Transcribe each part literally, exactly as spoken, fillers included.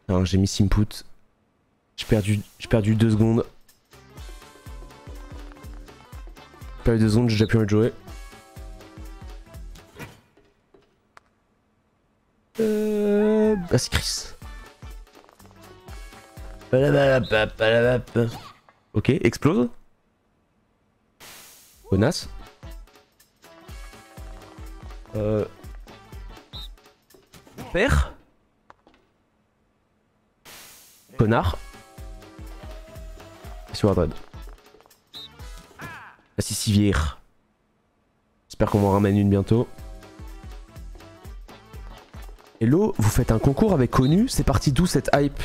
J'ai mis Simput. J'ai perdu, j'ai perdu deux secondes. J'ai perdu deux secondes, j'ai déjà pu me jouer. Euh... Bah c'est Chris. Ok, explose. Bonasse. Euh... Père. Connard. Sur Adred. La Sicivière. J'espère qu'on m'en ramène une bientôt. Hello, vous faites un concours avec Connu? C'est parti d'où cette hype?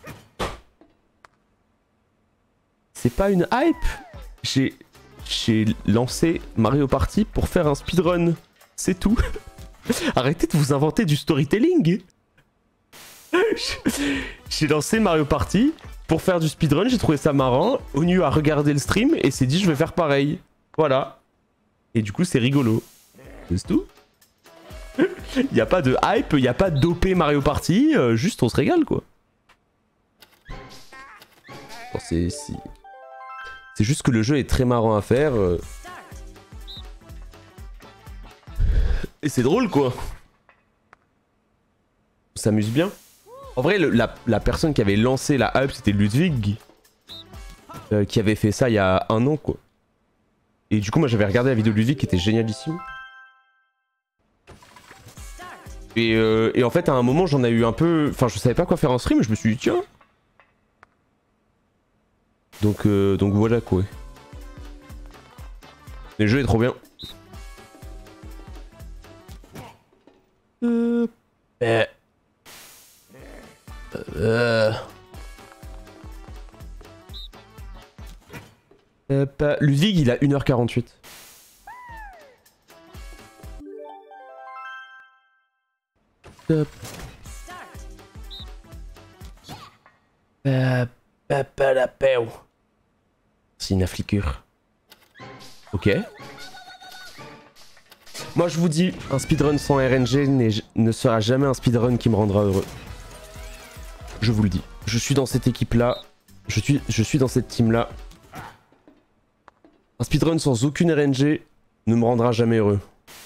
C'est pas une hype. J'ai... J'ai lancé Mario Party pour faire un speedrun. C'est tout. Arrêtez de vous inventer du storytelling. J'ai lancé Mario Party pour faire du speedrun, j'ai trouvé ça marrant. Onu a regardé le stream et s'est dit je vais faire pareil. Voilà. Et du coup c'est rigolo. C'est tout. Il y a pas de hype, il y a pas de dopé Mario Party, euh, juste on se régale quoi. Bon, c'est c'est juste que le jeu est très marrant à faire. Euh... Et c'est drôle quoi. On s'amuse bien. En vrai, le, la, la personne qui avait lancé la hype, c'était Ludwig. Euh, qui avait fait ça il y a un an, quoi. Et du coup, moi, j'avais regardé la vidéo de Ludwig qui était génialissime. Et, euh, et en fait, à un moment, j'en ai eu un peu... Enfin, je savais pas quoi faire en stream, je me suis dit, tiens. Donc, euh, donc voilà, quoi. Le jeu est trop bien. Euh... euh... Euh... Euh, pas... Ludwig il a une heure quarante-huit. Euh... Euh... Papa la péo. C'est une afflicure. Ok. Moi je vous dis, un speedrun sans R N G ne sera jamais un speedrun qui me rendra heureux. Je vous le dis. Je suis dans cette équipe là. Je suis, je suis dans cette team là. Un speedrun sans aucune R N G ne me rendra jamais heureux.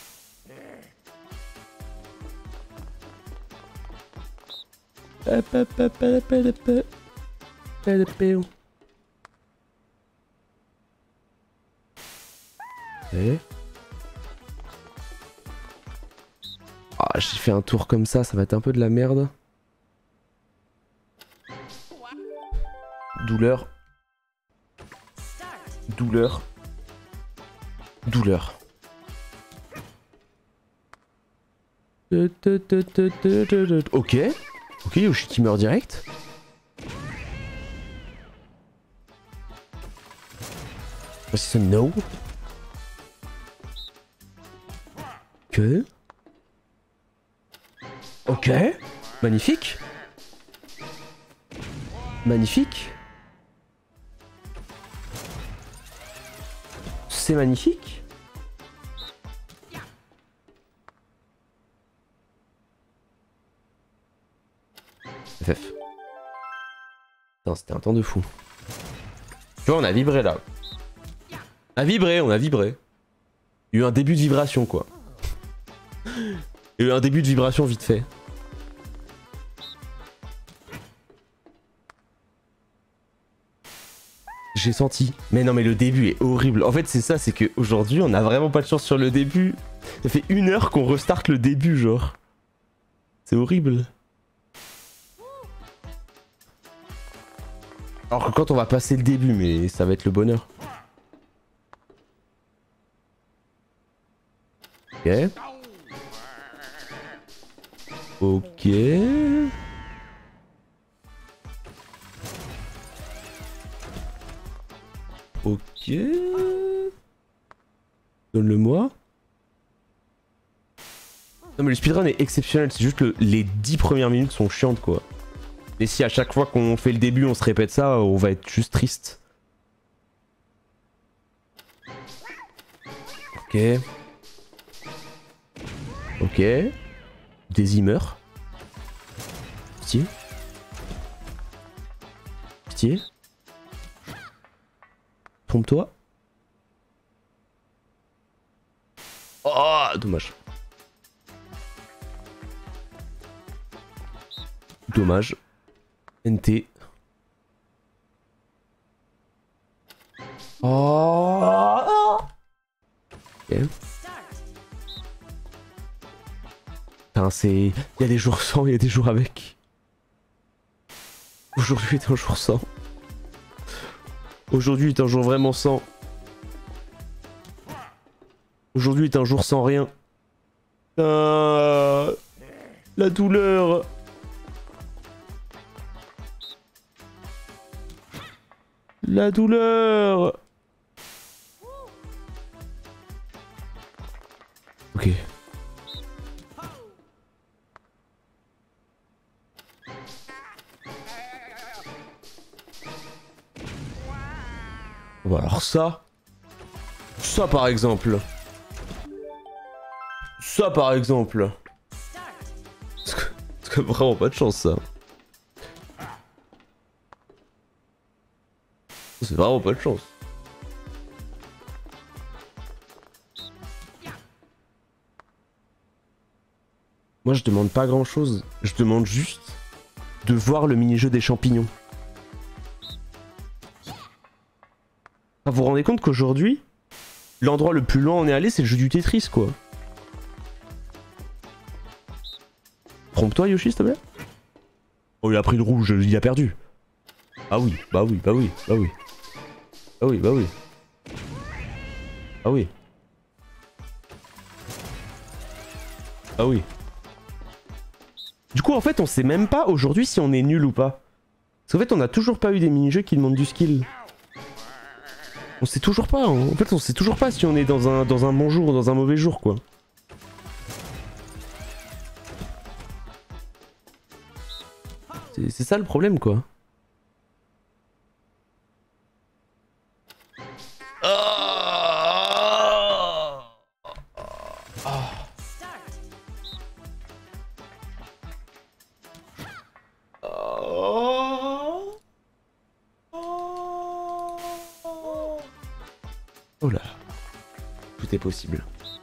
Et... Ah, j'ai fait un tour comme ça, ça va être un peu de la merde. Douleur. Douleur. Douleur. Ok. Ok, Yoshi qui meurt direct. C'est no. Que. Ok. Magnifique. Magnifique. C'est magnifique. F F. Putain, c'était un temps de fou. Tu vois, on a vibré là. On a vibré, on a vibré. Il y a eu un début de vibration quoi. Il y a eu un début de vibration vite fait. J'ai senti. Mais non mais le début est horrible. En fait c'est ça, c'est qu'aujourd'hui on a vraiment pas de chance sur le début. Ça fait une heure qu'on restart le début genre. C'est horrible. Alors que quand on va passer le début, mais ça va être le bonheur. Ok. Ok. Ok. Donne-le-moi. Non mais le speedrun est exceptionnel, c'est juste que les dix premières minutes sont chiantes quoi. Et si à chaque fois qu'on fait le début on se répète ça, on va être juste triste. Ok. Ok. Daisy meurt. Si. mortier. Trompe-toi. Oh, dommage. Dommage. N T. Oh. Ok. Putain, c'est... Il y a des jours sans, il y a des jours avec. Aujourd'hui est un jour sans. Aujourd'hui est un jour vraiment sans. Aujourd'hui est un jour sans rien. Ah, la douleur. La douleur. Ok. Bon alors ça. Ça par exemple. Ça par exemple. C'est que, c'est que vraiment pas de chance ça. C'est vraiment pas de chance. Moi je demande pas grand chose. Je demande juste de voir le mini-jeu des champignons. Vous vous rendez compte qu'aujourd'hui, l'endroit le plus loin où on est allé, c'est le jeu du Tetris, quoi. Trompe-toi, Yoshi, s'il te plaît. Oh, il a pris le rouge, il a perdu. Ah oui, bah oui, bah oui, bah oui. Ah oui, bah oui. Ah oui. Ah oui. Du coup, en fait, on sait même pas aujourd'hui si on est nul ou pas. Parce qu'en fait, on a toujours pas eu des mini-jeux qui demandent du skill. On sait toujours pas, hein. En fait on sait toujours pas si on est dans un, dans un bon jour ou dans un mauvais jour quoi. C'est ça le problème quoi. Oh là, tout est possible.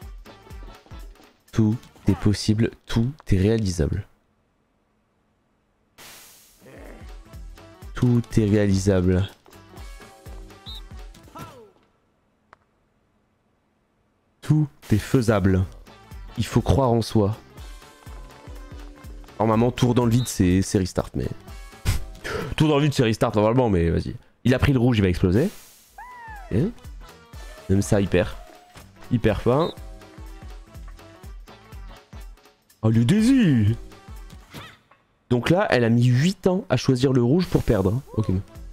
Tout est possible, tout est réalisable. Tout est réalisable. Tout est faisable. Il faut croire en soi. Normalement, tour dans le vide, c'est restart, mais... Tour dans le vide, c'est restart normalement, mais vas-y. Il a pris le rouge, il va exploser. Okay. Même ça, hyper. Hyper fin. Oh, le désir. Donc là, elle a mis huit ans à choisir le rouge pour perdre. Hein. Ok.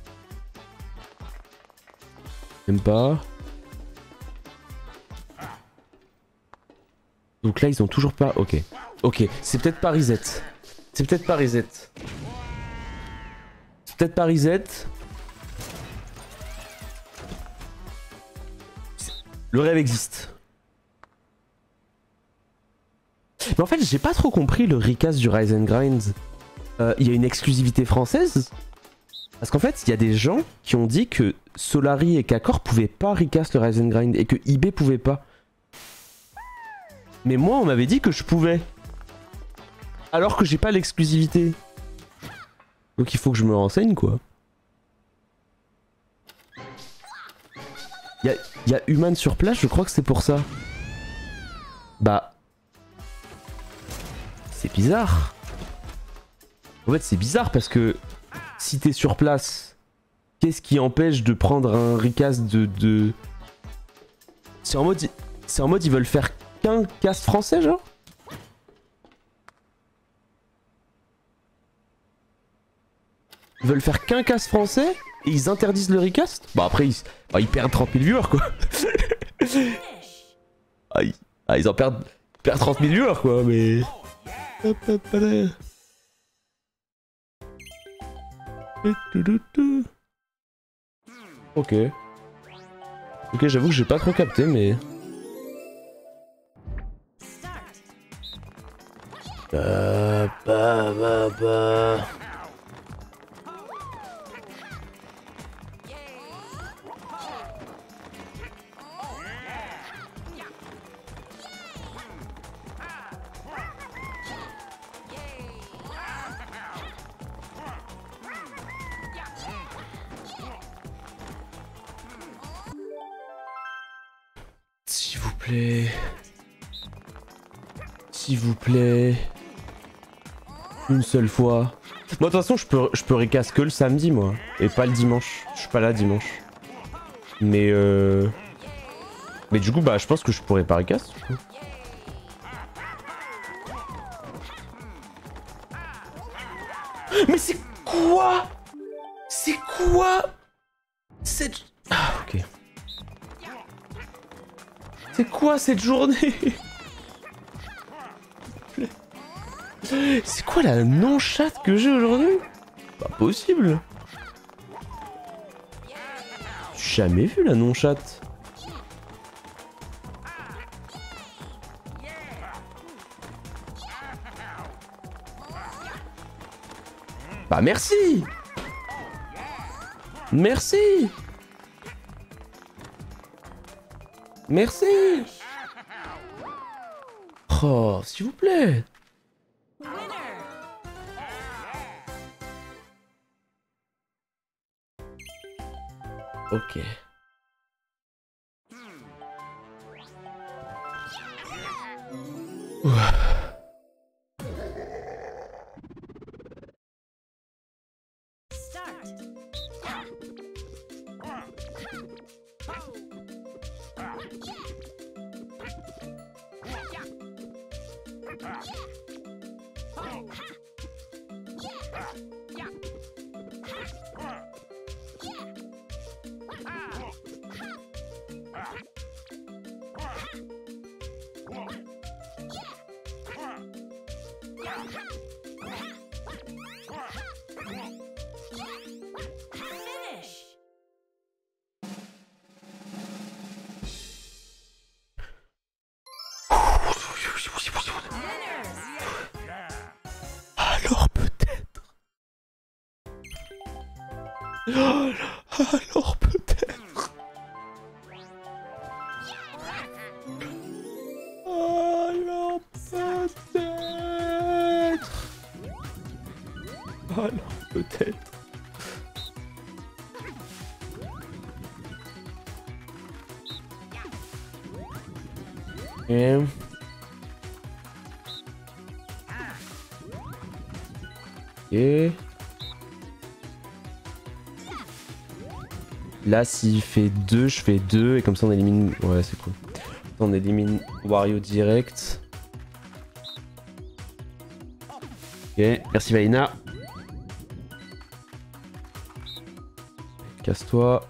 Même pas. Donc là, ils ont toujours pas... Ok. Ok, c'est peut-être pas reset. C'est peut-être pas reset. C'est peut-être pas reset. Le rêve existe. Mais en fait, j'ai pas trop compris le recast du Rise and Grind. Euh, il y a une exclusivité française? Parce qu'en fait, il y a des gens qui ont dit que Solari et Kakor pouvaient pas recast le Rise and Grind et que I B pouvait pas. Mais moi, on m'avait dit que je pouvais. Alors que j'ai pas l'exclusivité. Donc il faut que je me renseigne, quoi. Il y a, y a Human sur place, je crois que c'est pour ça. Bah... C'est bizarre. En fait, c'est bizarre parce que si t'es sur place, qu'est-ce qui empêche de prendre un recast de... de... C'est en mode... C'est en mode ils veulent faire qu'un cast français, genre? Ils veulent faire qu'un cast français et ils interdisent le recast? Bah après, ils, bah, ils perdent trente mille viewers, quoi. ah, ils... ah, ils en perdent, ils perdent trente mille viewers, quoi, mais... Ok. Ok, j'avoue que j'ai pas trop capté, mais... Bah, bah, bah, bah... plaît. S'il vous plaît. Une seule fois. Moi, de toute façon, je peux, je peux récasse que le samedi, moi. Et pas le dimanche. Je suis pas là dimanche. Mais euh... Mais du coup, bah, je pense que je pourrais pas récasse. Mais c'est quoi? C'est quoi cette... Ah, ok. C'est quoi cette journée? C'est quoi la non-chatte que j'ai aujourd'hui? Pas possible. J'ai jamais vu la non-chatte. Bah merci. Merci. Merci. Oh, s'il vous plaît. Ok. Ouah. Alors peut-être. Alors peut-être. Alors peut-être. Alors peut-être. Et... Et... Là, s'il fait deux, je fais deux, et comme ça on élimine... Ouais, c'est cool. On élimine Wario direct. Ok, merci Valina. Casse-toi.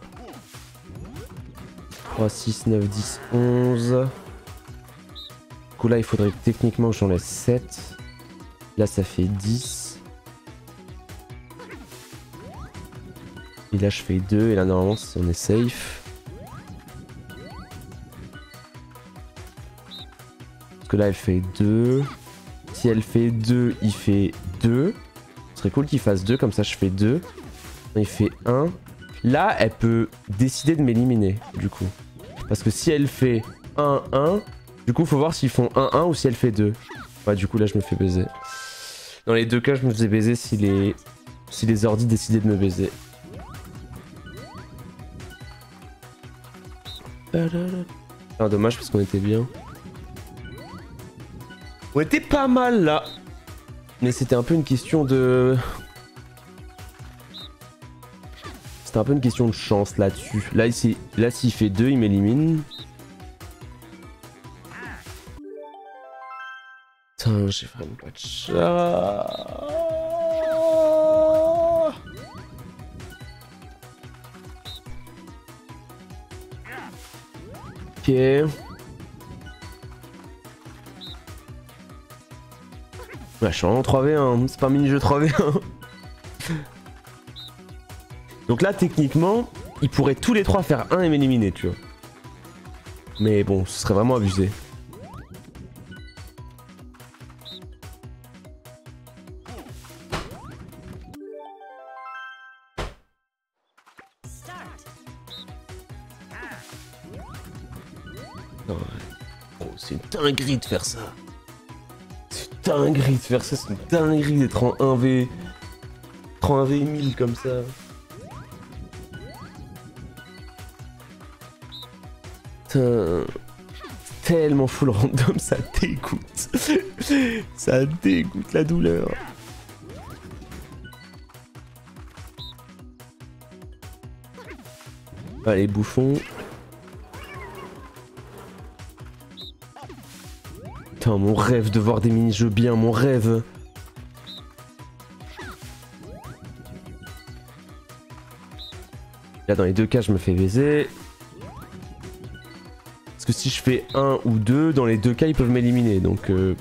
trois, six, neuf, dix, onze. Du coup là, il faudrait techniquement que j'en laisse sept. Là, ça fait dix. Et là, je fais deux, et là, normalement, on est safe. Parce que là, elle fait deux. Si elle fait deux, il fait deux. Ce serait cool qu'il fasse deux, comme ça, je fais deux. Il fait un. Là, elle peut décider de m'éliminer, du coup. Parce que si elle fait un, un, du coup, faut voir s'ils font un, un ou si elle fait deux. Ouais, du coup, là, je me fais baiser. Dans les deux cas, je me faisais baiser si les, si les ordis décidaient de me baiser. Ah, dommage parce qu'on était bien. On était pas mal là. Mais c'était un peu une question de... C'était un peu une question de chance là-dessus. Là, ici, là s'il fait deux, il m'élimine. Putain, j'ai vraiment pas de chat. Ok. Ouais, je suis en trois v un, c'est pas un mini-jeu trois v un. Donc là, techniquement, ils pourraient tous les trois faire un et m'éliminer, tu vois. Mais bon, ce serait vraiment abusé. Non, oh, c'est une dinguerie de faire ça. C'est une dinguerie de faire ça, c'est une dinguerie d'être en un v. Être en un v mille comme ça. Putain. tellement full random, ça dégoûte. Ça dégoûte la douleur. Allez, bouffon. Putain, mon rêve de voir des mini-jeux bien, mon rêve. Là, dans les deux cas, je me fais baiser. Parce que si je fais un ou deux, dans les deux cas, ils peuvent m'éliminer, donc... Euh...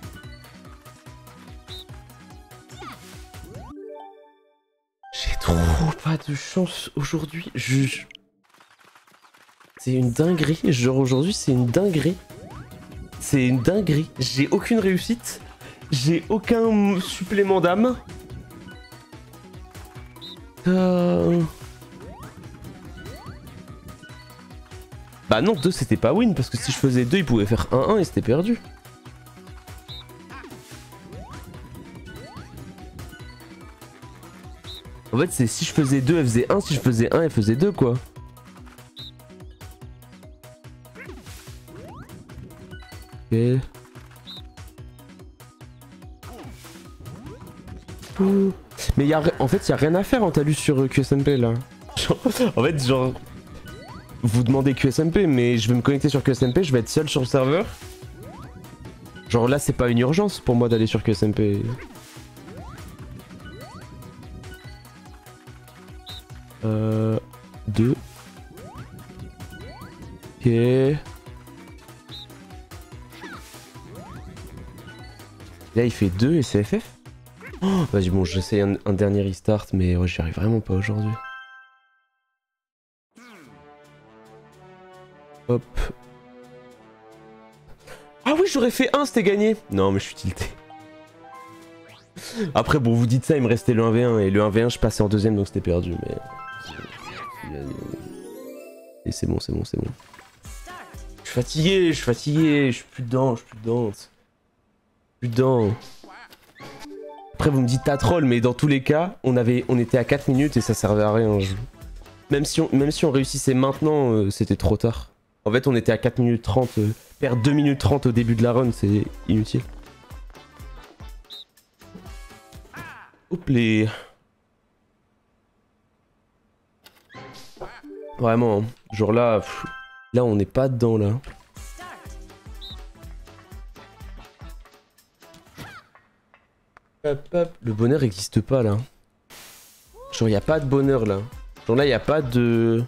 J'ai trop pas de chance aujourd'hui. Je... C'est une dinguerie. Genre aujourd'hui, c'est une dinguerie. C'est une dinguerie. J'ai aucune réussite. J'ai aucun supplément d'âme. Euh... Bah non, deux c'était pas win, parce que si je faisais deux, il pouvait faire un un et c'était perdu. En fait, c'est si je faisais deux, elle faisait un, si je faisais un, elle faisait deux, quoi. Ok. Ouh. Mais y a, en fait, il y a rien à faire en talus sur Q S M P là. Genre, en fait, genre, vous demandez Q S M P, mais je vais me connecter sur Q S M P, je vais être seul sur le serveur. Genre là, c'est pas une urgence pour moi d'aller sur Q S M P. Euh... deux. Ok. Là, il fait deux et c'est F F. Oh, vas-y, bon, j'essaye un, un dernier restart, mais ouais, j'y arrive vraiment pas aujourd'hui. Hop. Ah oui, j'aurais fait un, c'était gagné. Non, mais je suis tilté. Après, bon, vous dites ça, il me restait le un v un, et le un v un, je passais en deuxième, donc c'était perdu, mais... Et c'est bon, c'est bon, c'est bon. Je suis fatigué, je suis fatigué, je suis plus dedans, je suis plus dedans. Plus dedans. Après vous me dites t'as troll, mais dans tous les cas, on, avait, on était à quatre minutes et ça servait à rien. Je... Même, si on, même si on réussissait maintenant, euh, c'était trop tard. En fait on était à quatre minutes trente, euh, perdre deux minutes trente au début de la run, c'est inutile. Hop les... Vraiment, hein. Genre là, pff, là on n'est pas dedans là. Hop, hop. Le bonheur existe pas là. Genre y a pas de bonheur là. Genre là y a pas de...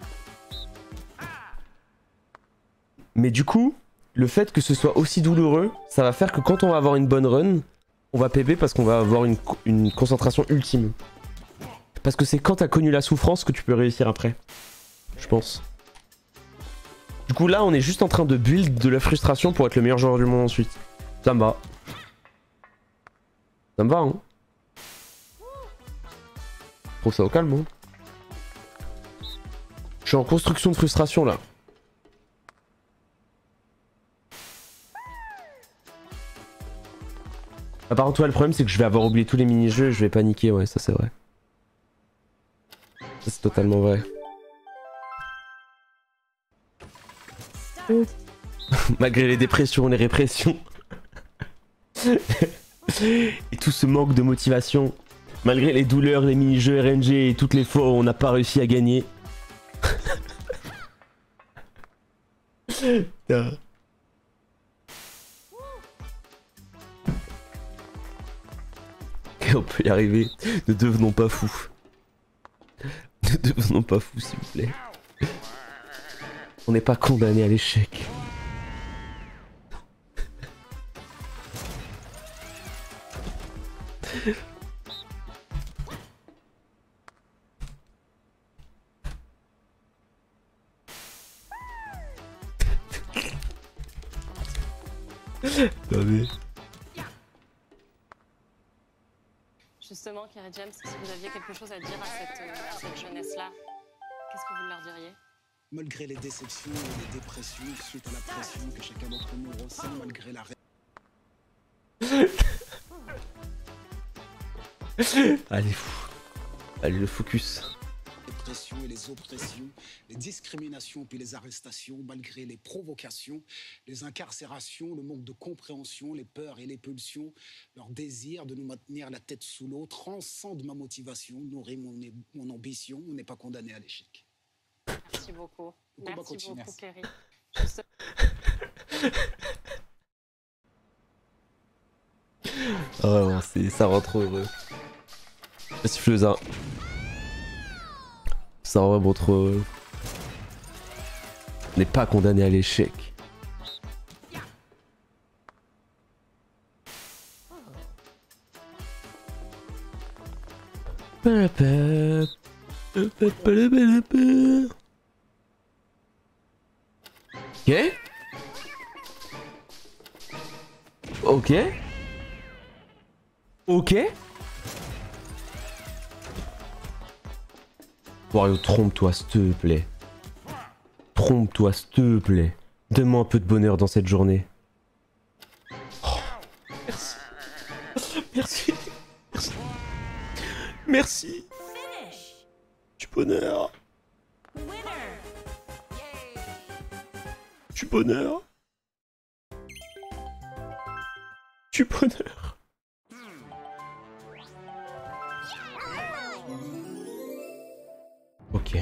Mais du coup, le fait que ce soit aussi douloureux, ça va faire que quand on va avoir une bonne run, on va P B parce qu'on va avoir une, une concentration ultime. Parce que c'est quand t'as connu la souffrance que tu peux réussir après. Je pense. Du coup là on est juste en train de build de la frustration pour être le meilleur joueur du monde ensuite. Ça me va. Ça me va hein. Je trouve ça au calme hein. Je suis en construction de frustration là. Ah, par contre ouais, le problème c'est que je vais avoir oublié tous les mini-jeux et je vais paniquer, ouais ça c'est vrai. Ça c'est totalement vrai. Malgré les dépressions, les répressions et tout ce manque de motivation, malgré les douleurs, les mini-jeux R N G et toutes les fois où on n'a pas réussi à gagner. Ok, on peut y arriver. Ne devenons pas fous. Ne devenons pas fous s'il vous plaît. On n'est pas condamné à l'échec. Non mais... Justement, Kerry James, si vous aviez quelque chose à dire à cette, euh, à cette jeunesse-là, qu'est-ce que vous leur diriez? Malgré les déceptions et les dépressions suite à la pression que chacun d'entre nous ressent, malgré la... Allez, fou. Allez, le focus. pressions et les oppressions, les discriminations puis les arrestations, malgré les provocations, les incarcérations, le manque de compréhension, les peurs et les pulsions, leur désir de nous maintenir la tête sous l'eau transcende ma motivation, nourrit mon, mon ambition. On n'est pas condamné à l'échec. Merci beaucoup. Le combat Merci continue. beaucoup, Merci. Cléry. Juste- Ah ouais, ouais, c'est- ça rend trop heureux. La siffleuse, hein. Ça rend vraiment trop heureux. On n'est pas condamné à l'échec. Ok. Ok. Ok. Wario, trompe-toi, s'il te plaît. Trompe-toi, s'il te plaît. Donne-moi un peu de bonheur dans cette journée. Oh, merci. Merci. Merci. Merci. Du bonheur. Du bonheur. Du bonheur. Ok.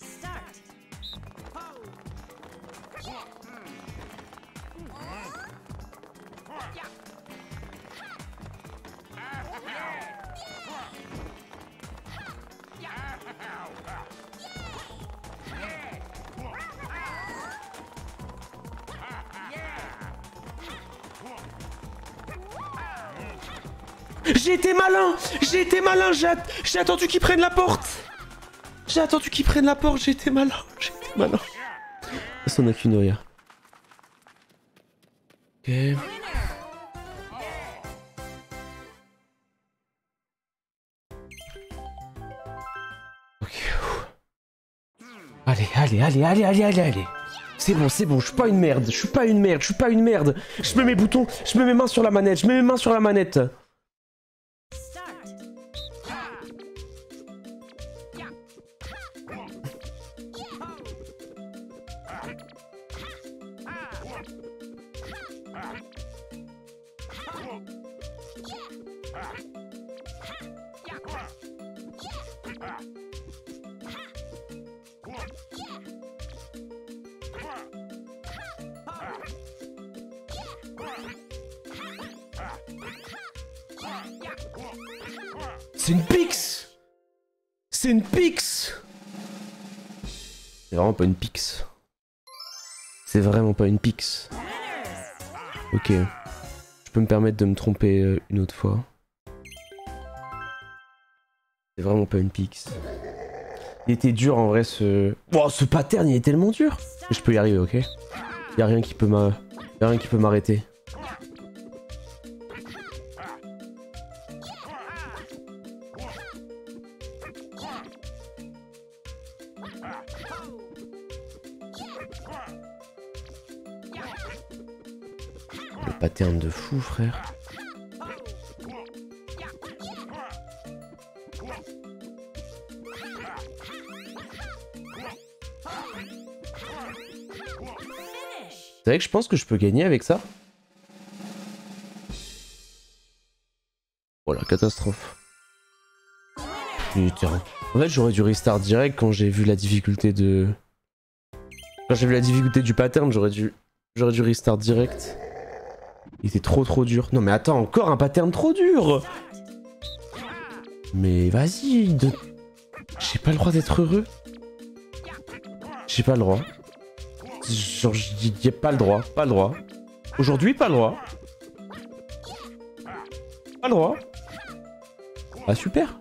J'ai été malin. J'ai été malin. J'ai at- j'ai attendu qu'ils prennent la porte. J'ai attendu qu'ils prennent la porte. J'ai été malin. J'ai été malin. Ça n'a qu'une rien. Ok. Ok. Allez, allez, allez, allez, allez, allez, allez. C'est bon, c'est bon, je suis pas une merde, je suis pas une merde, je suis pas une merde. Je mets mes boutons, je mets mes mains sur la manette, je mets mes mains sur la manette. C'est une pix. C'est une pix. C'est vraiment pas une pix. C'est vraiment pas une pix. Ok. Je peux me permettre de me tromper euh, une autre fois. C'est vraiment pas une pix. Il était dur en vrai ce... Oh, ce pattern il est tellement dur. Mais je peux y arriver, ok? Y'a rien qui peut m'a... Y'a rien qui peut m'arrêter. Le pattern de fou, frère. C'est vrai que je pense que je peux gagner avec ça. Oh la catastrophe. Putain. En fait j'aurais dû restart direct quand j'ai vu la difficulté de... Quand j'ai vu la difficulté du pattern, j'aurais dû... J'aurais dû restart direct. Il était trop trop dur. Non mais attends, encore un pattern trop dur. Mais vas-y, de... J'ai pas le droit d'être heureux. J'ai pas le droit. Genre, j'ai pas le droit, pas le droit. Aujourd'hui, pas le droit. Pas le droit. Ah, super.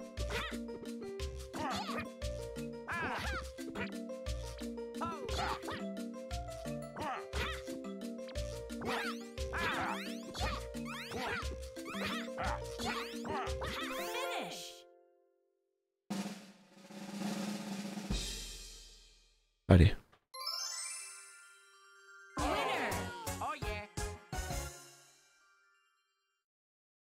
Allez.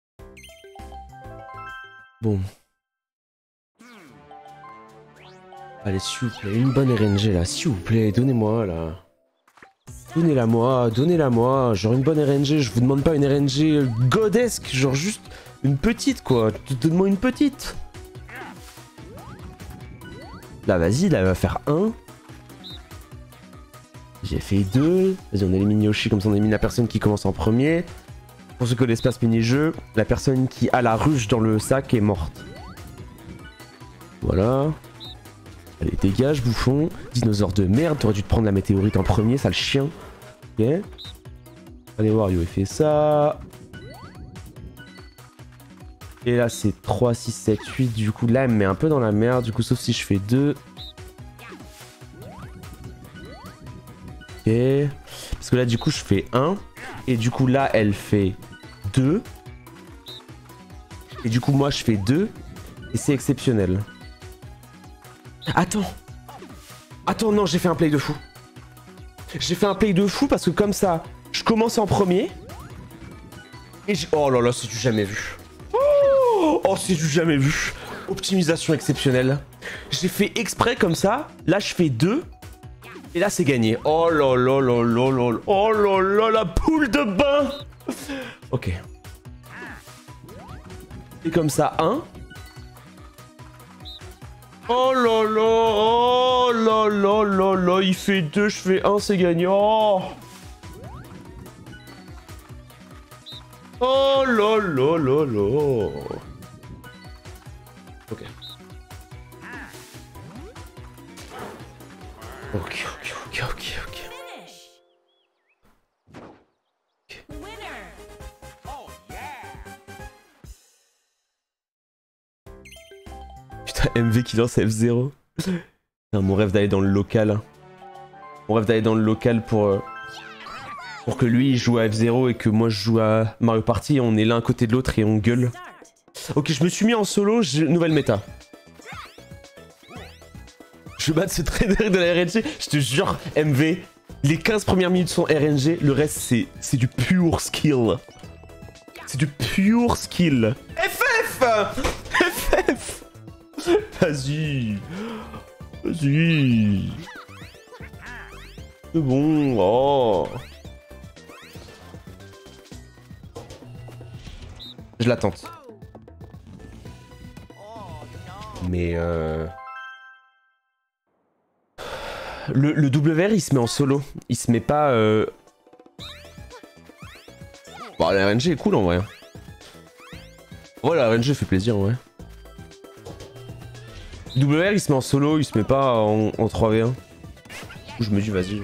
Bon. Allez, s'il vous plaît, une bonne R N G là, s'il vous plaît, donnez-moi là. Donnez-la moi, donnez-la moi, genre une bonne R N G, je vous demande pas une R N G godesque, genre juste une petite quoi, donne-moi une petite. Là vas-y, là elle va faire un. J'ai fait deux, vas-y on élimine Yoshi comme ça on élimine la personne qui commence en premier. Pour ceux qui connaissent pas ce mini-jeu, la personne qui a la ruche dans le sac est morte. Voilà. Allez, dégage, bouffon. Dinosaure de merde, t'aurais dû te prendre la météorite en premier, sale chien. Ok. Allez, Wario, il fait ça. Et là, c'est trois, six, sept, huit. Du coup, là, elle me met un peu dans la merde. Du coup, sauf si je fais deux. Ok. Parce que là, du coup, je fais un. Et du coup, là, elle fait deux. Et du coup, moi, je fais deux. Et c'est exceptionnel. Attends. Attends, non, j'ai fait un play de fou. J'ai fait un play de fou parce que comme ça, je commence en premier. Et j'ai... Oh là là, c'est du jamais vu. Oh, oh c'est du jamais vu. Optimisation exceptionnelle. J'ai fait exprès comme ça. Là, je fais deux. Et là, c'est gagné. Oh là là là là là. Oh là là, la poule de bain. Ok. Et comme ça, un. Oh là là, oh là là là là, il fait deux, je fais un, c'est gagnant. Oh là là là là. Ok. Ok, ok, ok, ok, ok. Putain, M V qui lance F zéro. Putain, mon rêve d'aller dans le local. Mon rêve d'aller dans le local pour... Euh, pour que lui il joue à F zéro et que moi je joue à Mario Party. Et on est l'un à côté de l'autre et on gueule. Ok, je me suis mis en solo, nouvelle méta. Je vais battre ce trader de la R N G. Je te jure, M V, les quinze premières minutes sont R N G, le reste c'est du pure skill. C'est du pure skill. F F F F. Vas-y. Vas-y. C'est bon. Oh. Je la tente. Mais euh... Le, le W R il se met en solo. Il se met pas... Euh... Bon, la R N G est cool en vrai. Ouais, la R N G fait plaisir ouais. W R il se met en solo, il se met pas en, en trois v un. Je me dis vas-y.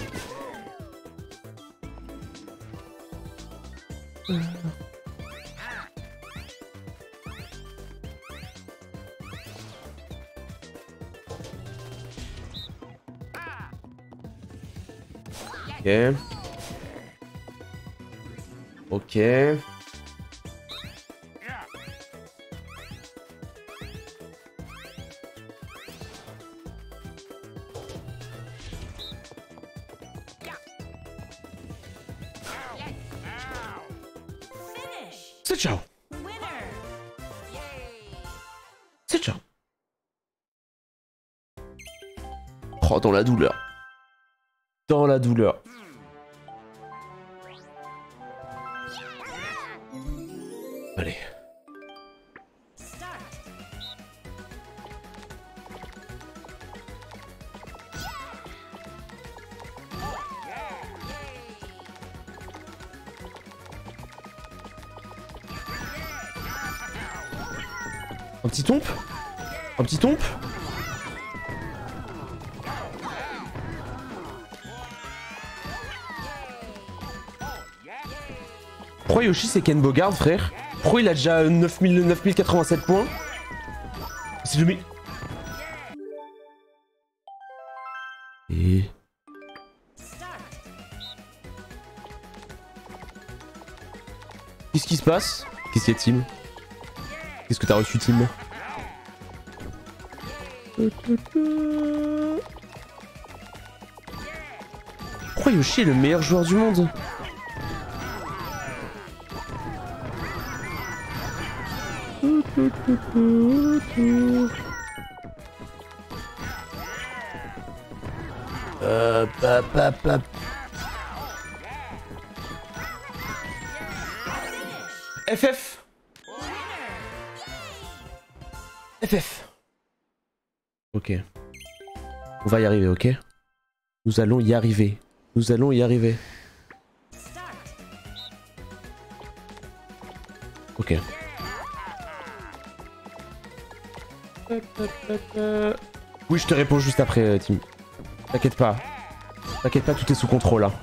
Ok. Ok. C'est ciao. C'est ciao. Oh, dans la douleur. Dans la douleur. Allez. Un petit tompe? Un petit tompe? Pourquoi Yoshi c'est Ken Bogard frère? Pourquoi il a déjà neuf mille quatre-vingt-sept points? C'est le... Et... Qu'est-ce qui se passe? Qu'est-ce qu'il y a Tim? Qu'est-ce que t'as reçu Tim? Pourquoi Yoshi est le meilleur joueur du monde? Hop, hop, hop, hop. F F. F F. Ok. On va y arriver, ok? Nous allons y arriver. Nous allons y arriver. Ok. Oui, je te réponds juste après, Tim. T'inquiète pas. T'inquiète pas, tout est sous contrôle là.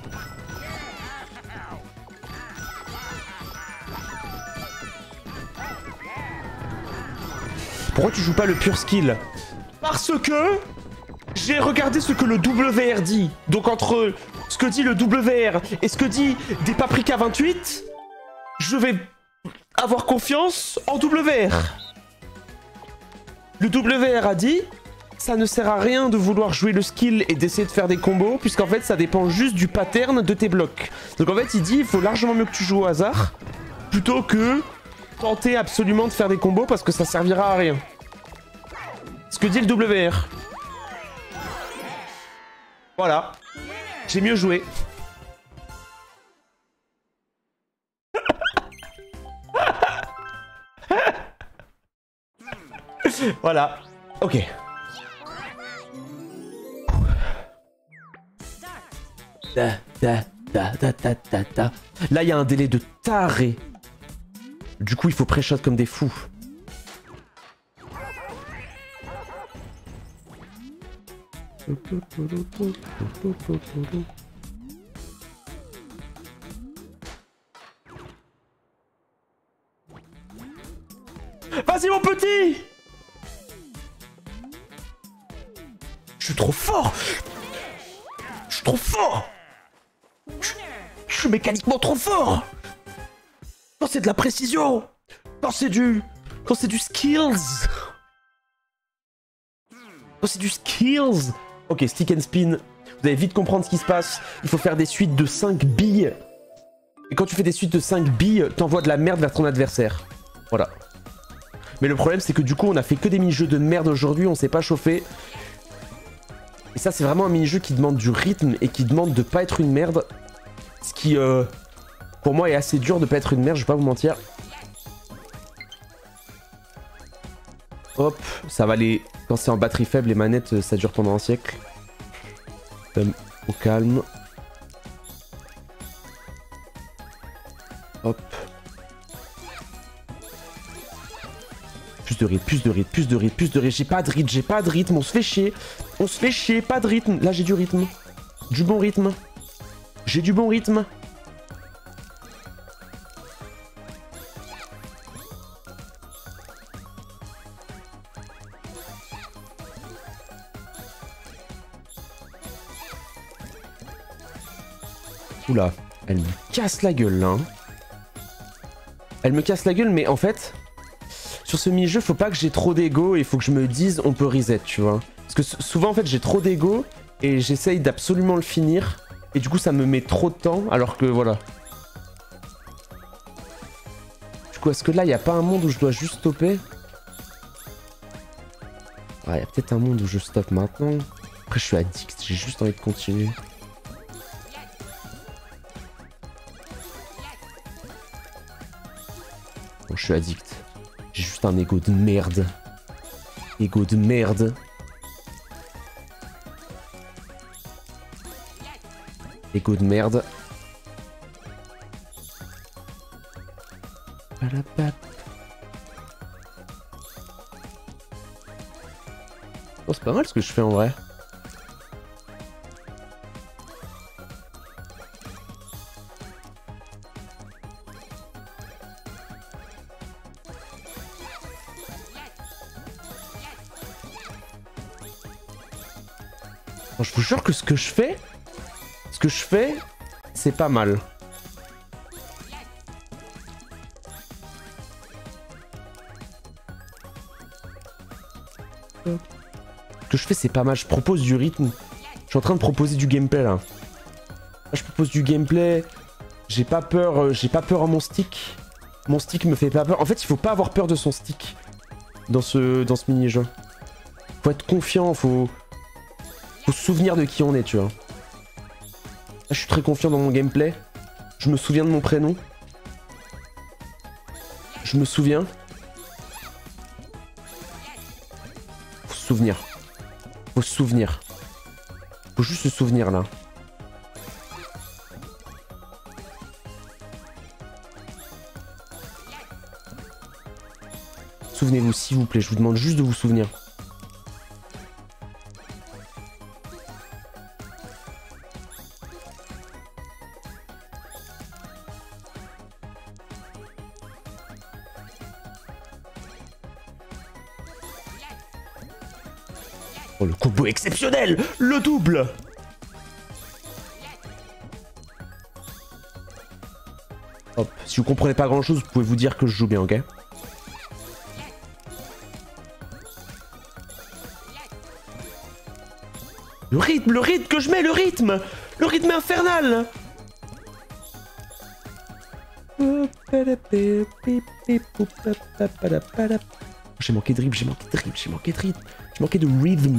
Pourquoi tu joues pas le pur skill? Parce que j'ai regardé ce que le W R dit. Donc entre ce que dit le W R et ce que dit des Paprika vingt-huit, je vais avoir confiance en W R. Le W R a dit, ça ne sert à rien de vouloir jouer le skill et d'essayer de faire des combos, puisqu'en fait ça dépend juste du pattern de tes blocs. Donc en fait il dit, il faut largement mieux que tu joues au hasard, plutôt que tenter absolument de faire des combos parce que ça servira à rien. Ce que dit le W R. Voilà. J'ai mieux joué. Voilà. Ok. Da, da, da, da, da, da, da. Là, il y a un délai de taré. Du coup, il faut pré-shot comme des fous. Vas-y, mon petit! Je suis trop fort! Je suis trop fort! Je, je suis mécaniquement trop fort! Quand c'est de la précision! Quand c'est du... Quand c'est du skills! Quand c'est du skills! Ok, stick and spin. Vous allez vite comprendre ce qui se passe. Il faut faire des suites de cinq billes. Et quand tu fais des suites de cinq billes, t'envoies de la merde vers ton adversaire. Voilà. Mais le problème, c'est que du coup, on a fait que des mini-jeux de merde aujourd'hui, on s'est pas chauffé. Et ça, c'est vraiment un mini-jeu qui demande du rythme et qui demande de pas être une merde. Ce qui, euh, pour moi, est assez dur de pas être une merde, je vais pas vous mentir. Hop, ça va aller... Quand c'est en batterie faible, les manettes, ça dure pendant un siècle. Euh, au calme. Hop. Plus de rythme, plus de rythme, plus de rythme, plus de rythme. J'ai pas de rythme, j'ai pas de rythme, on se fait chier. On se fait chier, pas de rythme. Là, j'ai du rythme. Du bon rythme. J'ai du bon rythme. Oula, elle me casse la gueule là. Hein. Elle me casse la gueule, mais en fait, sur ce mini-jeu, faut pas que j'ai trop d'ego et il faut que je me dise on peut reset, tu vois. Parce que souvent, en fait, j'ai trop d'ego et j'essaye d'absolument le finir. Et du coup, ça me met trop de temps, alors que voilà. Du coup, est-ce que là, il n'y a pas un monde où je dois juste stopper? Ah, il y a peut-être un monde où je stoppe maintenant. Après, je suis addict, j'ai juste envie de continuer. Bon, je suis addict. J'ai juste un ego de merde. Ego de merde. Ego de merde. Oh, c'est pas mal ce que je fais en vrai. Je vous jure que ce que je fais, ce que je fais, c'est pas mal. Ce que je fais, c'est pas mal. Je propose du rythme. Je suis en train de proposer du gameplay là. Là, je propose du gameplay. J'ai pas peur. J'ai pas peur à mon stick. Mon stick me fait pas peur. En fait, il faut pas avoir peur de son stick dans ce dans ce mini-jeu. Faut être confiant. Faut Faut se souvenir de qui on est, tu vois. Là, je suis très confiant dans mon gameplay. Je me souviens de mon prénom. Je me souviens. Faut se souvenir. Faut se souvenir. Faut juste se souvenir, là. Souvenez-vous, s'il vous plaît. Je vous demande juste de vous souvenir. Oh, le combo exceptionnel! Le double! Hop, si vous comprenez pas grand chose, vous pouvez vous dire que je joue bien, ok? Le rythme, le rythme que je mets, le rythme! Le rythme infernal! J'ai manqué de rythme, j'ai manqué de rythme, j'ai manqué de rythme. J'ai manqué de rythme.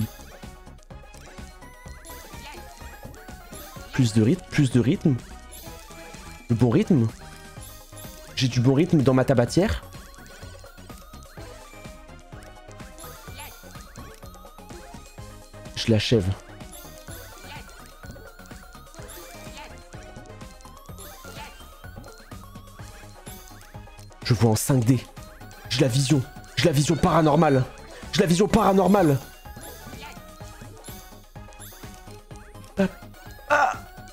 Plus de rythme, plus de rythme. Le bon rythme. J'ai du bon rythme dans ma tabatière. Je l'achève. Je vois en cinq D. J'ai la vision. J'ai la vision paranormale. J'ai la vision paranormale. Ah. Ah.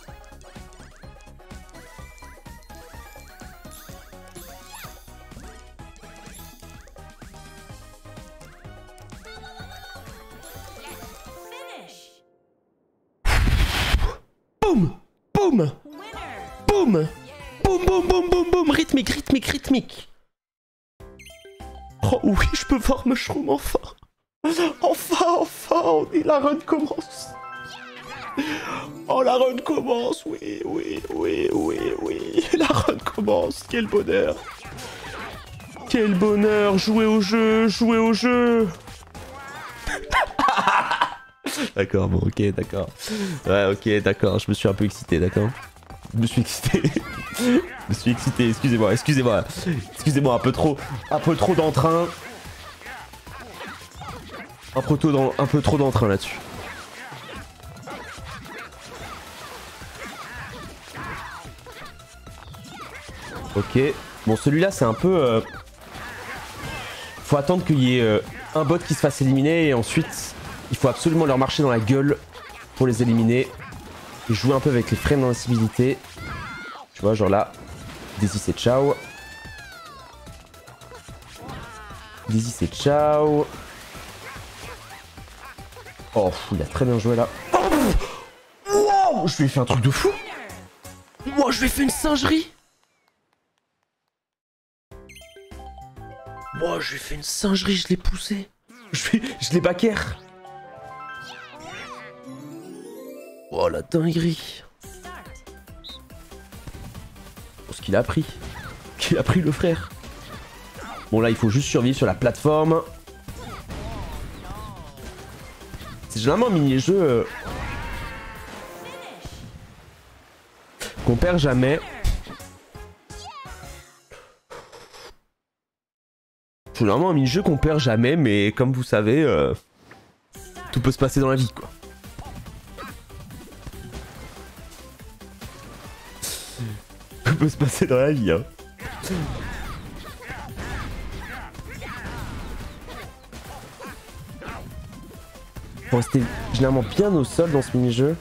Boum. Boum. Boum. Boum, boum, boum, boum, boum. Rythmique, rythmique, rythmique. Oh oui, je peux voir Mushroom enfin. Enfin, enfin, on est, la run commence. Oh, la run commence, oui, oui, oui, oui, oui. La run commence, quel bonheur. Quel bonheur, jouer au jeu, jouer au jeu. D'accord, bon, ok, d'accord. Ouais, ok, d'accord, je me suis un peu excité, d'accord. Je me suis excité. Je me suis excité, excusez-moi, excusez-moi. Excusez-moi, un peu trop, un peu trop d'entrain. Un peu, dans, un peu trop d'entrain là-dessus. Ok. Bon, celui-là, c'est un peu... Euh... Faut attendre qu'il y ait euh, un bot qui se fasse éliminer et ensuite, il faut absolument leur marcher dans la gueule pour les éliminer. Et jouer un peu avec les frames d'invincibilité. Tu vois, genre là, Daisy c'est ciao. Daisy c'est ciao. Oh, il a très bien joué là. Oh, wow, je lui ai fait un truc de fou. Moi, je lui ai fait une singerie. Moi, je lui ai fait une singerie, je l'ai poussé. Je, je l'ai backer. Oh, la dinguerie. Oh, ce qu'il a pris. Qu'il a pris le frère. Bon, là, il faut juste survivre sur la plateforme. C'est généralement un mini-jeu euh, qu'on perd jamais. C'est généralement un mini-jeu qu'on perd jamais, mais comme vous savez, euh, tout peut se passer dans la vie, quoi. Tout peut se passer dans la vie, hein. Faut rester généralement bien au sol dans ce mini-jeu.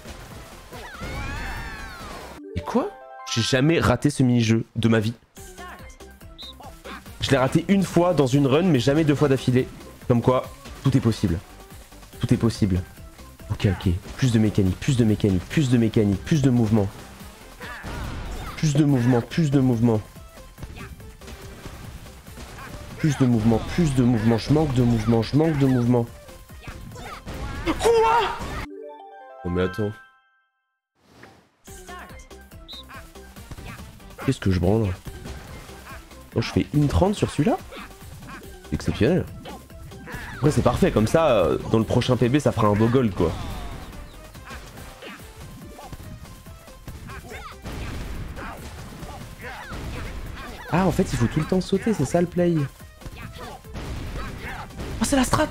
Et quoi? J'ai jamais raté ce mini-jeu de ma vie. Je l'ai raté une fois dans une run, mais jamais deux fois d'affilée. Comme quoi, tout est possible. Tout est possible. Ok, ok. Plus de mécanique, plus de mécanique, plus de mécanique, plus de mouvement. Plus de mouvement, plus de mouvement. Plus de mouvement, plus de mouvement. Je manque de mouvement, je manque de mouvement. Quoi? Non mais attends. Qu'est-ce que je branle? Oh, je fais une trente sur celui-là? C'est exceptionnel. Après c'est parfait, comme ça, dans le prochain P B ça fera un beau gold quoi. Ah, en fait, il faut tout le temps sauter, c'est ça le play. Oh, c'est la strat.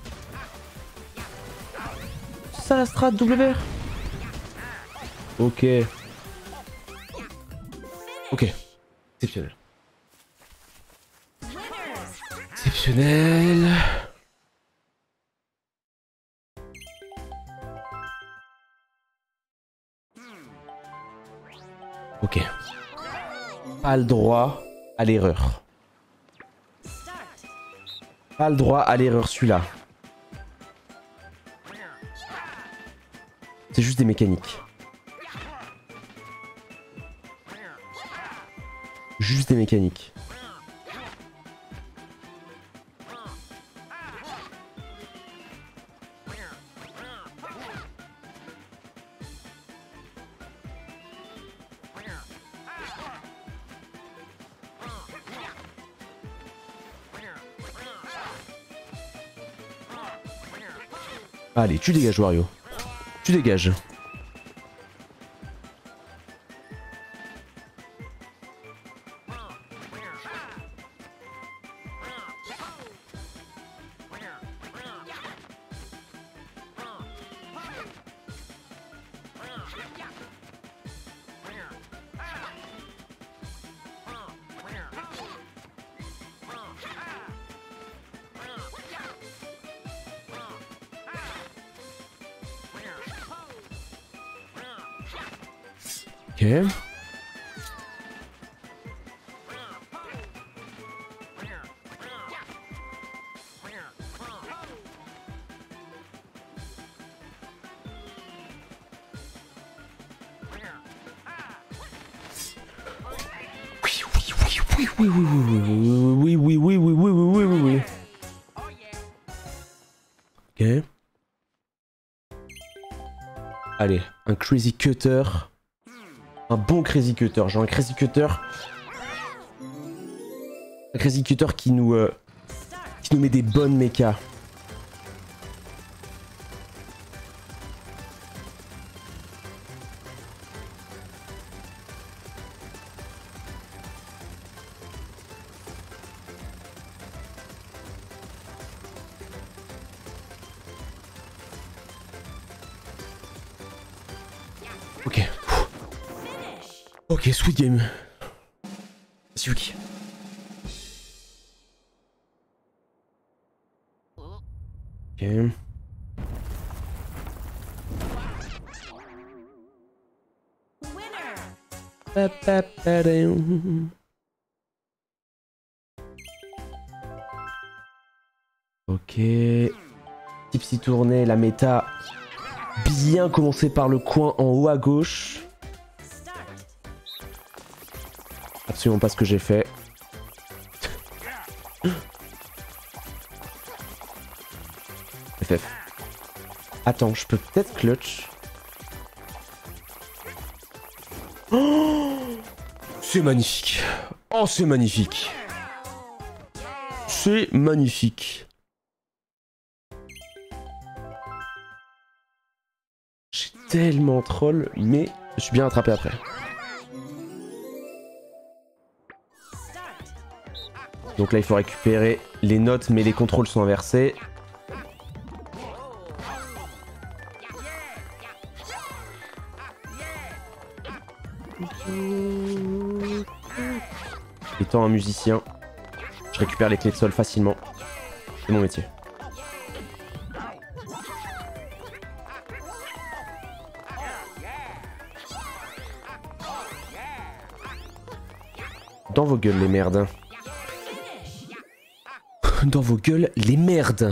C'est ça la strat, W R. Ok. Ok. Exceptionnel. Exceptionnel. Ok. Pas le droit à l'erreur. Pas le droit à l'erreur celui-là. C'est juste des mécaniques. Juste des mécaniques. Allez, tu dégages Wario. Tu dégages. Ok. Oui, oui, oui, oui, oui, oui, oui, oui, oui, oui, oui, oui, oui. Ok. Allez, un crazy cutter. Un bon crazy cutter, genre un crazy cutter. Un crazy cutter qui nous, euh, qui nous met des bonnes mechas. Ok. Ok, sweet game. Suki. Ok. Ok. Tipsy tournée, la méta. Bien commencer par le coin en haut à gauche. Absolument pas ce que j'ai fait. F F. Attends, je peux peut-être clutch. Oh, c'est magnifique. Oh, c'est magnifique. C'est magnifique. J'ai tellement troll, mais je suis bien attrapé après. Donc là, il faut récupérer les notes, mais les contrôles sont inversés. Étant un musicien, je récupère les clés de sol facilement. C'est mon métier. Dans vos gueules, les merdes. Dans vos gueules, les merdes.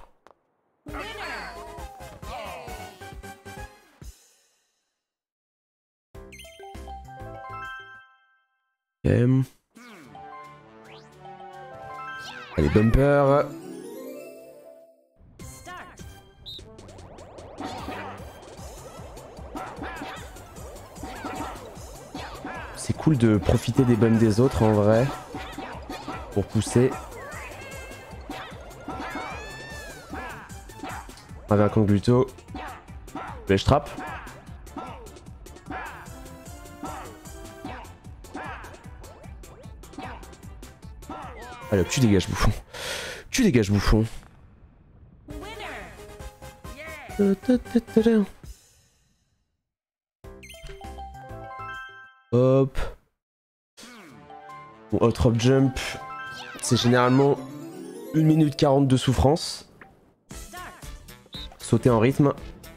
Okay. Allez, bumper. C'est cool de profiter des bums des autres en vrai. Pour pousser. On avait un Kangluto. Je trappe. Allez hop, tu dégages bouffon. Tu dégages bouffon. Hop. Bon, hot drop jump, c'est généralement une minute quarante de souffrance. Sauter en rythme.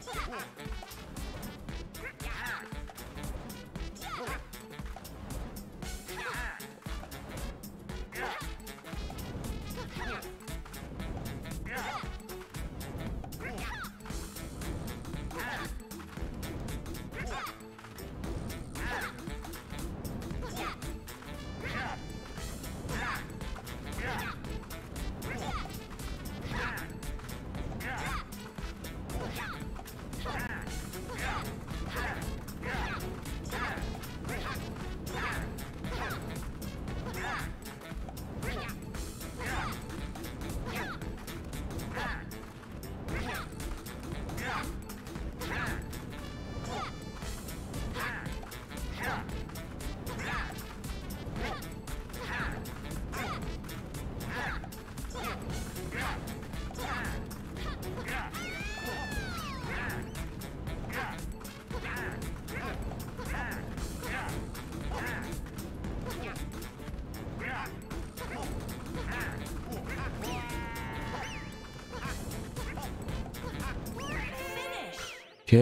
Ok.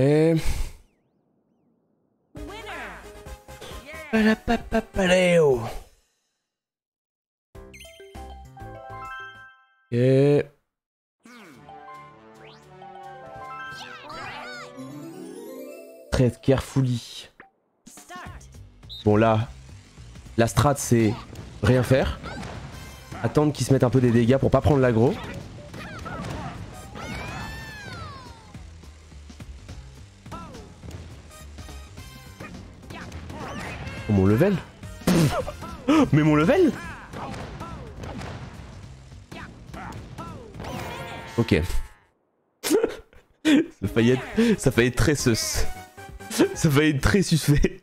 Palapapapaléo. Ok. Très carefully. Bon là, la strat c'est rien faire. Attendre qu'ils se mettent un peu des dégâts pour pas prendre l'aggro. Oh, mon level. Mais mon level. Ok. Ça faillit être, ça faillit être très sus. Ça faillit être très suspect.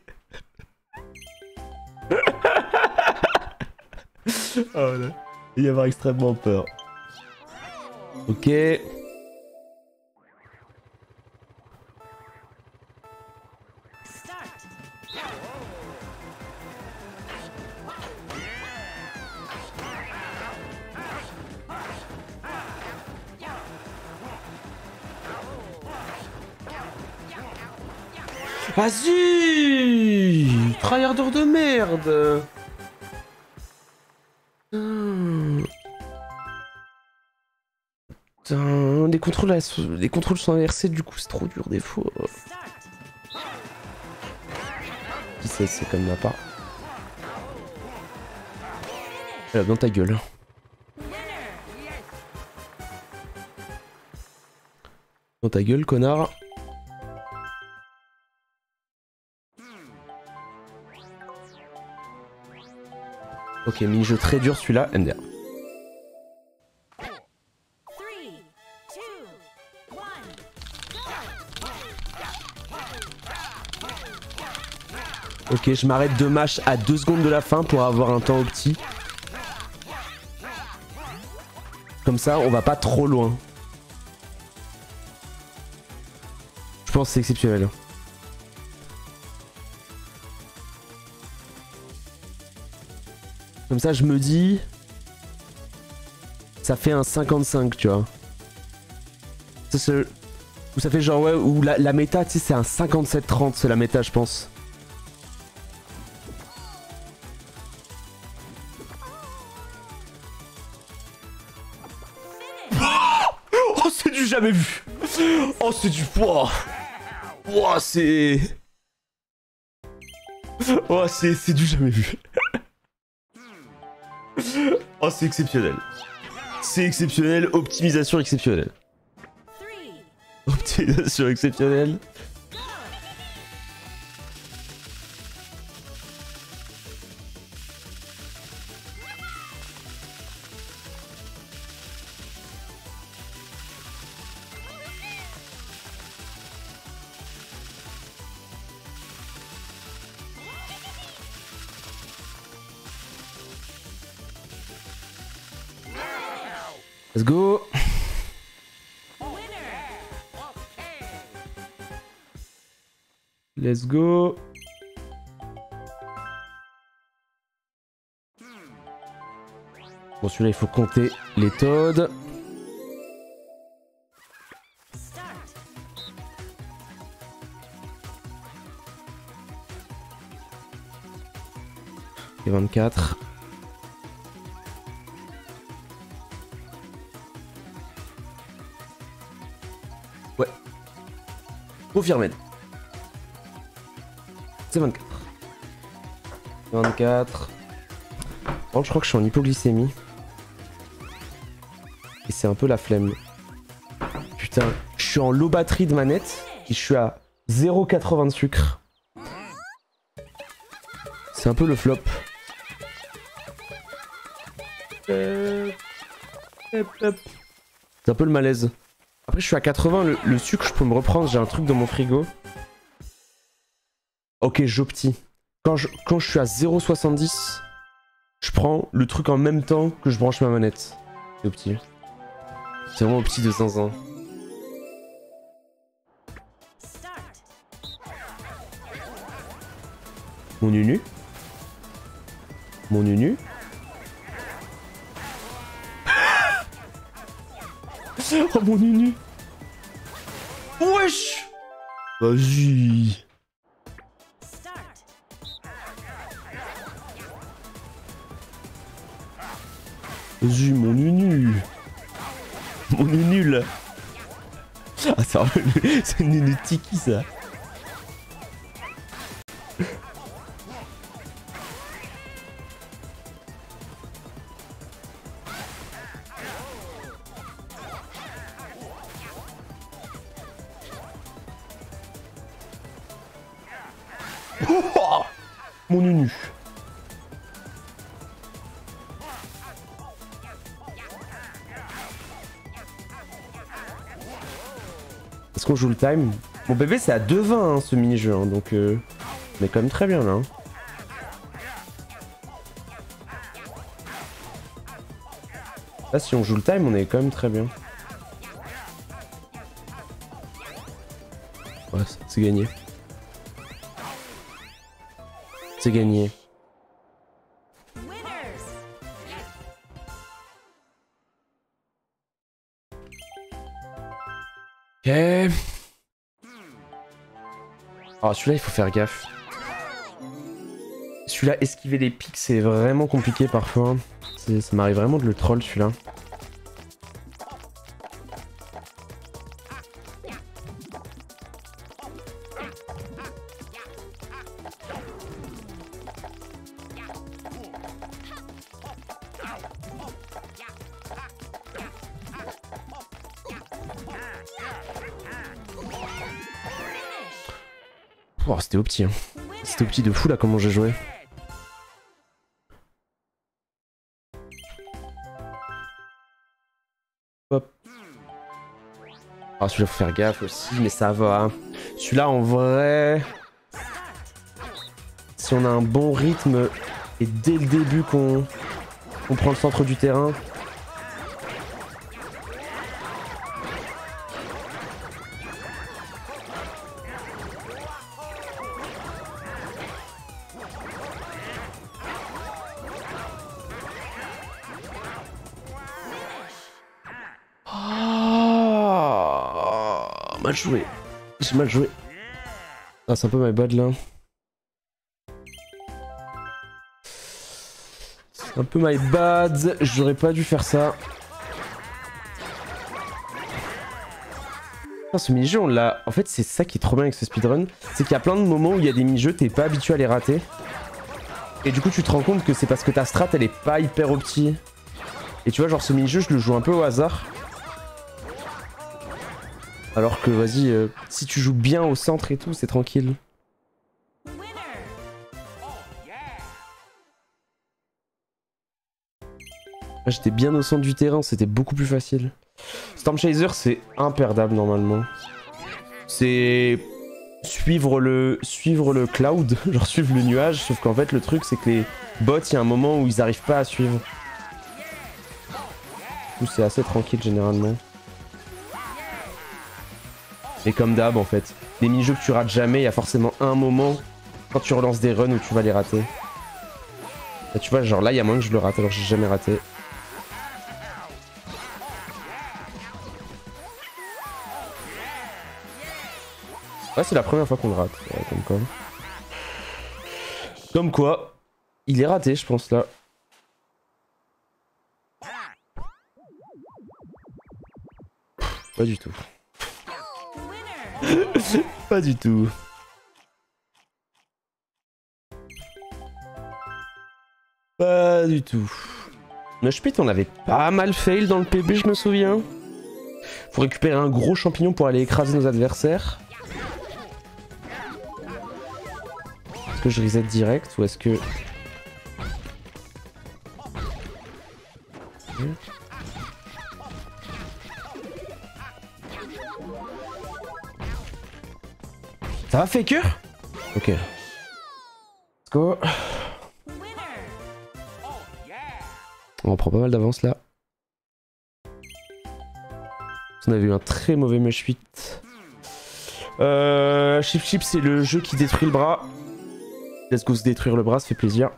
Oh là. Il y avoir extrêmement peur. Ok. Vas-y, tryharder de merde. Putain. Putain, les contrôles, les contrôles sont inversés, du coup c'est trop dur des fois. C'est c'est comme ma part. Elle a dans ta gueule. Dans ta gueule, connard. Ok, mini-jeu très dur celui-là, M D R. Ok, je m'arrête de match à deux secondes de la fin pour avoir un temps opti. Comme ça, on va pas trop loin. Je pense que c'est exceptionnel. Comme ça, je me dis... Ça fait un cinquante-cinq, tu vois. Ça, ça, où ça fait genre, ouais, où la, la méta, tu sais, c'est un cinquante-sept trente, c'est la méta, je pense. Oh, c'est du jamais vu. Oh, c'est du... Wow. Wow, c'est... Oh, c'est du jamais vu. Oh, c'est exceptionnel. C'est exceptionnel, optimisation exceptionnelle. Optimisation exceptionnelle. Let's go. Let's go. Bon, celui-là, il faut compter les Toads. Et vingt-quatre. Ouais. Confirmé. C'est vingt-quatre. vingt-quatre. Bon, je crois que je suis en hypoglycémie. Et c'est un peu la flemme. Putain, je suis en low batterie de manette et je suis à zéro virgule quatre-vingts de sucre. C'est un peu le flop. Euh... C'est un peu le malaise. Après, je suis à quatre-vingts. Le, le sucre, je peux me reprendre. J'ai un truc dans mon frigo. Ok, j'optis. Quand je, quand je suis à zéro virgule soixante-dix, je prends le truc en même temps que je branche ma manette. C'est opti. C'est vraiment opti de zinzin. Mon nunu. Mon nunu. Oh mon nunu. Wesh. Vas-y. Vas-y mon nunu. Mon nunu là. Ah c'est un nunu tiki ça. Oh, mon nunu. Est-ce qu'on joue le time? Mon bébé c'est à deux vingt hein, ce mini-jeu, hein, donc euh, on est quand même très bien là. Hein. Là si on joue le time on est quand même très bien. Ouais, c'est gagné. C'est gagné. Ok. Alors celui-là il faut faire gaffe. Celui-là esquiver les pics c'est vraiment compliqué parfois. Ça m'arrive vraiment de le troll celui-là. Oh, c'était opti, hein. C'était opti de fou là comment j'ai joué. Hop. Ah celui-là faut faire gaffe aussi, mais ça va. Hein. Celui-là en vrai... Si on a un bon rythme et dès le début qu'on qu'on prend le centre du terrain... Mal joué. J'ai mal joué. Ah, c'est un peu my bad là. C'est un peu my bad. J'aurais pas dû faire ça. Ah, ce mini-jeu, on l'a. En fait, c'est ça qui est trop bien avec ce speedrun. C'est qu'il y a plein de moments où il y a des mini-jeux, t'es pas habitué à les rater. Et du coup, tu te rends compte que c'est parce que ta strat, elle est pas hyper opti. Et tu vois, genre ce mini-jeu, je le joue un peu au hasard. Alors que vas-y, euh, si tu joues bien au centre et tout, c'est tranquille. J'étais bien au centre du terrain, c'était beaucoup plus facile. Storm Chaser, c'est imperdable normalement. C'est suivre le suivre le cloud, genre suivre le nuage, sauf qu'en fait le truc c'est que les bots, il y a un moment où ils arrivent pas à suivre. coup c'est assez tranquille généralement. Et comme d'hab en fait, les mini-jeux que tu rates jamais, il y a forcément un moment quand tu relances des runs où tu vas les rater. Là, tu vois, genre là il y a moins que je le rate alors que j'ai jamais raté. Ouais, c'est la première fois qu'on le rate, ouais, comme quoi. Comme quoi, il est raté je pense là. Pas du tout. Pas du tout. Pas du tout. Le Spit, on avait pas mal fail dans le P B, je me souviens. Faut récupérer un gros champignon pour aller écraser nos adversaires. Est-ce que je reset direct ou est-ce que... Ça va, Faker? Ok. Let's go. On prend pas mal d'avance là. On avait eu un très mauvais match huit. Euh, Chip Chip, c'est le jeu qui détruit le bras. Let's go se détruire le bras, ça fait plaisir.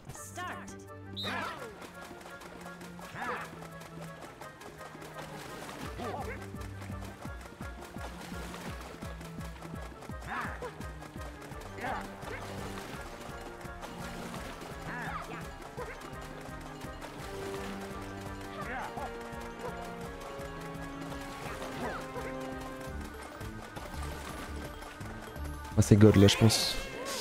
Ah, c'est God là, je pense.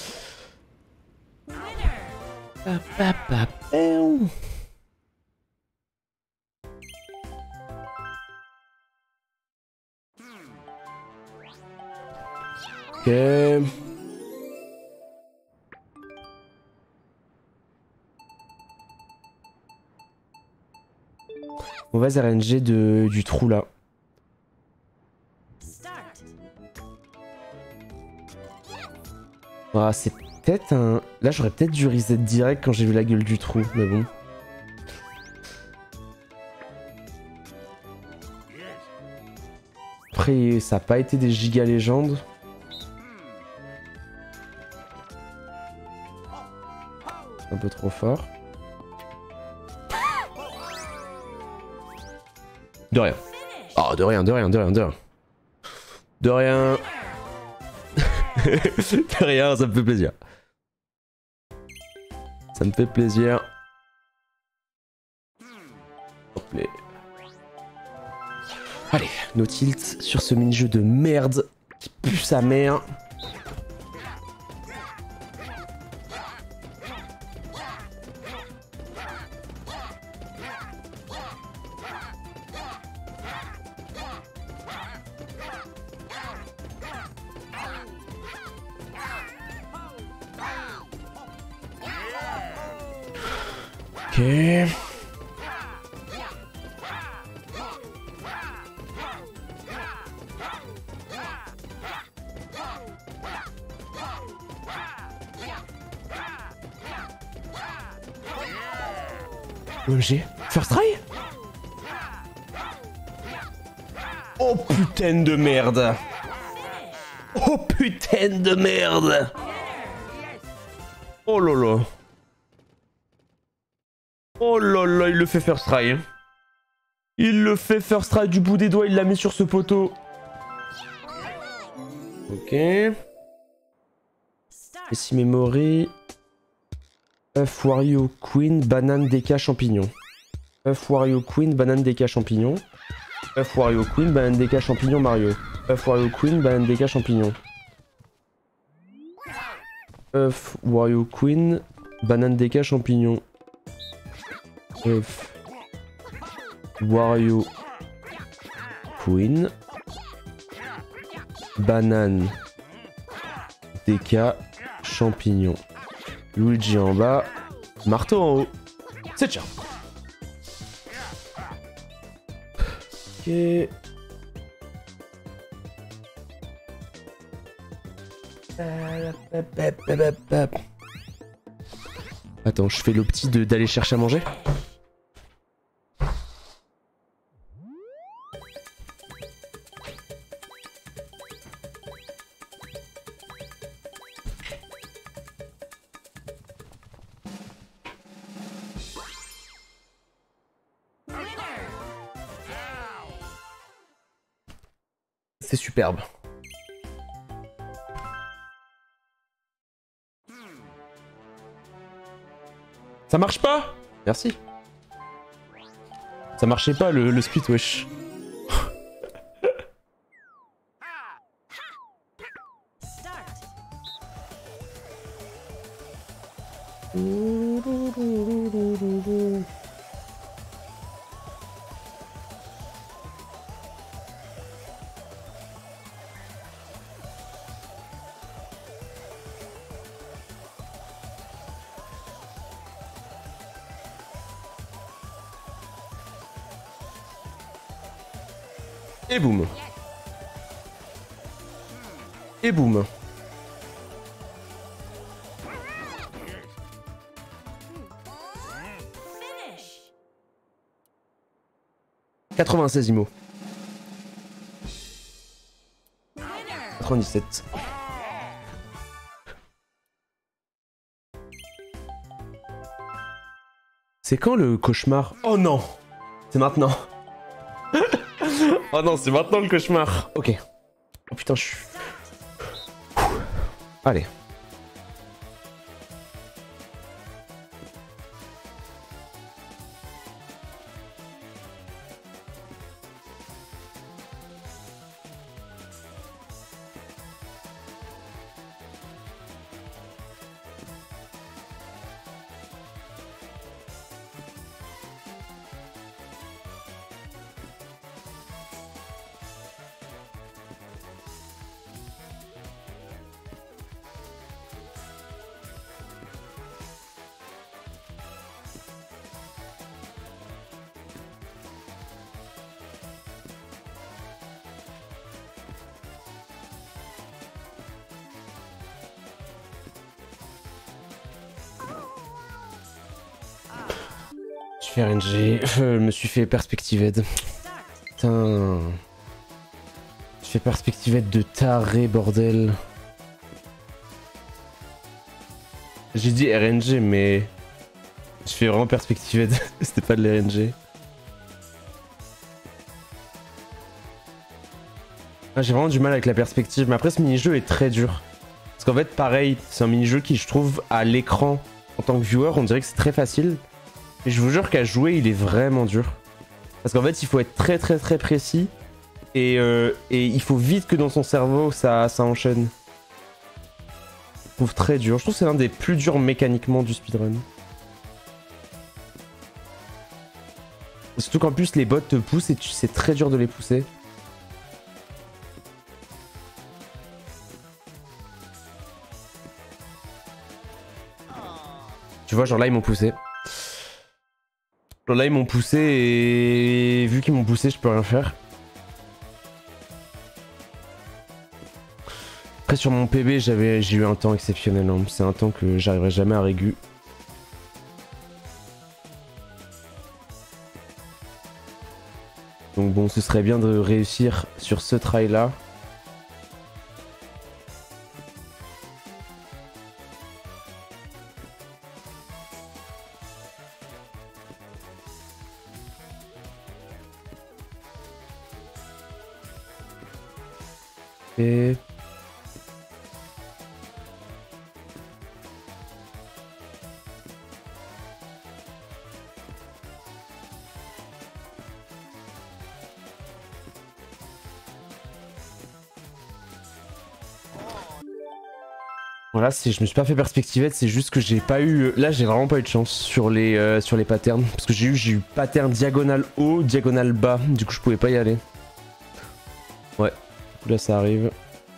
Ok. Mauvaise R N G de, du trou là. Ah, c'est peut-être un... Là, j'aurais peut-être dû reset direct quand j'ai vu la gueule du trou, mais bon. Après, ça n'a pas été des giga légendes. Un peu trop fort. De rien. Oh, de rien, de rien, de rien, de rien. De rien. De rien, ça me fait plaisir. Ça me fait plaisir. Hop là. Allez, no tilt sur ce mini-jeu de merde qui pue sa mère. Ok. O M G, first try? Oh putain de merde! Oh putain de merde! Oh lolo! Oh là là, il le fait first try. Hein. Il le fait first try du bout des doigts, il l'a mis sur ce poteau. Ok. Et si memory. Œuf Wario Queen, banane D K champignon. Œuf Wario Queen, banane D K champignon. Œuf Wario Queen, banane D K champignon Mario. Œuf Wario Queen, banane D K champignon. Œuf Wario Queen, banane D K champignon. Œuf Wario Queen, banane D K champignon. Luigi en bas, marteau en haut. C'est tiens. Ok. Attends, je fais le petit d'aller chercher à manger. C'est superbe. Ça marche pas? Merci. Ça marchait pas le, le split, wesh. Et boum. Et boum. quatre-vingt-seize IMO. quatre-vingt-dix-sept. C'est quand le cauchemar? Oh non! C'est maintenant. Oh non, c'est maintenant le cauchemar. Ok. Oh putain, je suis... Allez. Je fais R N G, je me suis fait perspectived. Putain. Je fais perspectived de taré, bordel. J'ai dit R N G, mais... Je fais vraiment perspectived, c'était pas de l'R N G. Ah, j'ai vraiment du mal avec la perspective, mais après ce mini-jeu est très dur. Parce qu'en fait, pareil, c'est un mini-jeu qui, je trouve, à l'écran, en tant que viewer, on dirait que c'est très facile. Mais je vous jure qu'à jouer, il est vraiment dur. Parce qu'en fait, il faut être très très très précis. Et, euh, et il faut vite que dans son cerveau, ça, ça enchaîne. Je trouve très dur. Je trouve que c'est l'un des plus durs mécaniquement du speedrun. Surtout qu'en plus, les bots te poussent et c'est très dur de les pousser. Tu vois, genre là, ils m'ont poussé. Là ils m'ont poussé et vu qu'ils m'ont poussé je peux rien faire. Après sur mon P B j'avais j'ai eu un temps exceptionnel, hein. C'est un temps que j'arriverai jamais à régu. Donc bon, ce serait bien de réussir sur ce try là. Et... Voilà, je me suis pas fait perspectivette, c'est juste que j'ai pas eu... Là j'ai vraiment pas eu de chance sur les, euh, sur les patterns. Parce que j'ai eu, j'ai eu pattern diagonale haut, diagonale bas, du coup je pouvais pas y aller. Ouais, du coup là ça arrive.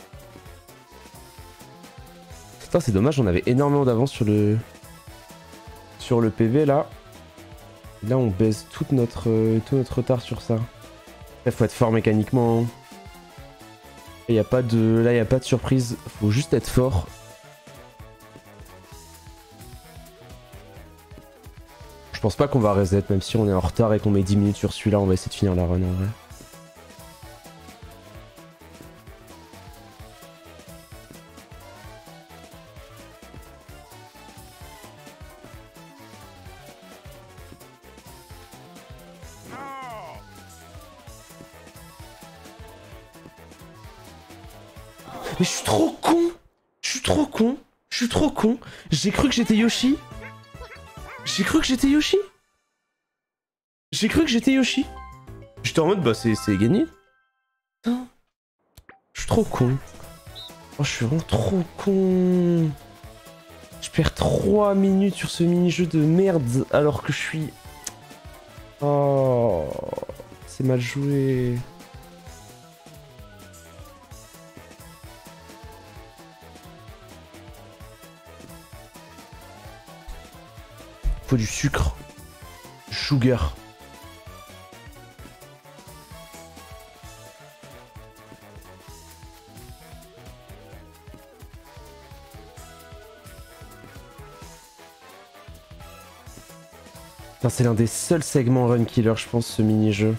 Putain c'est dommage, on avait énormément d'avance sur le... Sur le P V là. Là on baisse toute notre, euh, tout notre retard sur ça. Là faut être fort mécaniquement. Et y a pas de... Là y a pas de surprise, faut juste être fort. Je pense pas qu'on va reset, même si on est en retard et qu'on met dix minutes sur celui-là, on va essayer de finir la run en vrai. Mais je suis trop con. Je suis trop con. Je suis trop con. J'ai cru que j'étais Yoshi. J'ai cru que j'étais Yoshi. J'ai cru que j'étais Yoshi. J'étais en mode, bah c'est gagné. Putain. Je suis trop con. Oh, je suis vraiment trop con. Je perds trois minutes sur ce mini-jeu de merde alors que je suis... Oh... C'est mal joué. Faut du sucre. Sugar. C'est l'un des seuls segments Run Killer, je pense, ce mini-jeu.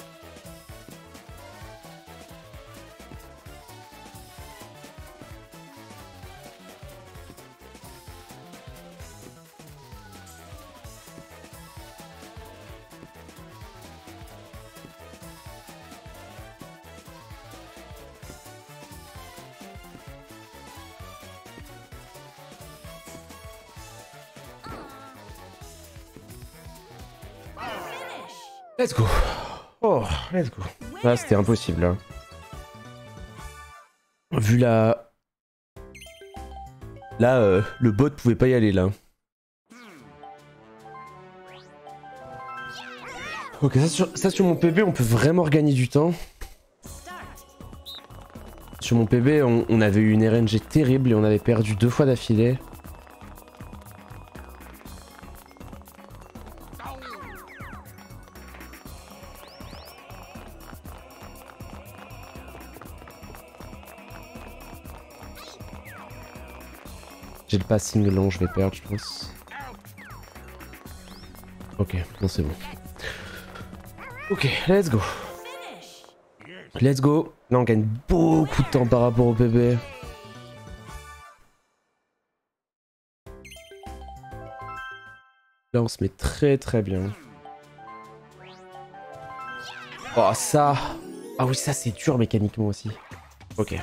Let's go. Oh, let's go. Là, c'était impossible. Hein. Vu la... Là, euh, le bot pouvait pas y aller, là. Ok, ça sur, ça sur mon P B, on peut vraiment regagner du temps. Sur mon P B, on, on avait eu une R N G terrible et on avait perdu deux fois d'affilée. J'ai le passing long, je vais perdre, je pense. Ok, non c'est bon. Ok, let's go. Let's go. Là on gagne beaucoup de temps par rapport au P B. Là on se met très très bien. Oh ça. Ah oui ça c'est dur mécaniquement aussi. Ok.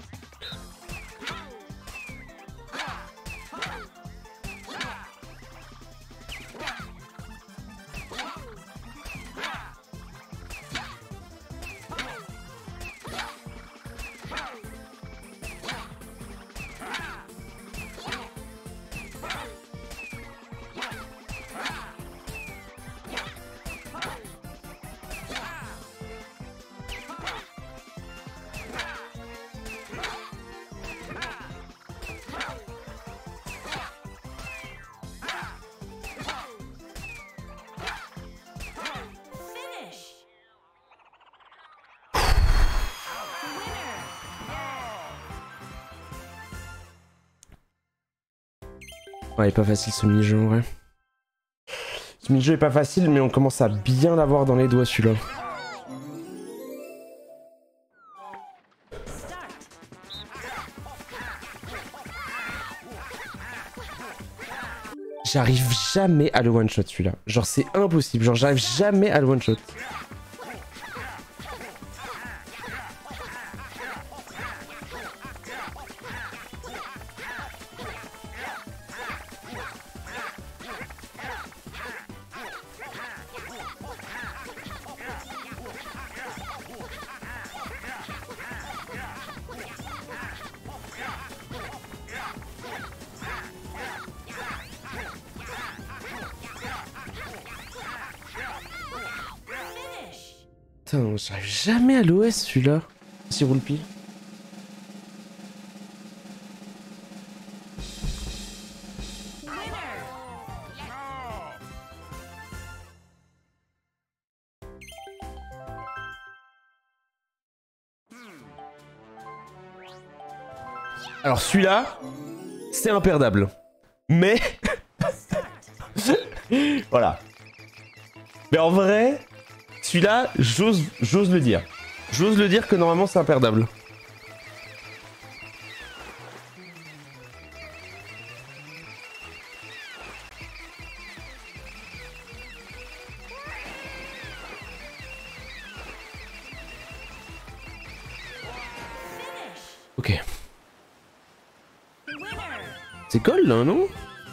Ouais, il est pas facile ce mini-jeu en vrai. Ce mini-jeu est pas facile, mais on commence à bien l'avoir dans les doigts celui-là. J'arrive jamais à le one-shot celui-là. Genre c'est impossible, genre j'arrive jamais à le one-shot. Putain, j'arrive jamais à l'O S celui-là. Si roule pile. Alors celui-là, c'est imperdable. Mais... voilà. Mais en vrai... Celui-là, j'ose j'ose le dire. J'ose le dire que normalement c'est imperdable. Ok. C'est gold là, non?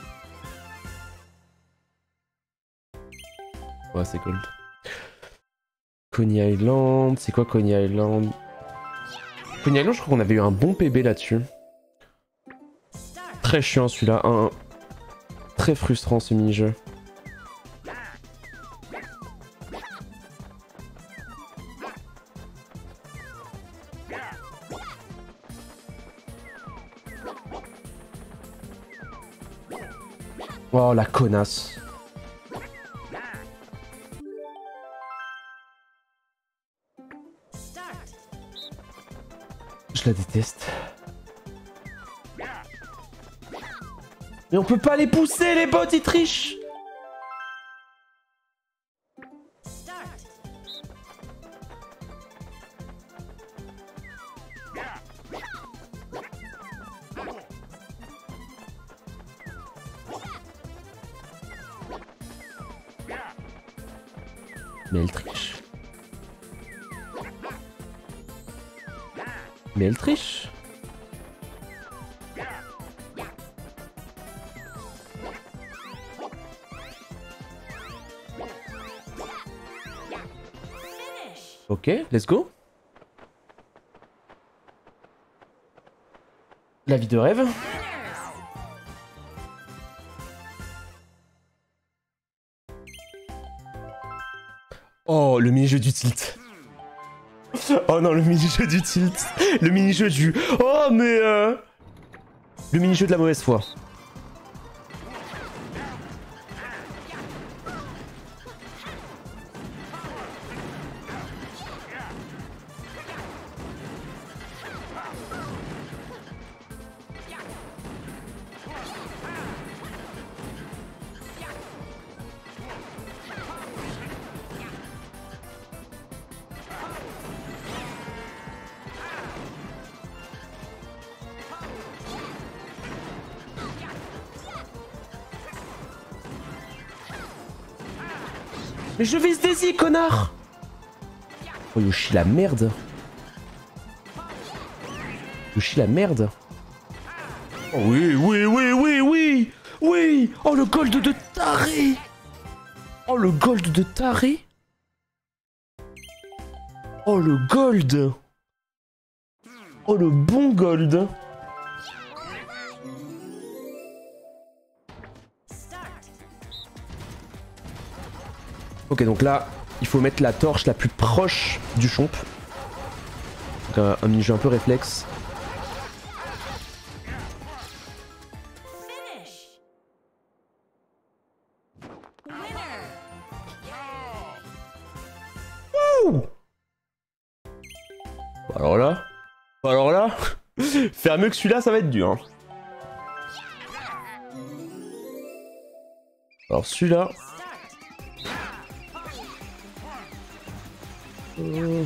Ouais, c'est gold. Coney Island, c'est quoi Coney Island? Coney Island, je crois qu'on avait eu un bon P B là-dessus. Très chiant celui-là, un... très frustrant ce mini-jeu. Oh la connasse. Je la déteste. Mais on peut pas les pousser les bots, ils trichent. Mais elle triche. Mais elle triche. Ok, let's go. La vie de rêve. Oh, le mini-jeu du tilt. Oh non, le mini-jeu du tilt. Le mini-jeu du... Oh, mais... Euh... Le mini-jeu de la mauvaise foi. Mais je vise Daisy, connard! Oh, Yoshi, la merde! Yoshi, la merde! Oh oui, oui, oui, oui, oui! Oui! Oh, le gold de taré! Oh, le gold de taré! Oh, le gold! Oh, le bon gold! Ok, donc là, il faut mettre la torche la plus proche du chomp. Donc un, un mini-jeu un peu réflexe. Wouh! Alors là, alors là, faire mieux que celui-là, ça va être dur. Hein. Alors celui-là... Oh,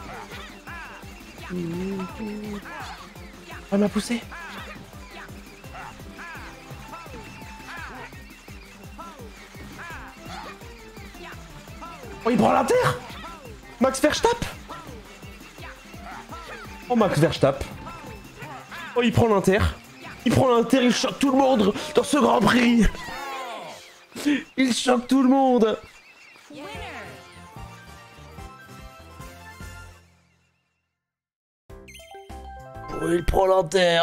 elle m'a poussé. Oh, il prend la terre. Max Verstappen. Oh, Max Verstappen. Oh, il prend l'inter. Il prend l'inter, il choque tout le monde dans ce Grand Prix. Il choque tout le monde. Oh, il prend l'inter.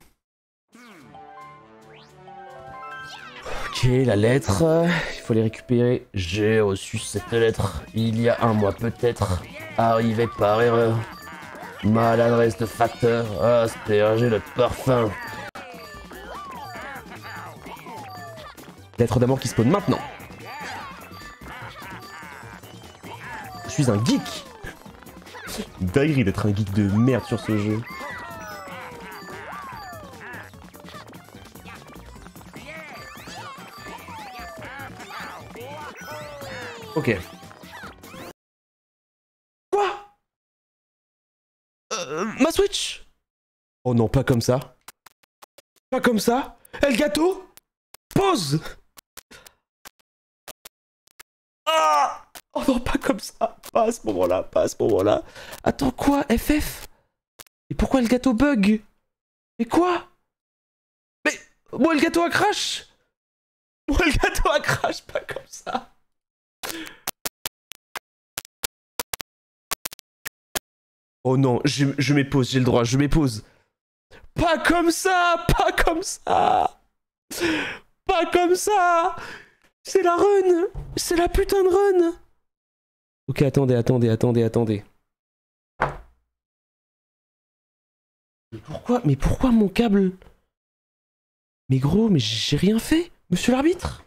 Ok, la lettre. Il faut les récupérer. J'ai reçu cette lettre il y a un mois peut-être. Arrivé par erreur. Maladresse de facteur. Asperger le parfum. Lettre d'amour qui spawn maintenant. Je suis un geek. Dinguerie d'être un geek de merde sur ce jeu. Ok. Quoi? euh, Ma Switch? Oh non, pas comme ça. Pas comme ça. Elgato? Pause. Ah! Oh non, pas comme ça. Pas à ce moment-là, pas à ce moment-là. Attends, quoi? F F? Et pourquoi Elgato bug? Mais quoi? Mais... Moi, le gâteau à crash. Moi, le gâteau à crash, pas comme ça. Oh non, je, je m'épose, j'ai le droit, je m'épose. Pas comme ça, pas comme ça. Pas comme ça. C'est la run. C'est la putain de run. Ok, attendez, attendez, attendez, attendez. Mais pourquoi, mais pourquoi mon câble? Mais gros, mais j'ai rien fait, monsieur l'arbitre.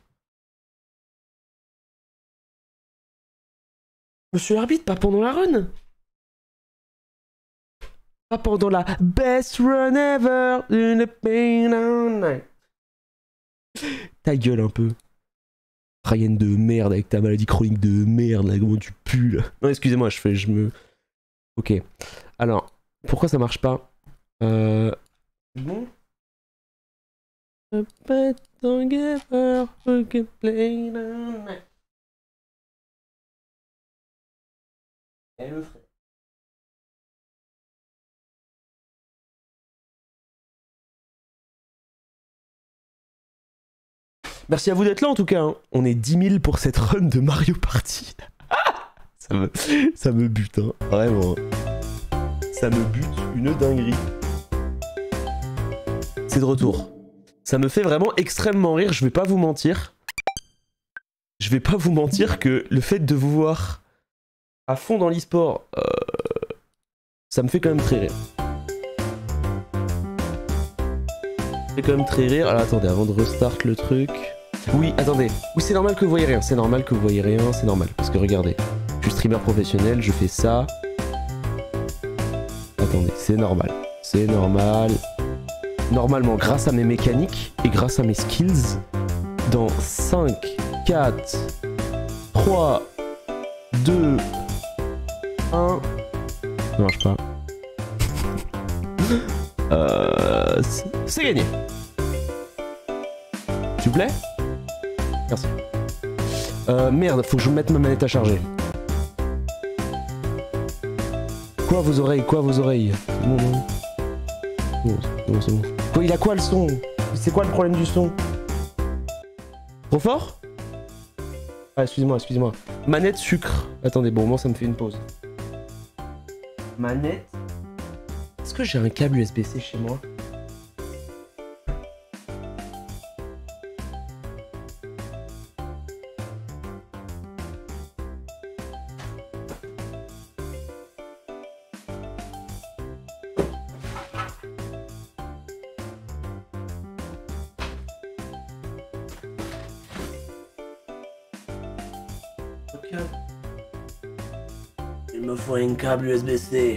Monsieur l'arbitre, pas pendant la run. Pas pendant la best run ever. In the pain all night. Ta gueule un peu. Ryan de merde avec ta maladie chronique de merde, là, comment tu pues là. Non, excusez-moi, je fais, je me... Ok. Alors, pourquoi ça marche pas? Euh... Bon. Elle le ferait. Merci à vous d'être là en tout cas. Hein. On est dix mille pour cette run de Mario Party. ça, me, ça me bute, hein. Vraiment. Ça me bute une dinguerie. C'est de retour. Ça me fait vraiment extrêmement rire, je vais pas vous mentir. Je vais pas vous mentir que le fait de vous voir à fond dans l'e-sport, euh, ça me fait quand même très rire. Ça me fait quand même très rire. Alors attendez, avant de restart le truc... Oui, attendez. Oui, c'est normal que vous voyez rien. C'est normal que vous voyez rien, c'est normal. Parce que regardez, je suis streamer professionnel, je fais ça. Attendez, c'est normal. C'est normal. Normalement, grâce à mes mécaniques et grâce à mes skills, dans cinq, quatre, trois, deux, un... Ça marche pas. euh, c'est gagné. S'il vous plaît. Merci. Euh, merde, faut que je mette ma manette à charger. Quoi vos oreilles? Quoi vos oreilles? Bon, bon. Bon, c'est bon, c'est bon. Quoi, il a quoi le son? C'est quoi le problème du son? Trop fort? Ah, excusez-moi, excusez-moi. Manette sucre. Attendez, bon, moi ça me fait une pause. Manette. Est-ce que j'ai un câble U S B C chez moi? Il me faut un câble U S B C.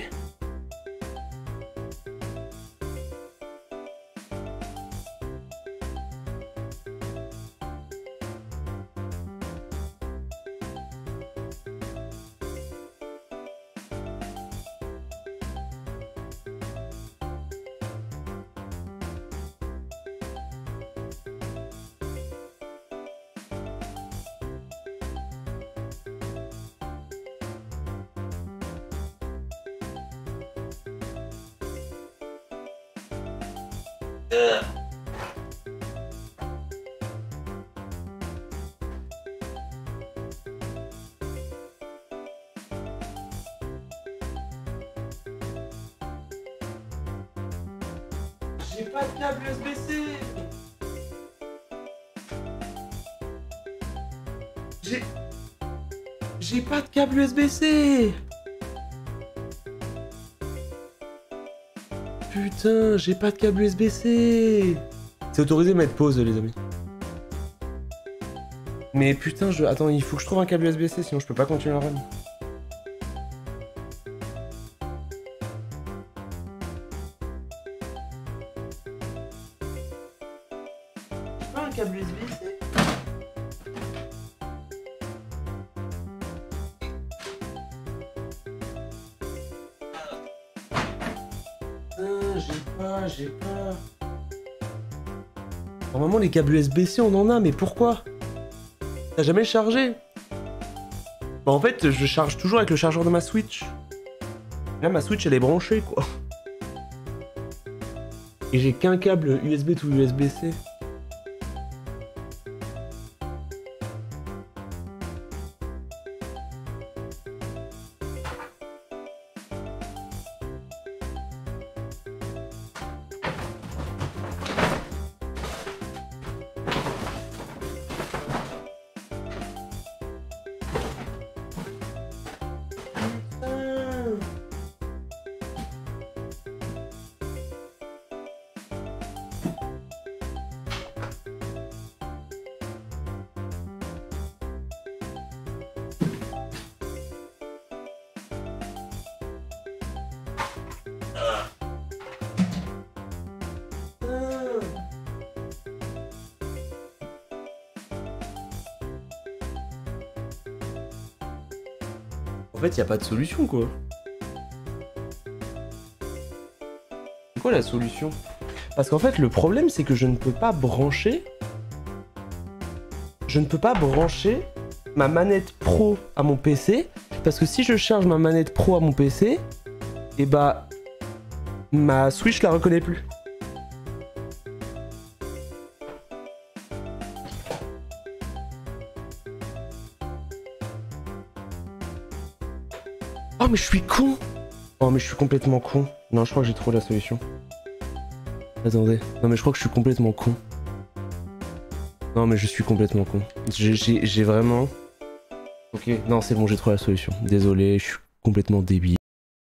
Euh. J'ai pas de câble U S B C. J'ai... J'ai pas de câble U S B C. Putain, j'ai pas de câble U S B C. C'est autorisé de mettre pause, les amis. Mais putain, je... Attends, il faut que je trouve un câble U S B C, sinon je peux pas continuer la run. J'ai pas un câble U S B C. J'ai pas, j'ai pas... Normalement les câbles U S B C on en a, mais pourquoi? T'as jamais chargé? Bah en fait je charge toujours avec le chargeur de ma Switch. Là ma Switch elle est branchée quoi. Et j'ai qu'un câble U S B to U S B C. En fait, y a pas de solution, quoi. C'est quoi la solution? Parce qu'en fait, le problème, c'est que je ne peux pas brancher... Je ne peux pas brancher ma manette pro à mon P C. Parce que si je charge ma manette pro à mon P C, et bah... ma Switch la reconnaît plus. Oh mais je suis con. Oh mais je suis complètement con. Non, je crois que j'ai trouvé la solution. Attendez. Non mais je crois que je suis complètement con. Non mais je suis complètement con. J'ai vraiment... Ok, non c'est bon, j'ai trouvé la solution. Désolé, je suis complètement débile.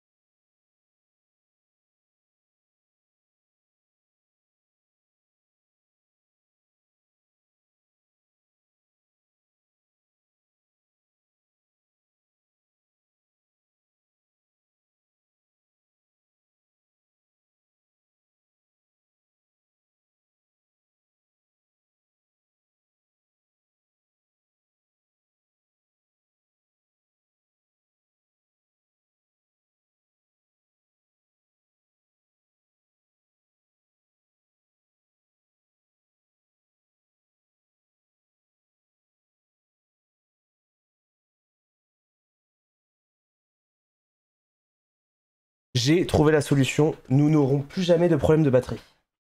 J'ai trouvé la solution, nous n'aurons plus jamais de problème de batterie.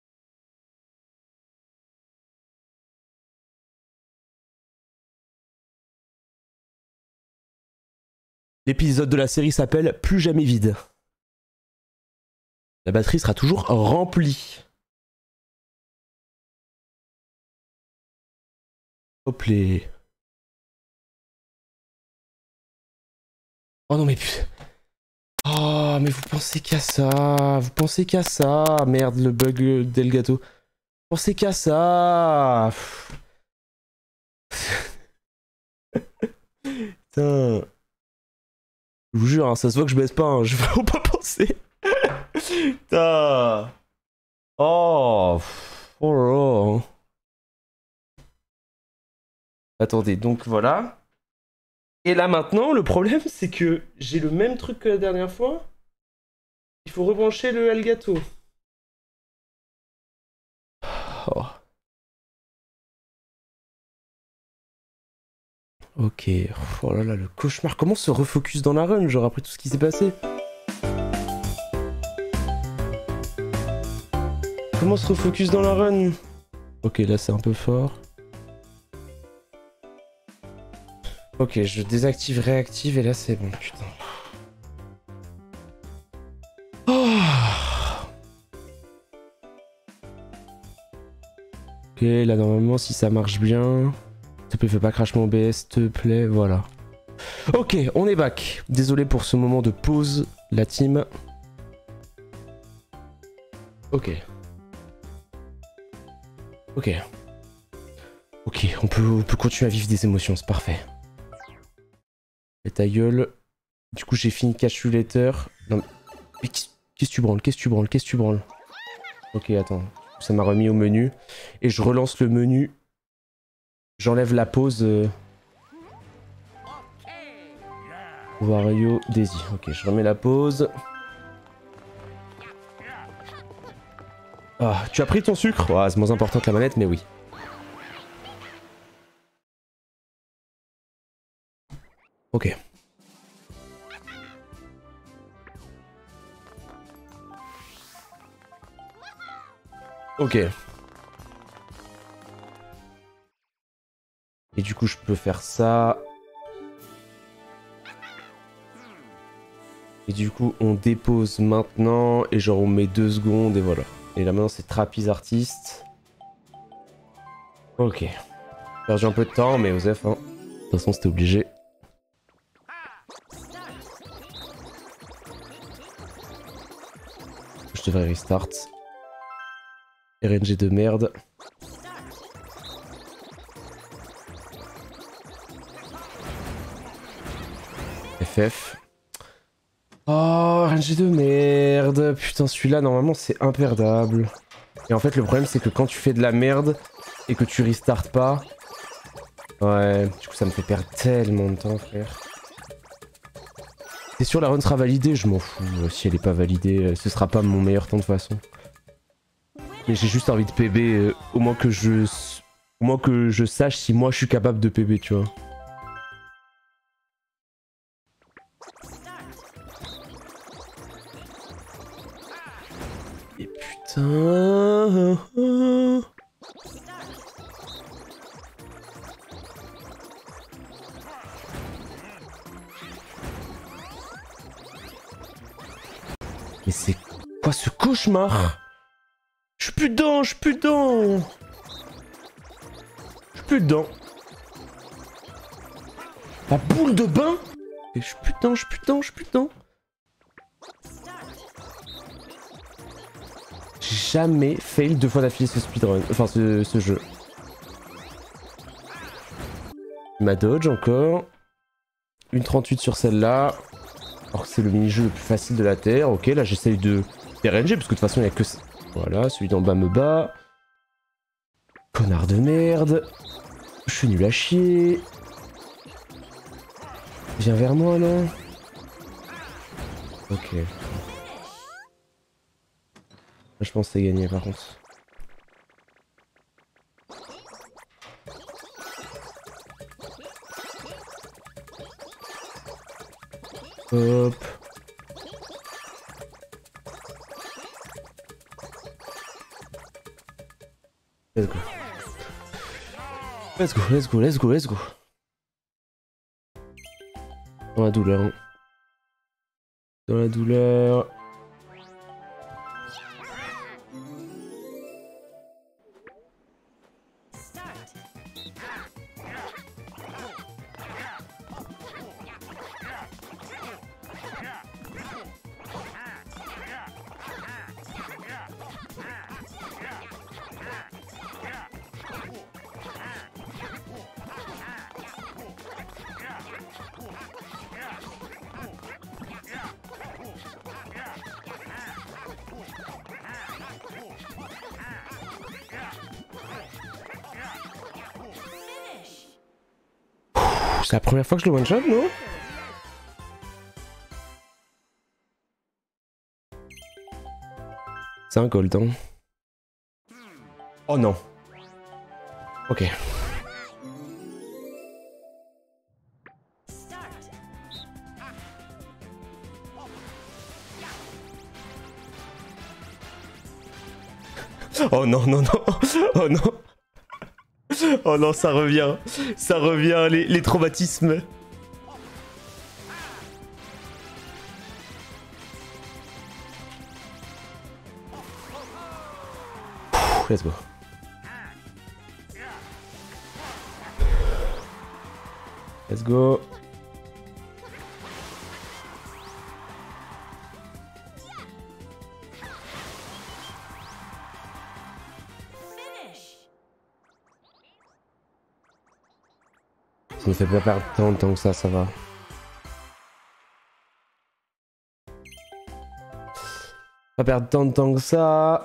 L'épisode de la série s'appelle Plus jamais vide. La batterie sera toujours remplie. Hop les... Oh non mais putain... Oh, mais vous pensez qu'à ça, vous pensez qu'à ça, merde, le bug d'Elgato. Vous pensez qu'à ça. Putain. Je vous jure, hein, ça se voit que je baisse pas, hein, je vais vraiment pas penser. Putain. Oh. Oh là là. Attendez, donc voilà. Et là maintenant, le problème, c'est que j'ai le même truc que la dernière fois. Il faut rebrancher le Elgato. Oh. Ok. Oh là là, le cauchemar. Comment se refocus dans la run, genre après tout ce qui s'est passé? Comment se refocus dans la run? Ok, là c'est un peu fort. Ok, je désactive, réactive et là c'est bon, putain. Oh. Ok, là normalement si ça marche bien... S'il te plaît, fais pas crash mon O B S, s'il te plaît, voilà. Ok, on est back. Désolé pour ce moment de pause, la team. Ok. Ok. Ok, on peut, on peut continuer à vivre des émotions, c'est parfait. Et ta gueule. Du coup, j'ai fini Calculator. Non, mais... mais qu'est-ce que tu branles? Qu'est-ce que tu branles? Qu'est-ce que tu branles? Ok, attends. Ça m'a remis au menu. Et je relance le menu. J'enlève la pause. Euh... Wario, Daisy. Ok, je remets la pause. Ah, tu as pris ton sucre? Ah, c'est moins important que la manette, mais oui. Ok. Ok. Et du coup, je peux faire ça. Et du coup, on dépose maintenant. Et genre, on met deux secondes et voilà. Et là, maintenant, c'est Trapeze Artist. Ok. Perdu un peu de temps, mais Osef, hein. De toute façon, c'était obligé. Je devrais restart. R N G de merde. F F. Oh, R N G de merde. Putain, celui-là, normalement, c'est imperdable. Et en fait, le problème, c'est que quand tu fais de la merde et que tu restartes pas... Ouais, du coup, ça me fait perdre tellement de temps, frère. C'est sûr, la run sera validée, je m'en fous. Si elle est pas validée, ce sera pas mon meilleur temps de toute façon. Mais j'ai juste envie de P B, euh, au moins que je... Au moins que je sache si moi, je suis capable de P B, tu vois. Et putain... Mais c'est quoi ce cauchemar? Je suis plus dedans, je suis plus dedans. Je suis plus dedans. La boule de bain? Et je suis plus dedans, je suis plus dedans, je suis plus dedans. J'ai jamais fail deux fois d'affilée ce speedrun, enfin ce, ce jeu. Ma dodge encore. Une trente-huit sur celle-là. Alors que c'est le mini-jeu le plus facile de la Terre. Ok, là j'essaye de R N G parce que de toute façon il n'y a que ça. Voilà, celui d'en bas me bat. Connard de merde. Je suis nul à chier. Viens vers moi là. Ok. Là, je pense que c'est gagné par contre. Hop. Let's go. Let's go, let's go, let's go, let's go. Dans la douleur. Dans la douleur. C'est la première fois que je le one shot, non? C'est un gold, hein. Oh non. Ok. Oh non, non, non. Oh non. Oh non, ça revient. Ça revient, les, les traumatismes. Let's go. Let's go. Ça ne fait pas perdre tant de temps que ça, ça va. Pas perdre tant de temps que ça.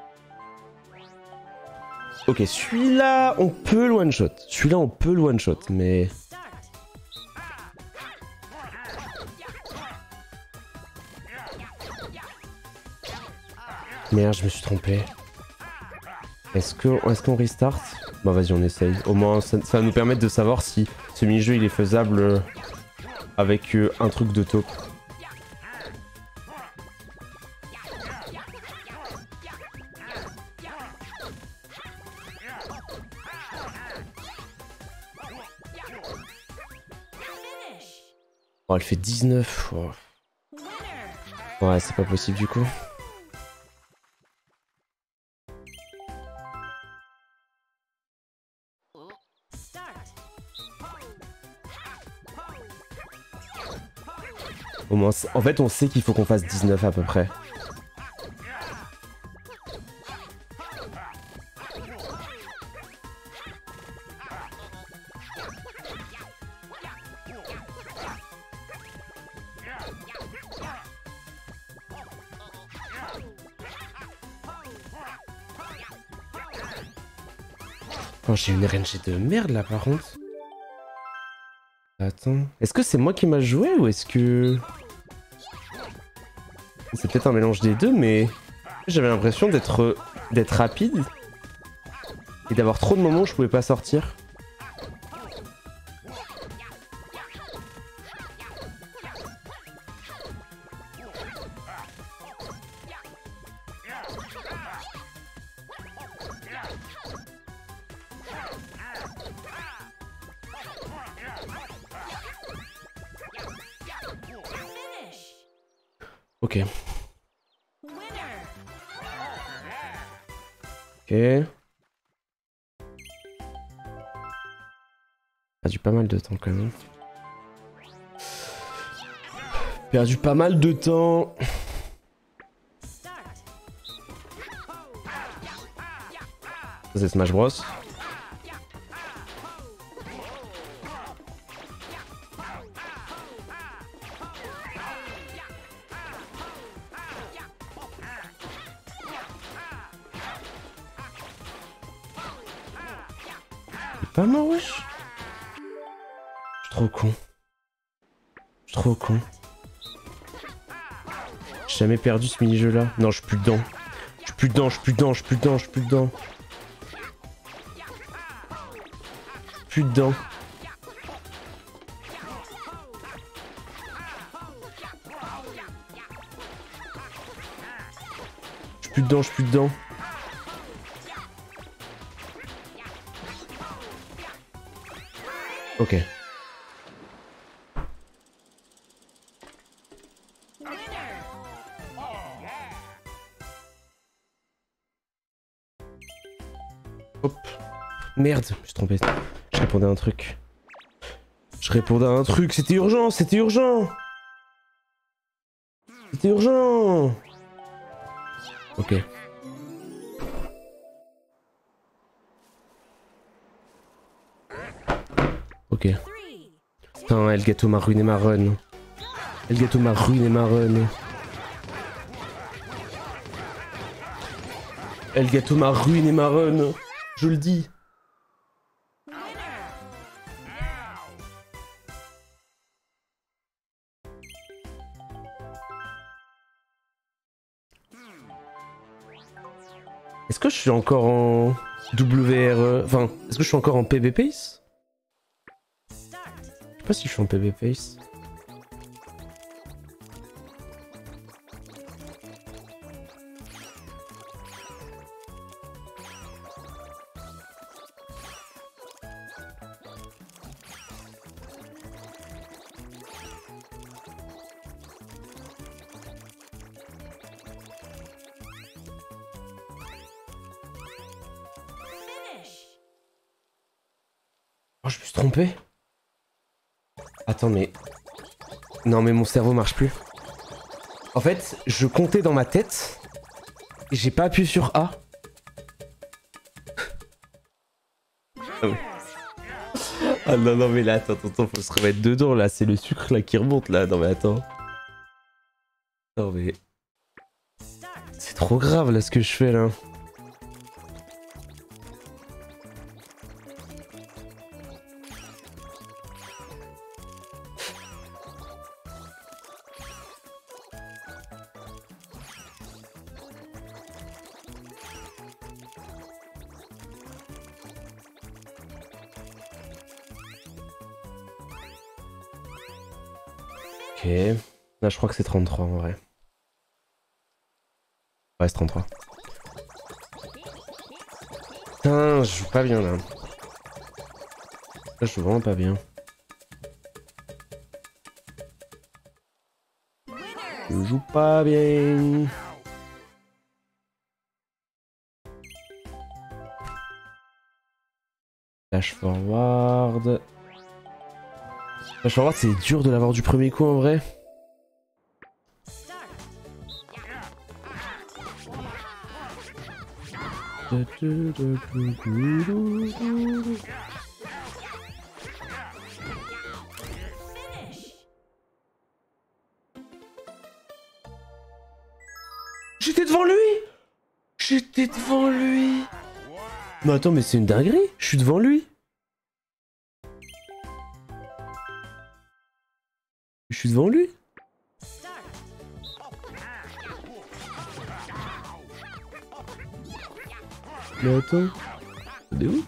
Ok, celui-là, on peut le one-shot. Celui-là, on peut le one-shot, mais... Merde, je me suis trompé. Est-ce que, est-ce qu'on restart? Bah vas-y, on essaye. Au moins, ça, ça va nous permettre de savoir si ce mini-jeu, il est faisable avec euh, un truc de taupe. Oh, elle fait dix-neuf. Oh. Ouais, c'est pas possible du coup. Au moins, en fait, on sait qu'il faut qu'on fasse dix-neuf à peu près. Oh, j'ai une R N G de merde là par contre. Attends. Est-ce que c'est moi qui m'a joué ou est-ce que... C'est peut-être un mélange des deux, mais... J'avais l'impression d'être d'être rapide. Et d'avoir trop de moments où je pouvais pas sortir. Ok. Ok. Perdu pas mal de temps quand même. Perdu pas mal de temps. Ça c'est Smash Bros. Pas mort, wesh. Je suis trop con. Je suis trop con. J'ai jamais perdu ce mini-jeu là. Non, je suis plus dedans. Je suis plus dedans, je suis plus dedans, je suis plus dedans, je suis plus dedans. Plus dedans. Je suis plus dedans, je suis plus dedans. Ok. Hop. Merde, je me suis trompé. Je répondais à un truc. Je répondais à un truc, c'était urgent, c'était urgent. C'était urgent. Ok. Ok. Putain, Elgato m'a ruiné ma run. Elgato m'a ruiné ma run. Elgato m'a ruiné ma run. Je le dis. Est-ce que je suis encore en W R E? Enfin, est-ce que je suis encore en P B Pace? Je sais pas si je suis en P B Pace. Oh, je me suis trompé. Attends, mais... Non, mais mon cerveau marche plus. En fait, je comptais dans ma tête et j'ai pas appuyé sur A. Ah, oui. Ah non, non, mais là, attends, attends, faut se remettre dedans, là. C'est le sucre, là, qui remonte, là. Non, mais attends. Non, mais... C'est trop grave, là, ce que je fais, là. Ok. Là, je crois que c'est trente-trois en vrai. Ouais, c'est trente-trois. Putain, je joue pas bien là. Là, je joue vraiment pas bien. Je joue pas bien. Flash forward. Flash forward, c'est dur de l'avoir du premier coup en vrai. J'étais devant lui. J'étais devant lui. Mais attends, mais c'est une dinguerie. Je suis devant lui. Je suis devant lui. Mais attends. On est où?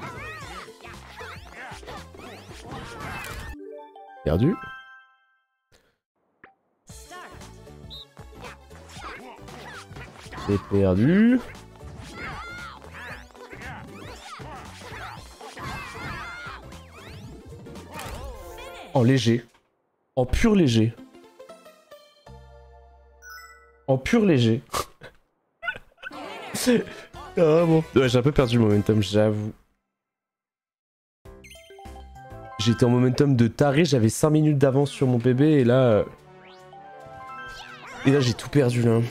Perdu. C'est perdu. En léger. En pur léger. En pur léger. Ah bon. Ouais, j'ai un peu perdu le momentum, j'avoue. J'étais en momentum de taré, j'avais cinq minutes d'avance sur mon bébé et là... Et là j'ai tout perdu là.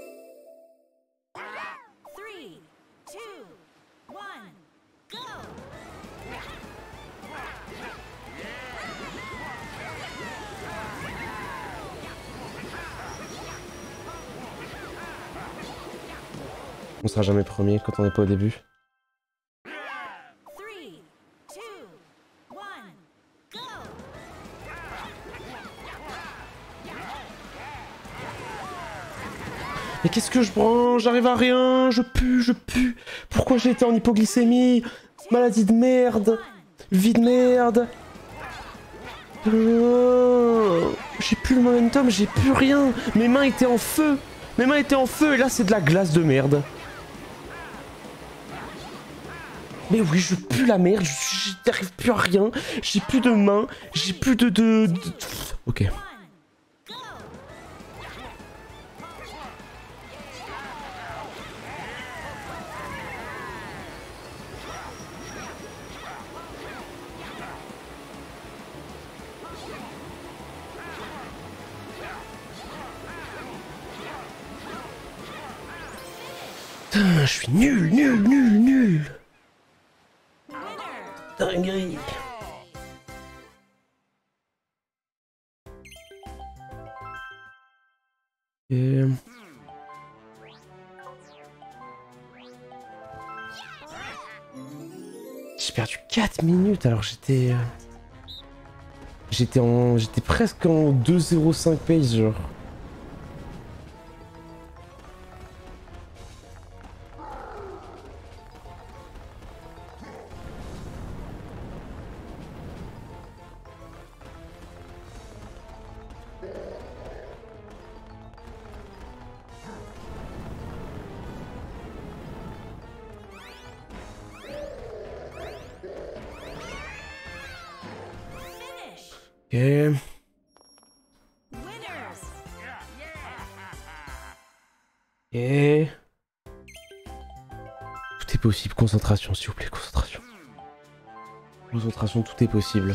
On sera jamais premier quand on n'est pas au début. Mais qu'est-ce que je prends? J'arrive à rien, je pue, je pue. Pourquoi j'ai été en hypoglycémie? Maladie de merde. Vie de merde. Oh, j'ai plus le momentum, j'ai plus rien. Mes mains étaient en feu. Mes mains étaient en feu et là c'est de la glace de merde. Mais oui, je pue la merde, je n'arrive plus à rien, j'ai plus de mains, j'ai plus de, de, de... Ok. Putain, je suis nul, nul, nul, nul. Dinguerie. Et... J'ai perdu quatre minutes alors j'étais... J'étais en... J'étais presque en deux zéro cinq pace genre. Ok. Et... Tout est possible, concentration s'il vous plaît, concentration. Concentration, tout est possible.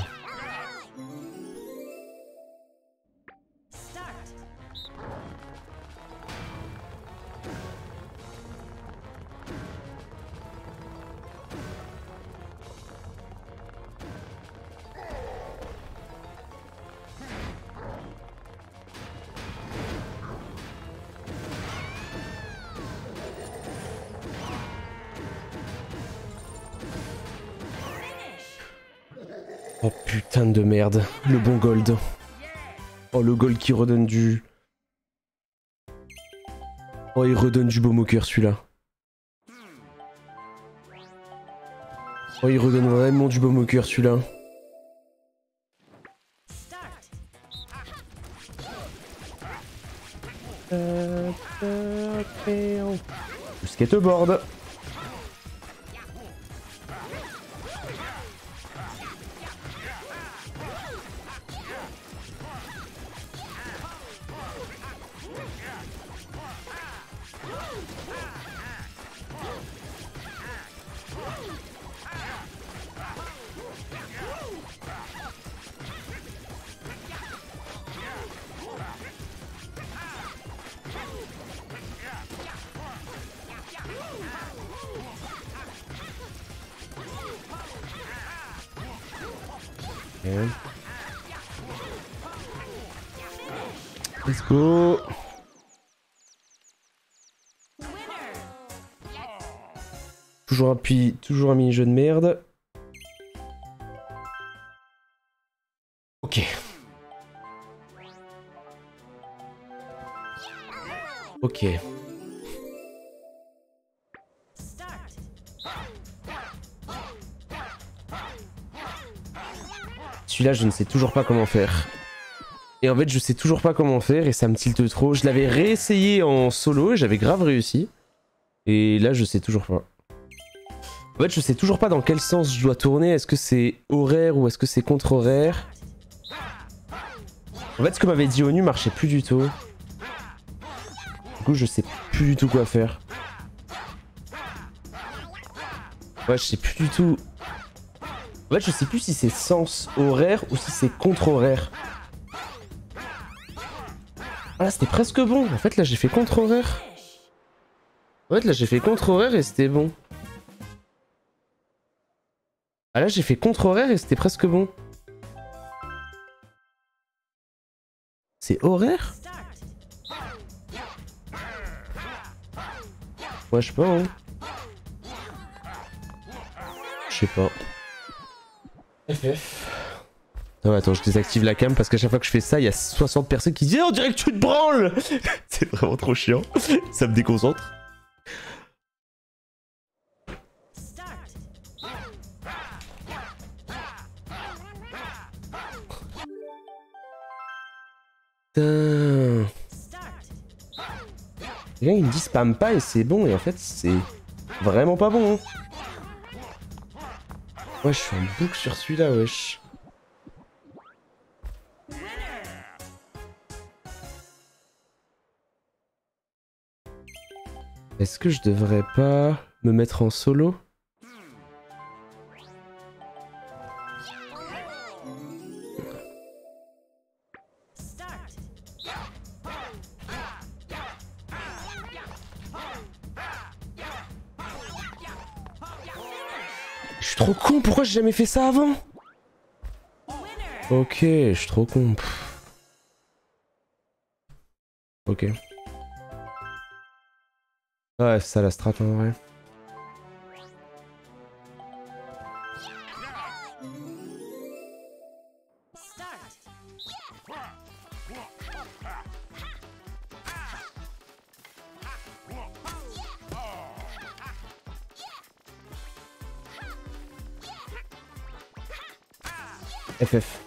Oh putain de merde, le bon gold. Oh le gold qui redonne du... Oh il redonne du baume au cœur celui-là. Oh il redonne vraiment du baume au cœur celui-là. Le skateboard. Okay. Let's go. toujours un, puis, toujours un mini-jeu de merde. Ok. Ok. Celui-là, je ne sais toujours pas comment faire. Et en fait, je sais toujours pas comment faire et ça me tilte trop. Je l'avais réessayé en solo et j'avais grave réussi. Et là, je sais toujours pas. En fait, je sais toujours pas dans quel sens je dois tourner. Est-ce que c'est horaire ou est-ce que c'est contre-horaire? En fait, ce que m'avait dit ONU marchait plus du tout. Du coup, je sais plus du tout quoi faire. Ouais, je sais plus du tout. En fait, je sais plus si c'est sens horaire ou si c'est contre-horaire. Ah là, c'était presque bon. En fait, là, j'ai fait contre-horaire. En fait, là, j'ai fait contre-horaire et c'était bon. Ah là, j'ai fait contre-horaire et c'était presque bon. C'est horaire? Ouais, je sais pas, hein. Je sais pas. F F. Non, attends, je désactive la cam parce qu'à chaque fois que je fais ça, il y a soixante personnes qui disent eh, on dirait que tu te branles. C'est vraiment trop chiant. Ça me déconcentre. Putain. Les gars, ils me disent spam pas et c'est bon, et en fait, c'est vraiment pas bon. Hein. Ouais, je suis en boucle sur celui-là, wesh. Est-ce que je devrais pas me mettre en solo? Je suis trop con, pourquoi j'ai jamais fait ça avant? Ok, je suis trop con. Pff. Ok. Ouais, c'est ça la strat en vrai. F F.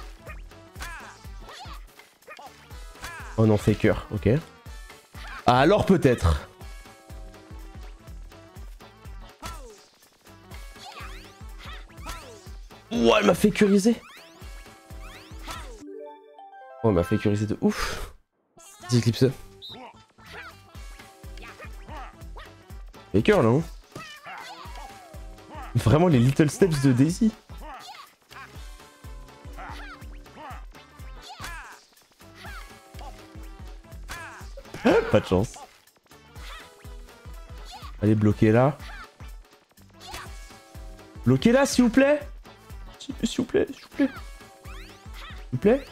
Oh non, faker, ok. Ah, alors peut-être. Oh, elle m'a fakerisé. Oh, elle m'a fakerisé de ouf. Vas-y, Eclipse. Faker là, hein. Vraiment les little steps de Daisy. Pas de chance. Allez, bloquez là. Bloquez là, s'il vous plaît. S'il vous plaît, s'il vous plaît. S'il vous plaît.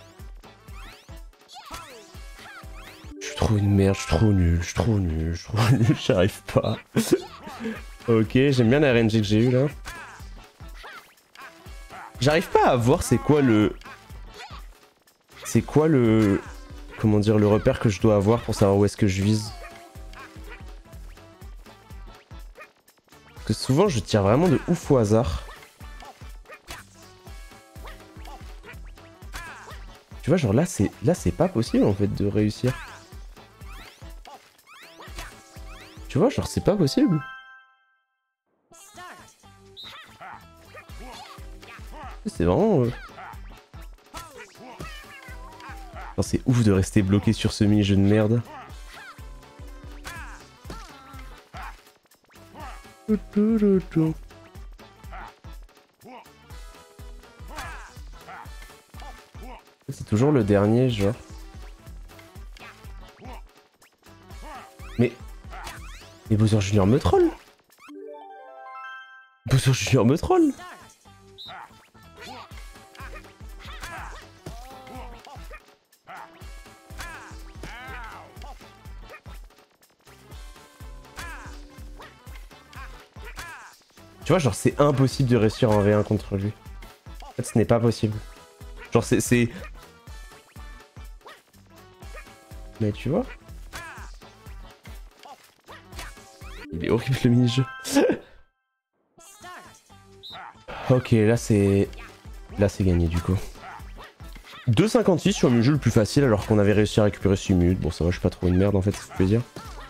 Je suis trop une merde, je suis trop nul, je suis trop nul, je suis trop nul, j'y arrive pas. Ok, j'aime bien la R N G que j'ai eu là. J'arrive pas à voir c'est quoi le... C'est quoi le... Comment dire, le repère que je dois avoir pour savoir où est-ce que je vise. Parce que souvent je tire vraiment de ouf au hasard. Tu vois, genre là c'est là c'est pas possible en fait de réussir. Tu vois, genre c'est pas possible. C'est vraiment... Euh... C'est ouf de rester bloqué sur ce mini-jeu de merde. C'est toujours le dernier, genre. Mais... Mais Bowser Junior me troll. Bowser Junior me troll. Tu vois, genre, c'est impossible de réussir en V un contre lui. En fait, ce n'est pas possible. Genre, c'est... Mais tu vois? Il est horrible le mini-jeu. Ok, là c'est... Là c'est gagné du coup. deux cinquante-six sur le mini-jeu le plus facile alors qu'on avait réussi à récupérer six minutes. Bon ça va, je suis pas trop une merde en fait, ça fait plaisir.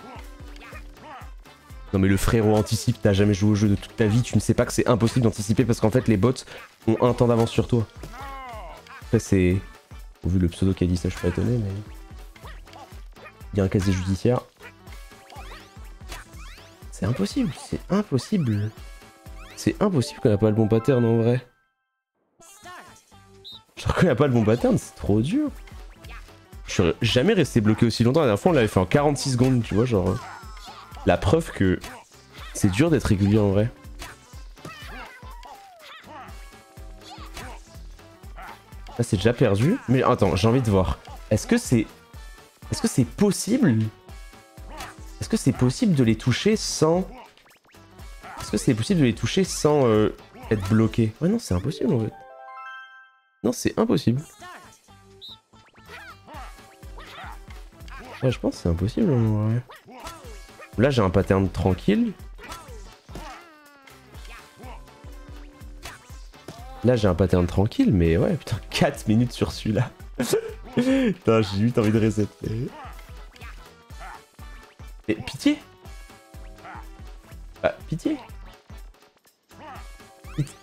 Non mais le frérot anticipe, t'as jamais joué au jeu de toute ta vie, tu ne sais pas que c'est impossible d'anticiper parce qu'en fait les bots ont un temps d'avance sur toi. Après c'est... Au vu le pseudo qui a dit ça, je suis pas étonné mais... Il y a un casier judiciaire. C'est impossible, c'est impossible. C'est impossible qu'on a pas le bon pattern en vrai. Genre qu'on a pas le bon pattern, c'est trop dur. Je suis jamais resté bloqué aussi longtemps. La dernière fois on l'avait fait en quarante-six secondes, tu vois, genre... La preuve que c'est dur d'être régulier en vrai. Là c'est déjà perdu. Mais attends, j'ai envie de voir. Est-ce que c'est... Est-ce que c'est possible? Est-ce que c'est possible de les toucher sans... Est-ce que c'est possible de les toucher sans euh, être bloqué? Ouais non, c'est impossible en fait. Non, c'est impossible. Ouais, je pense que c'est impossible en vrai. Là, j'ai un pattern tranquille. Là, j'ai un pattern tranquille, mais ouais, putain, quatre minutes sur celui-là. Putain, j'ai vite envie de reset. Et pitié. Bah, pitié. Pitié.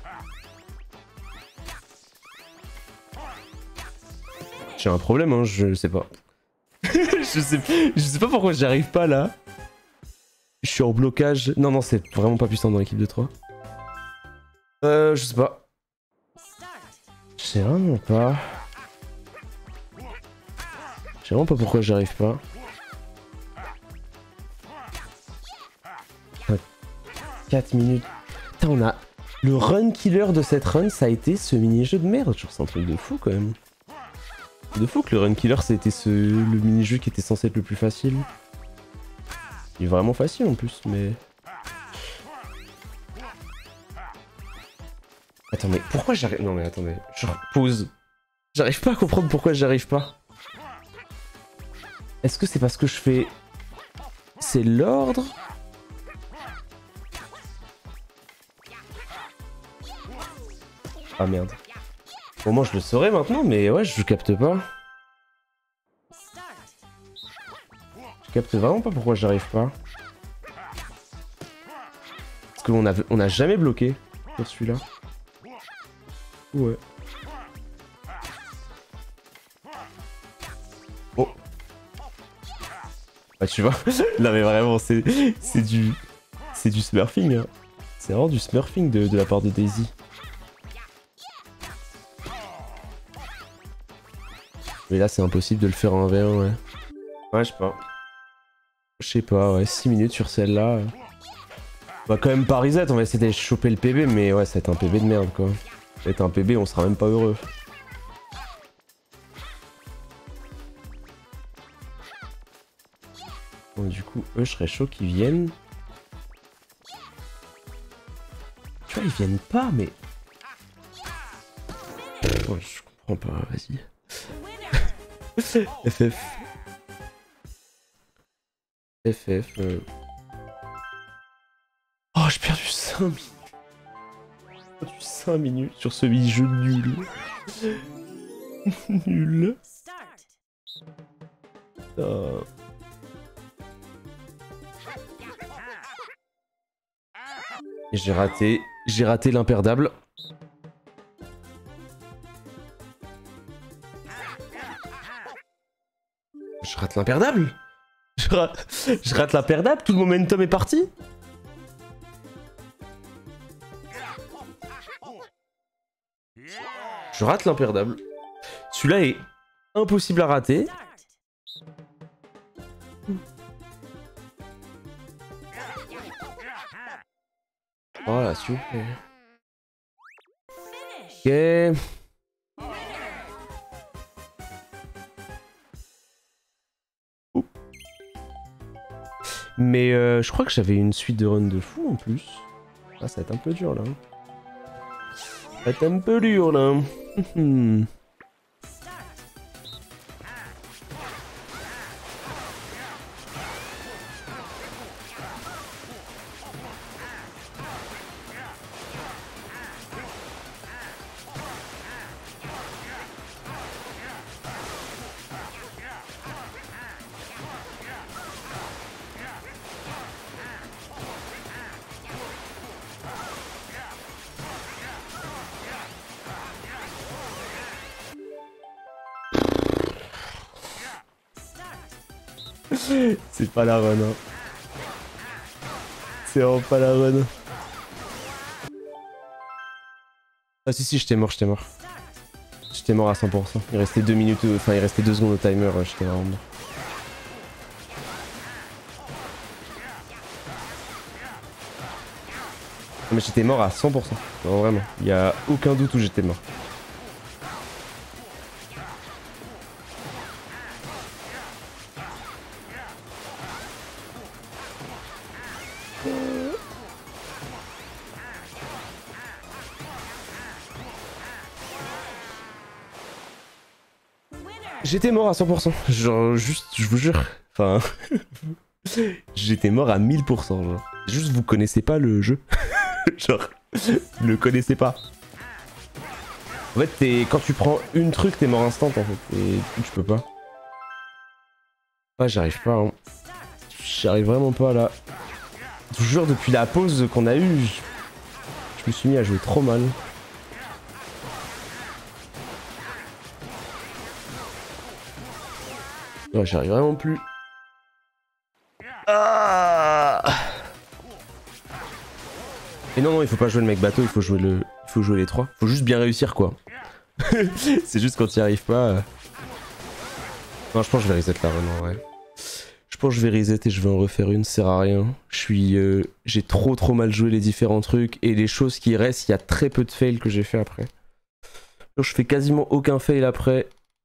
J'ai un problème, hein, je sais pas. je, sais, je sais pas pourquoi j'y arrive pas là. Je suis en blocage. Non, non, c'est vraiment pas puissant dans l'équipe de trois. Euh, je sais pas. Je sais vraiment pas. Je sais vraiment pas pourquoi j'y arrive pas. quatre minutes. Putain, on a... Le run killer de cette run, ça a été ce mini-jeu de merde. Genre, c'est un truc de fou quand même. C'est de fou que le run killer, c'était ce... le mini-jeu qui était censé être le plus facile. Il est vraiment facile en plus, mais... Attends, mais pourquoi j'arrive... Non mais attendez, je pause. J'arrive pas à comprendre pourquoi j'arrive pas. Est-ce que c'est parce que je fais... C'est l'ordre? Ah merde. Bon, moi je le saurais maintenant, mais ouais, je capte pas. Je capte vraiment pas pourquoi j'arrive pas. Parce qu'on a, on a jamais bloqué sur celui-là. Ouais. Oh. Bah tu vois, là mais vraiment c'est c'est du c'est du smurfing. Hein. C'est vraiment du smurfing de, de la part de Daisy. Mais là c'est impossible de le faire en V un, ouais. Ouais, je sais pas. Je sais pas, ouais, six minutes sur celle-là. On va quand même pas reset, on va essayer d'aller choper le P B, mais ouais, ça va être un P B de merde quoi. Ça va être un P B, on sera même pas heureux. Bon, du coup, eux, je serais chaud qu'ils viennent. Tu vois, ils viennent pas, mais... Oh, je comprends pas, vas-y. F F. F F. Euh... Oh, j'ai perdu cinq minutes. J'ai perdu cinq minutes sur ce mini-jeu nul. Nul. Oh. J'ai raté. J'ai raté l'imperdable. Je rate l'imperdable. Je, ra... je rate l'imperdable. Tout le momentum est parti. Je rate l'imperdable. Celui-là est impossible à rater. Voilà, s'il vous plaît. Ok. Mais euh, je crois que j'avais une suite de runs de fou en plus. Ah, ça va être un peu dur là. Ça va être un peu dur là. C'est pas la run, hein. C'est vraiment pas la run. Ah si si, j'étais mort, j'étais mort. J'étais mort à cent pour cent. Il restait deux minutes, enfin il restait deux secondes au timer, j'étais vraiment mort. Mais j'étais mort à cent pour cent. Non vraiment, il y a aucun doute où j'étais mort. J'étais mort à cent pour cent, genre juste, je vous jure, enfin, j'étais mort à mille pour cent, genre. Juste vous connaissez pas le jeu, genre, vous le connaissez pas. En fait, es, quand tu prends une truc, t'es mort instant en fait, et du coup tu peux pas. Ouais, j'arrive pas, hein. J'arrive vraiment pas là. Je vous jure, depuis la pause qu'on a eue, je... je me suis mis à jouer trop mal. Ouais, j'arrive vraiment plus. Ah Et non, non, il faut pas jouer le mec bateau, il faut jouer le, il faut jouer les trois. Faut juste bien réussir, quoi. C'est juste quand il arrive pas. Euh... Non, je pense que je vais reset la run en vrai. Je pense que je vais reset et je vais en refaire une, ça sert à rien. Je suis, euh... j'ai trop trop mal joué les différents trucs et les choses qui restent, il y a très peu de fails que j'ai fait après. Donc, je fais quasiment aucun fail après.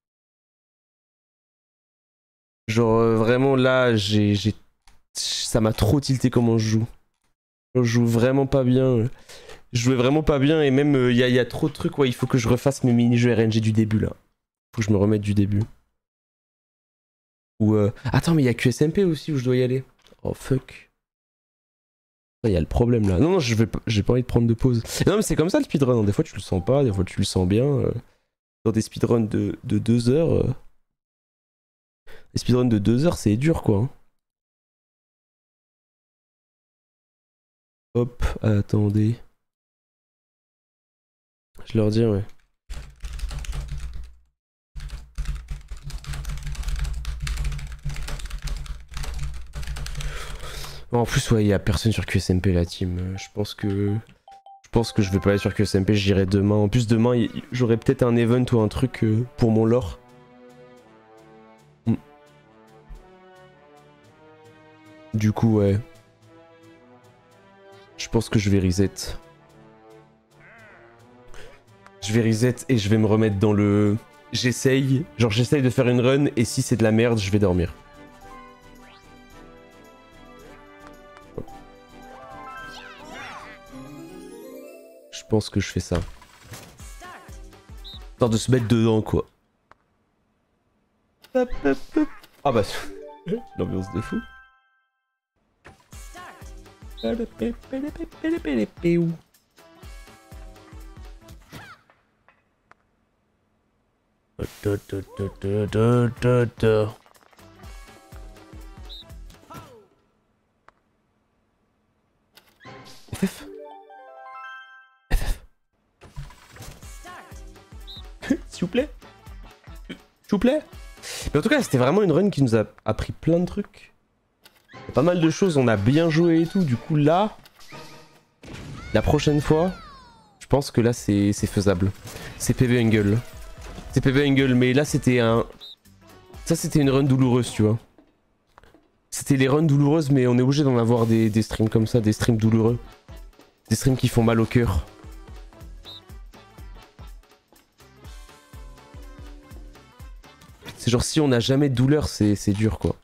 Genre euh, vraiment là, j'ai, j'ai, ça m'a trop tilté comment je joue. Je joue vraiment pas bien. Je jouais vraiment pas bien et même il euh, y, a, y a trop de trucs. Ouais, il faut que je refasse mes mini-jeux R N G du début là. Faut que je me remette du début. Ou euh... attends, mais il y a Q S M P aussi où je dois y aller. Oh fuck. Il y a le problème là. Non, non, je vais pas, j'ai pas envie de prendre de pause. Non, mais c'est comme ça le speedrun. Des fois tu le sens pas, des fois tu le sens bien. Euh... Dans des speedruns de, de deux heures. Euh... Les speedruns de deux heures, c'est dur quoi. Hop, attendez. Je leur dis, ouais. En plus, ouais, il y a personne sur Q S M P la team. Je pense que. Je pense que je vais pas aller sur Q S M P, j'irai demain. En plus, demain, j'aurai peut-être un event ou un truc pour mon lore. Du coup, ouais. Je pense que je vais reset. Je vais reset et je vais me remettre dans le... J'essaye. Genre, j'essaye de faire une run et si c'est de la merde, je vais dormir. Je pense que je fais ça. Histoire de se mettre dedans, quoi. Ah bah... L'ambiance de fou. F F F F s'il vous plaît. S'il vous plaît. Mais en tout cas, c'était vraiment une run qui nous a appris plein de trucs. Pas mal de choses, on a bien joué et tout. Du coup, là, la prochaine fois, je pense que là, c'est faisable. C'est P V Angle. C'est P V Angle, mais là, c'était un... Ça, c'était une run douloureuse, tu vois. C'était les runs douloureuses, mais on est obligé d'en avoir des, des streams comme ça, des streams douloureux. Des streams qui font mal au cœur. C'est genre, si on n'a jamais de douleur, c'est dur, quoi.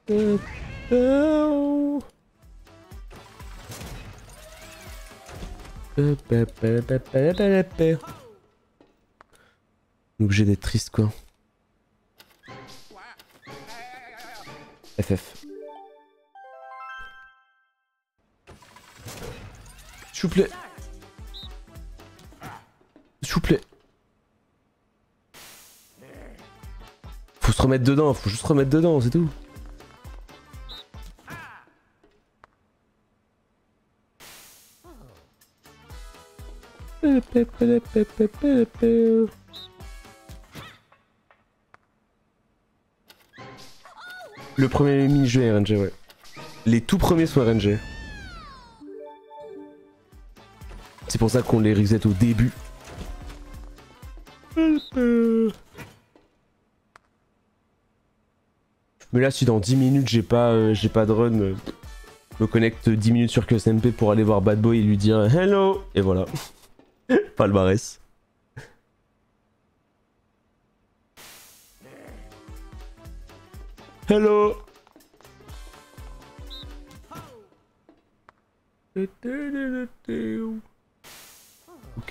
Obligé d'être triste quoi. F F. S'il vous plaît. S'il vous plaît. Faut se remettre dedans, faut juste se remettre dedans, c'est tout. Le premier mini-jeu est R N G, ouais. Les tout premiers sont R N G. C'est pour ça qu'on les reset au début. Mais là, si dans dix minutes j'ai pas, euh, j'ai pas de run, euh, je me connecte dix minutes sur Q S M P pour aller voir Bad Boy et lui dire hello. Et voilà. Palmarès. Hello. Ok.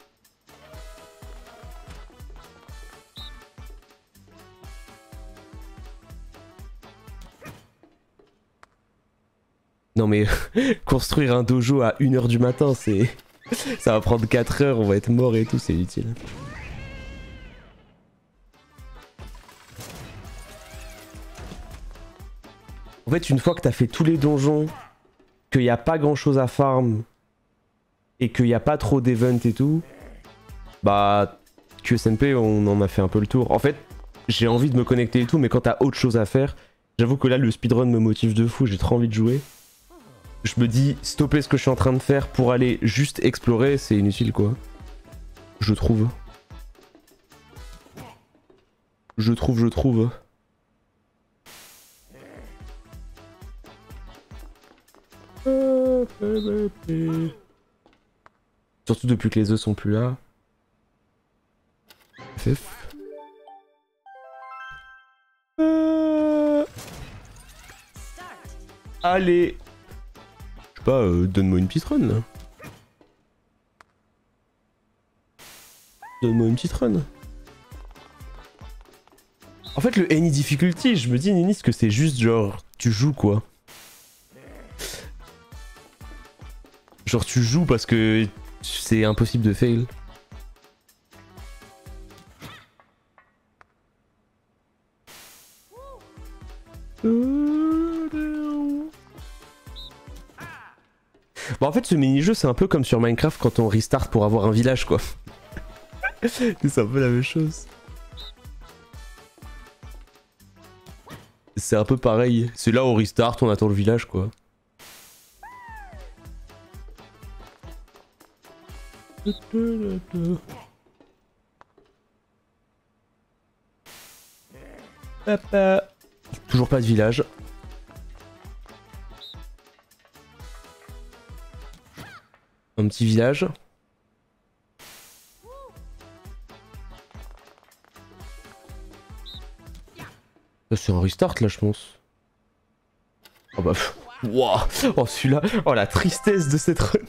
Non mais construire un dojo à une heure du matin, c'est... ça va prendre quatre heures, on va être mort et tout, c'est utile. En fait, une fois que t'as fait tous les donjons, qu'il n'y a pas grand chose à farm, et qu'il n'y a pas trop d'events et tout, bah... Q S M P, on en a fait un peu le tour. En fait, j'ai envie de me connecter et tout, mais quand t'as autre chose à faire, j'avoue que là, le speedrun me motive de fou, j'ai trop envie de jouer. Je me dis, stopper ce que je suis en train de faire pour aller juste explorer, c'est inutile quoi. Je trouve. Je trouve, je trouve. Surtout depuis que les œufs sont plus là. F F. Euh... Allez. Je sais pas, euh, donne-moi une petite run là. Donne-moi une petite run. En fait, le Any Difficulty, je me dis, Ninis, que c'est juste genre, tu joues quoi. Genre, tu joues parce que c'est impossible de fail. Bon, en fait, ce mini-jeu, c'est un peu comme sur Minecraft quand on restart pour avoir un village, quoi. C'est un peu la même chose. C'est un peu pareil. C'est là, on restart, on attend le village, quoi. Papa. Toujours pas de village. Un petit village. C'est un restart là je pense. Oh bah wow. Oh celui-là. Oh la tristesse de cette run.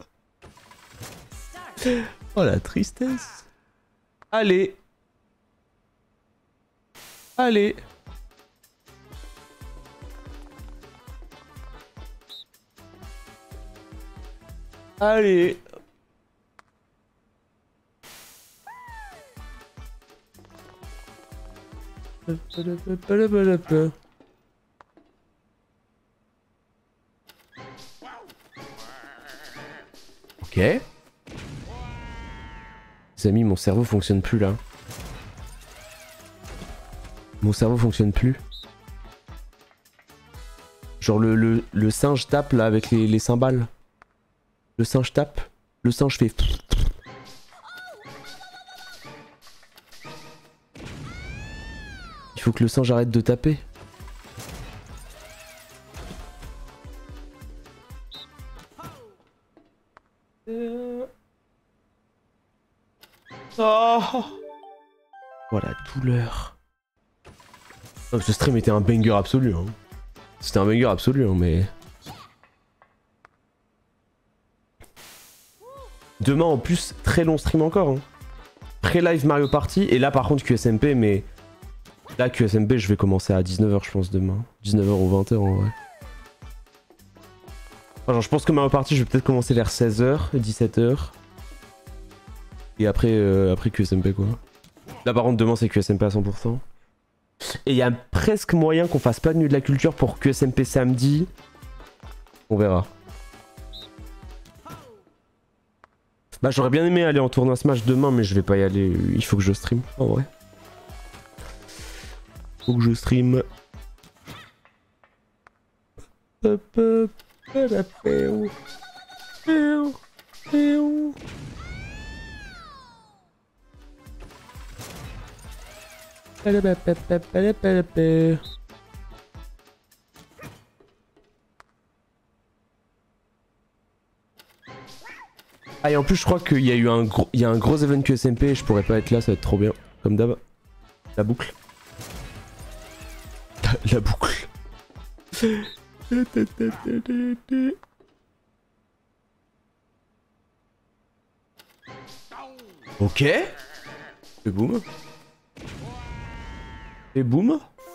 Oh la tristesse. Allez. Allez. Allez. Ok. Les amis, mon cerveau fonctionne plus là. Mon cerveau fonctionne plus. Genre le, le, le singe tape là avec les, les cymbales. Le singe tape. Le singe fait... Il faut que le singe arrête de taper. Oh, oh la douleur. Oh, ce stream était un banger absolu. Hein. C'était un banger absolu, hein, mais... Demain, en plus, très long stream encore. Hein. Pré-live Mario Party, et là, par contre, Q S M P, mais... Là, Q S M P, je vais commencer à dix-neuf heures, je pense, demain. dix-neuf heures ou vingt heures, en vrai. Enfin, genre, je pense que Mario Party, je vais peut-être commencer vers seize heures, dix-sept heures. Et après, euh, après Q S M P, quoi. Là, par contre, demain, c'est Q S M P à cent pour cent. Et il y a presque moyen qu'on fasse pas de nuit de la culture pour Q S M P samedi. On verra. Bah j'aurais bien aimé aller en tournoi Smash demain, mais je vais pas y aller. Il faut que je stream, en vrai. Faut que je stream. Ah et en plus je crois qu'il y a eu un gros, il y a un gros event Q S M P et je pourrais pas être là, ça va être trop bien. Comme d'hab. La boucle. La boucle. Ok. Et boum. Et boum.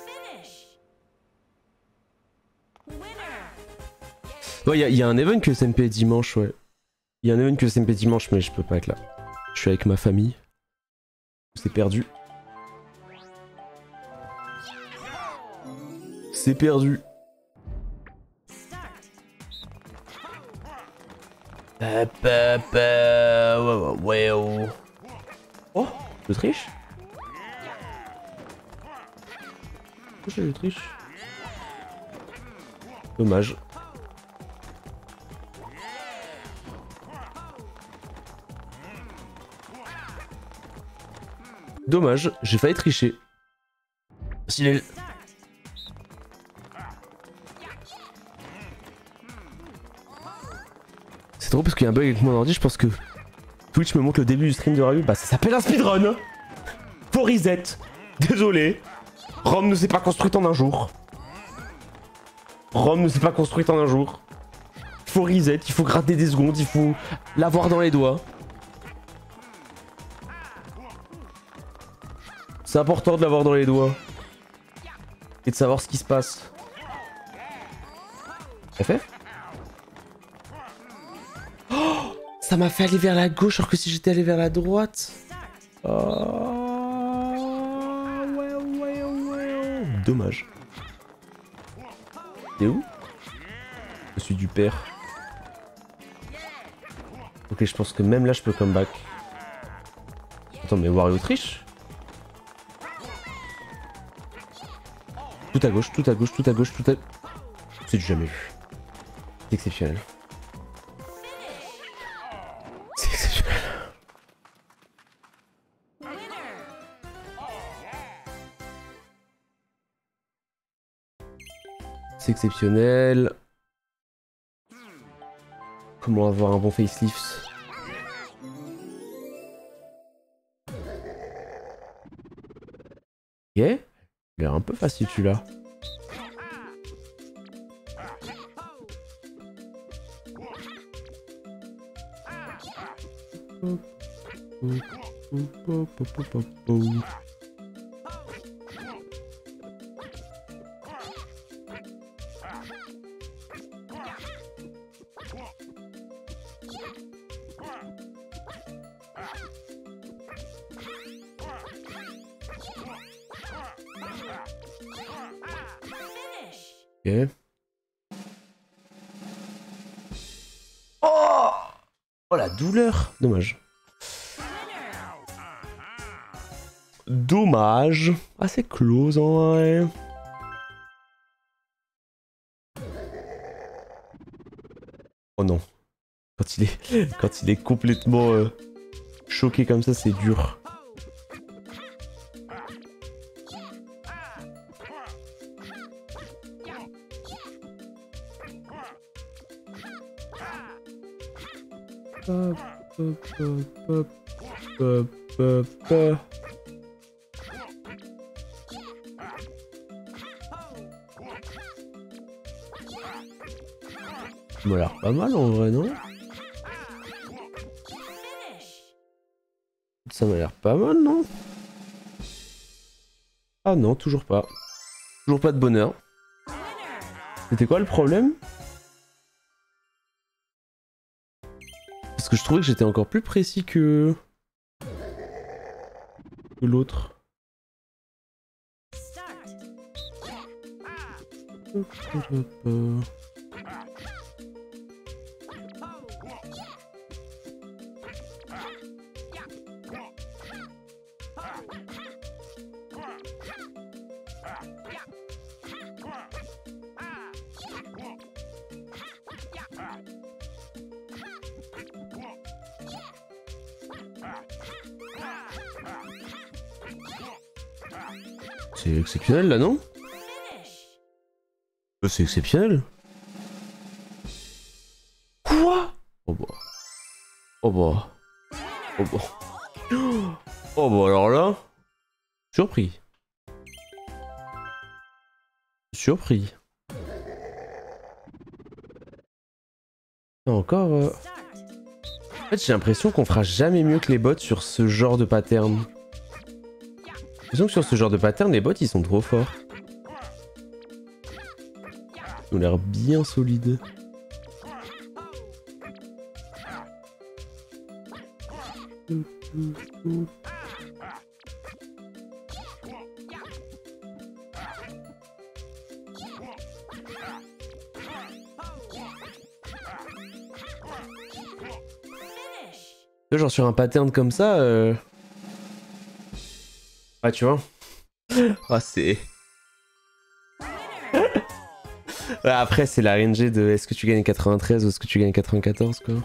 Ouais, il y, y a un event Q S M P dimanche, ouais. Il y a un event Q S M P dimanche, mais je peux pas être là. Je suis avec ma famille. C'est perdu. C'est perdu. Ouais, ouais, ouais. Oh, je triche. Je triche. Dommage. Dommage, j'ai failli tricher. S'il est... C'est drôle parce qu'il y a un bug avec mon ordi, je pense que Twitch me montre le début du stream de Ryu. Bah ça s'appelle un speedrun. Faut reset. Désolé. Rome ne s'est pas construite en un jour. Rome ne s'est pas construite en un jour. Il faut reset, il faut gratter des secondes, il faut l'avoir dans les doigts. C'est important de l'avoir dans les doigts. Et de savoir ce qui se passe. F F? Oh, ça m'a fait aller vers la gauche alors que si j'étais allé vers la droite. Oh, ouais, ouais, ouais. Dommage. T'es où? Je suis du père. Ok, je pense que même là je peux comeback. Attends, mais Wario triche? Tout à gauche, tout à gauche, tout à gauche, tout à... C'est du jamais vu. C'est exceptionnel. C'est exceptionnel. C'est exceptionnel. Comment avoir un bon facelift? Ok. Il a l'air un peu facile celui-là. Ok. Oh, oh la douleur. Dommage. Dommage. Assez close en vrai. Oh non. Quand il est, quand il est complètement euh, choqué comme ça, c'est dur. Hop, hop, hop, hop, hop, hop. Ça m'a l'air pas mal en vrai, non? Ça m'a l'air pas mal, non? Ah non, toujours pas. Toujours pas de bonheur. C'était quoi le problème? Parce que je trouvais que j'étais encore plus précis que... que l'autre. C'est exceptionnel là, non? C'est exceptionnel. Quoi? Oh bah. Oh bah. Oh bah. Oh bah alors là. Surpris. Surpris. Encore... Euh... En fait j'ai l'impression qu'on fera jamais mieux que les bots sur ce genre de pattern. J'ai l'impression que sur ce genre de pattern les bots ils sont trop forts. Ils ont l'air bien solides. Genre sur un pattern comme ça, euh... ah tu vois. Ah c'est... Après c'est la R N G de est-ce que tu gagnes quatre-vingt-treize ou est-ce que tu gagnes quatre-vingt-quatorze quoi.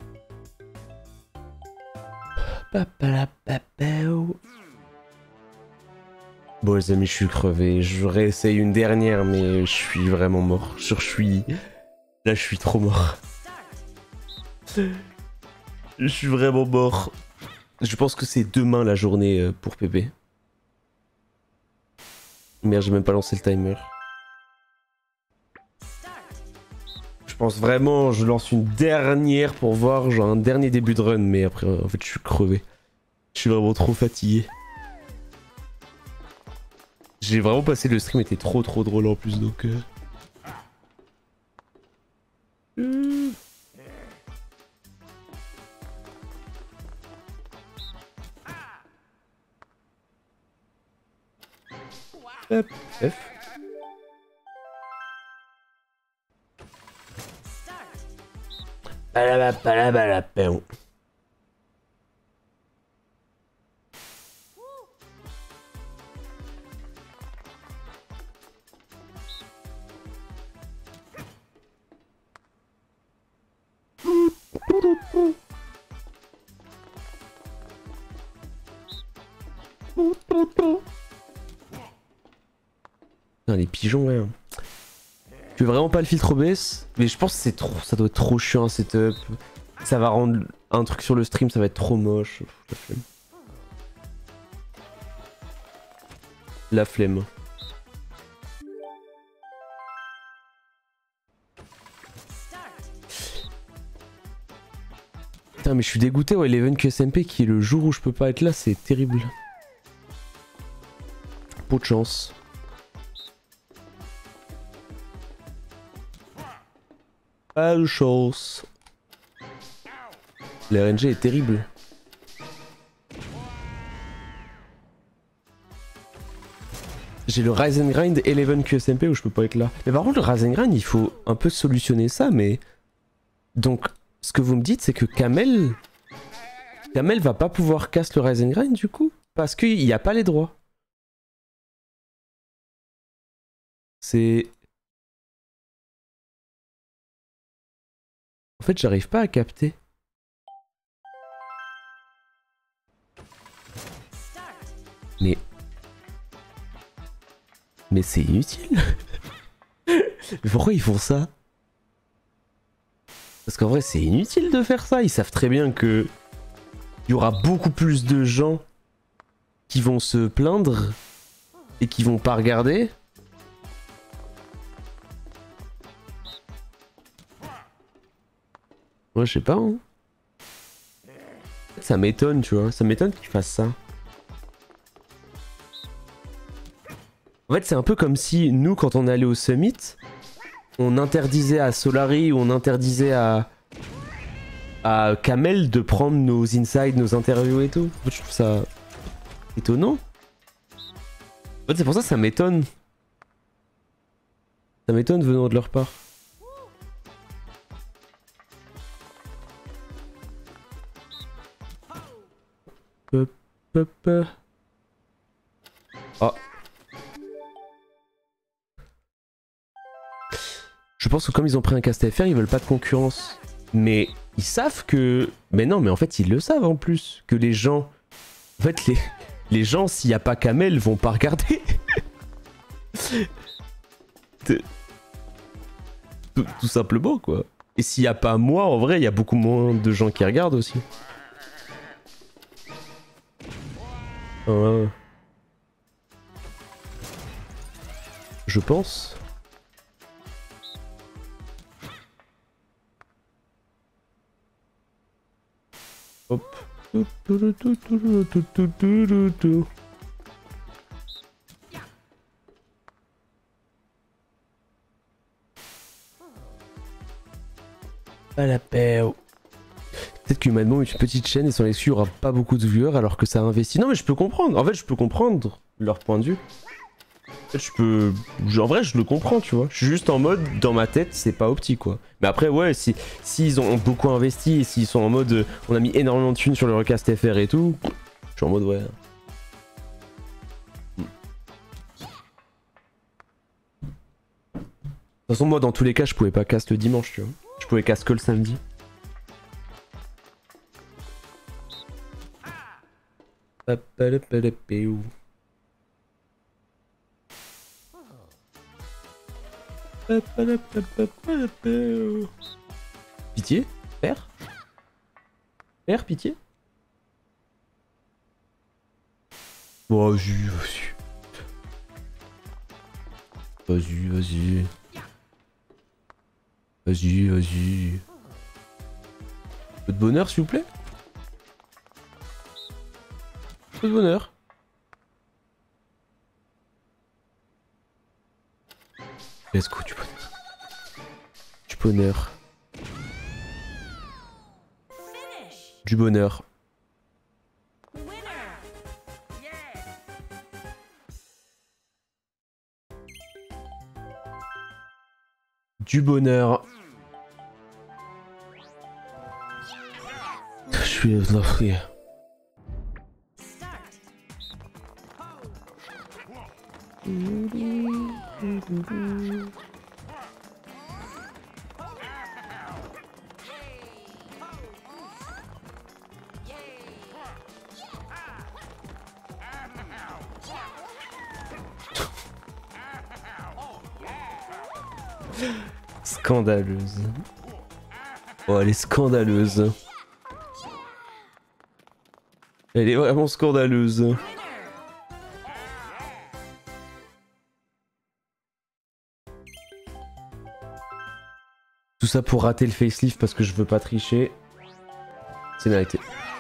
Bon les amis je suis crevé, je réessaye une dernière mais je suis vraiment mort. Je suis... Là je suis trop mort. Je suis vraiment mort. Je pense que c'est demain la journée pour P P. Merde j'ai même pas lancé le timer. Je pense vraiment, je lance une dernière pour voir genre un dernier début de run, mais après en fait je suis crevé. Je suis vraiment trop fatigué. J'ai vraiment passé le stream, était trop trop drôle en plus donc... Euh... Mmh. Hop, F. Palabapalabalapeon. Putain, les pigeons, ouais. Je veux vraiment pas le filtre O B S, mais je pense que c'est trop, ça doit être trop chiant un setup. Ça va rendre un truc sur le stream, ça va être trop moche. La flemme. La flemme. Putain, mais je suis dégoûté, ouais, l'Eleven Q S M P qui est le jour où je peux pas être là, c'est terrible. Peu de chance. Pas de chance. La R N G est terrible. J'ai le Rise and Grind Eleven Q S M P où je peux pas être là. Mais par contre le Rise and Grind il faut un peu solutionner ça mais... Donc ce que vous me dites c'est que Kamel... Kamel va pas pouvoir cast le Rise and Grind du coup? Parce qu'il n'y a pas les droits. C'est... En fait, j'arrive pas à capter. Mais... Mais c'est inutile. Mais pourquoi ils font ça? Parce qu'en vrai, c'est inutile de faire ça. Ils savent très bien que... Il y aura beaucoup plus de gens qui vont se plaindre et qui vont pas regarder. Ouais, je sais pas. Hein. Ça m'étonne, tu vois. Ça m'étonne qu'ils fassent ça. En fait, c'est un peu comme si nous, quand on allait au Summit, on interdisait à Solari ou on interdisait à, à Kamel de prendre nos insides, nos interviews et tout. En fait, je trouve ça étonnant. En fait, c'est pour ça que ça m'étonne. Ça m'étonne venant de leur part. Peu, peu, peu. Oh. Je pense que comme ils ont pris un cast F R, ils veulent pas de concurrence. Mais ils savent que... Mais non, mais en fait, ils le savent en plus. Que les gens... En fait, les, les gens, s'il n'y a pas Kamel, vont pas regarder. tout, tout simplement, quoi. Et s'il n'y a pas moi, en vrai, il y a beaucoup moins de gens qui regardent aussi. Ouais. Je pense. Hop. À la paix. Peut-être qu'humainement, une petite chaîne et sans l'excuse, il n'y aura pas beaucoup de viewers alors que ça a investi. Non, mais je peux comprendre. En fait, je peux comprendre leur point de vue. En fait, je peux... En vrai, je le comprends, tu vois. Je suis juste en mode, dans ma tête, c'est pas optique, quoi. Mais après, ouais, si s'ils ont beaucoup investi et s'ils sont en mode, euh, on a mis énormément de thunes sur le recast F R et tout, je suis en mode, ouais. De toute façon, moi, dans tous les cas, je pouvais pas cast le dimanche, tu vois. Je pouvais cast que le samedi. Pitié? Père? Père, pitié? Vas-y, vas-y. Vas-y, vas-y. Vas-y, vas-y. Un peu de bonheur, s'il vous plaît? Un peu de bonheur. Let's go, du bonheur. Du bonheur. Du bonheur. Du bonheur. Je suis... Non, frère. Scandaleuse. Oh, elle est scandaleuse. Elle est vraiment scandaleuse. Tout ça pour rater le facelift parce que je veux pas tricher. C'est mérité.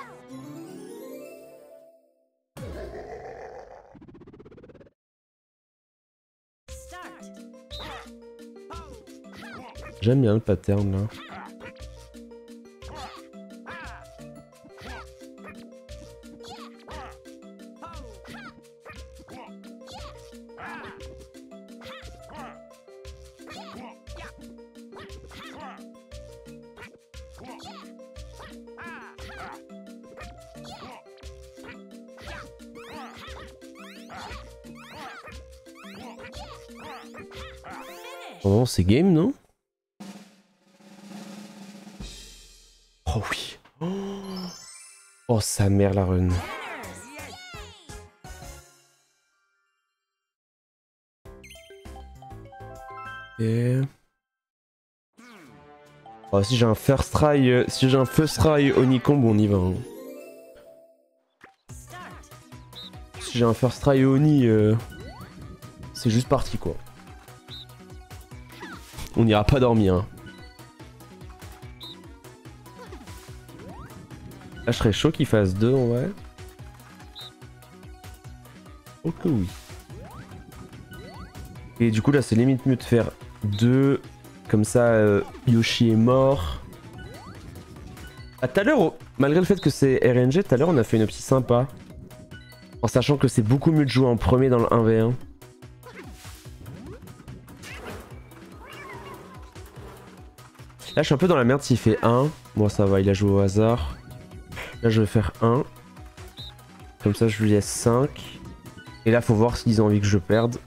J'aime bien le pattern là. Oh, c'est game, non? Oh oui. Oh, sa mère la run. Et... Oh, si j'ai un first try, euh, si j'ai un first try Onicomb, on y va. Hein. Si j'ai un first try Oni, euh, c'est juste parti quoi. On n'ira pas dormir. Hein. Là, je serais chaud qu'il fasse deux en vrai. Ok, oui. Et du coup, là, c'est limite mieux de faire deux. Comme ça, euh, Yoshi est mort. Ah, tout à l'heure, malgré le fait que c'est R N G, tout à l'heure, on a fait une optie sympa. En sachant que c'est beaucoup mieux de jouer en premier dans le un v un. Là, je suis un peu dans la merde s'il fait un. Bon, ça va, il a joué au hasard. Là, je vais faire un. Comme ça, je lui laisse cinq. Et là, faut voir s'ils ont envie que je perde.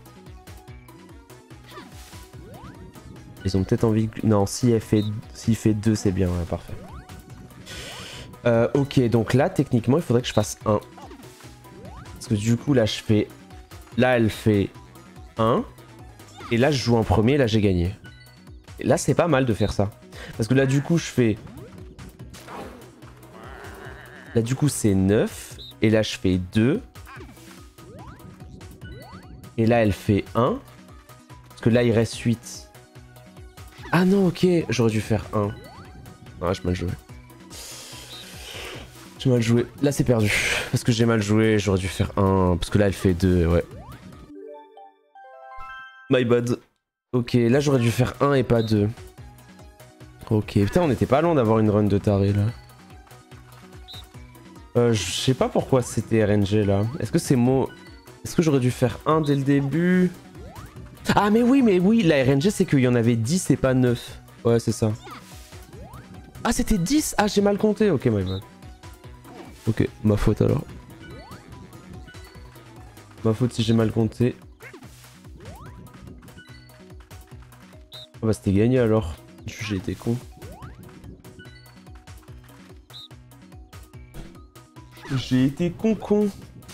Ils ont peut-être envie que... Non, s'il fait... s'il fait deux, c'est bien, ouais, parfait. Euh, ok, donc là, techniquement, il faudrait que je fasse un. Parce que du coup, là, je fais... Là, elle fait un. Et là, je joue en premier, là, j'ai gagné. Et là, c'est pas mal de faire ça. Parce que là, du coup, je fais... Là, du coup, c'est neuf. Et là, je fais deux. Et là, elle fait un. Parce que là, il reste huit. Ah non, ok. J'aurais dû faire un. Ah, j'ai mal joué. J'ai mal joué. Là, c'est perdu. Parce que j'ai mal joué, j'aurais dû faire un. Parce que là, elle fait deux, ouais. My bad. Ok, là, j'aurais dû faire un et pas deux. Ok, putain, on était pas loin d'avoir une run de taré, là. Euh, je sais pas pourquoi c'était R N G, là. Est-ce que c'est moi... Est-ce que j'aurais dû faire un dès le début? Ah, mais oui, mais oui, la R N G, c'est qu'il y en avait dix et pas neuf. Ouais, c'est ça. Ah, c'était dix? Ah, j'ai mal compté. Ok, my bad. Ok, ma faute alors. Ma faute si j'ai mal compté. Ah bah c'était gagné alors. J'ai été con. J'ai été con con.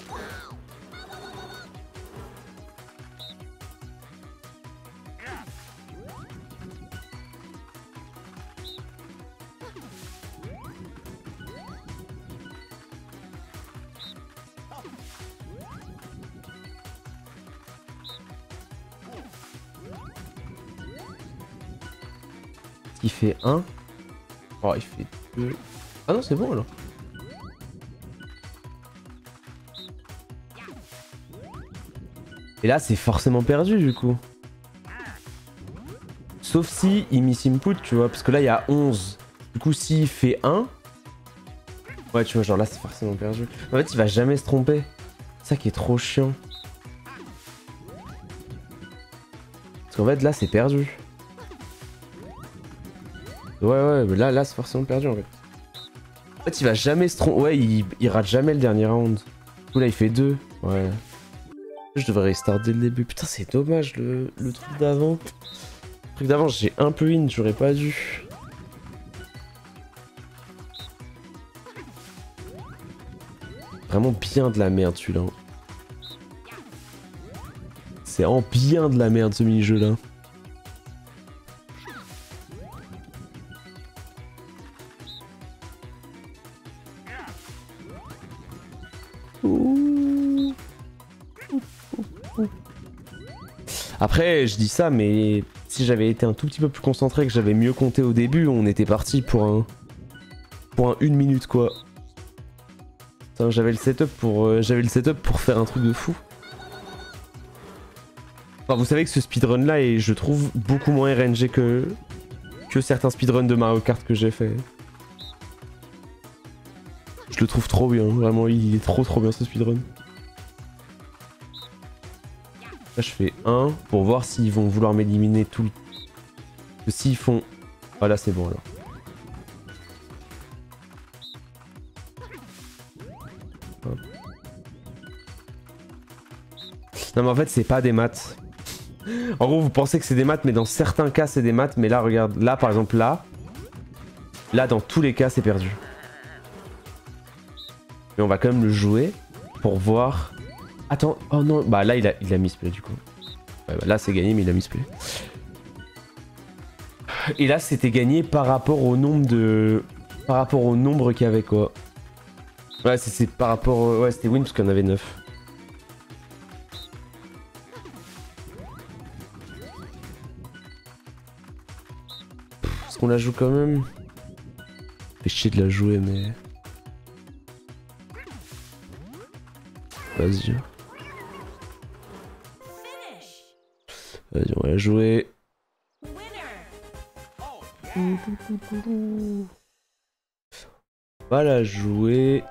Il fait un. Oh, il fait deux. Ah non, c'est bon alors. Et là, c'est forcément perdu du coup. Sauf si il miss input, tu vois. Parce que là, il y a onze. Du coup, s'il fait un. Ouais, tu vois, genre là, c'est forcément perdu. En fait, il va jamais se tromper. C'est ça qui est trop chiant. Parce qu'en fait, là, c'est perdu. Ouais, ouais, mais là, là c'est forcément perdu en fait. En fait, il va jamais se tromper. Ouais, il, il rate jamais le dernier round. Du coup, là, il fait deux. Ouais. Je devrais restart dès le début. Putain, c'est dommage le, le truc d'avant. Le truc d'avant, j'ai un peu in, j'aurais pas dû. Vraiment bien de la merde celui-là. C'est vraiment bien de la merde ce mini-jeu là. Après, je dis ça, mais si j'avais été un tout petit peu plus concentré, que j'avais mieux compté au début, on était parti pour un... Pour un une minute, quoi. J'avais le setup pour... Euh, j'avais le setup pour faire un truc de fou. Enfin, vous savez que ce speedrun là est, je trouve, beaucoup moins R N G que... que certains speedruns de Mario Kart que j'ai fait. Je le trouve trop bien, vraiment, il est trop trop bien ce speedrun. Là je fais un pour voir s'ils vont vouloir m'éliminer tout le... S'ils font... Ah là c'est bon alors. Hop. Non mais en fait c'est pas des maths. En gros vous pensez que c'est des maths mais dans certains cas c'est des maths. Mais là regarde, là par exemple là. Là dans tous les cas c'est perdu. Mais on va quand même le jouer pour voir... Attends, oh non, bah là il a, il a misplay du coup. Ouais, bah là c'est gagné mais il a misplay. Et là c'était gagné par rapport au nombre de... Par rapport au nombre qu'il y avait quoi. Ouais c'est par rapport... Au... Ouais c'était win parce qu'il y en avait neuf. Est-ce qu'on la joue quand même? Fait chier de la jouer mais... Vas-y. Vas-y, on va la jouer. On va la jouer.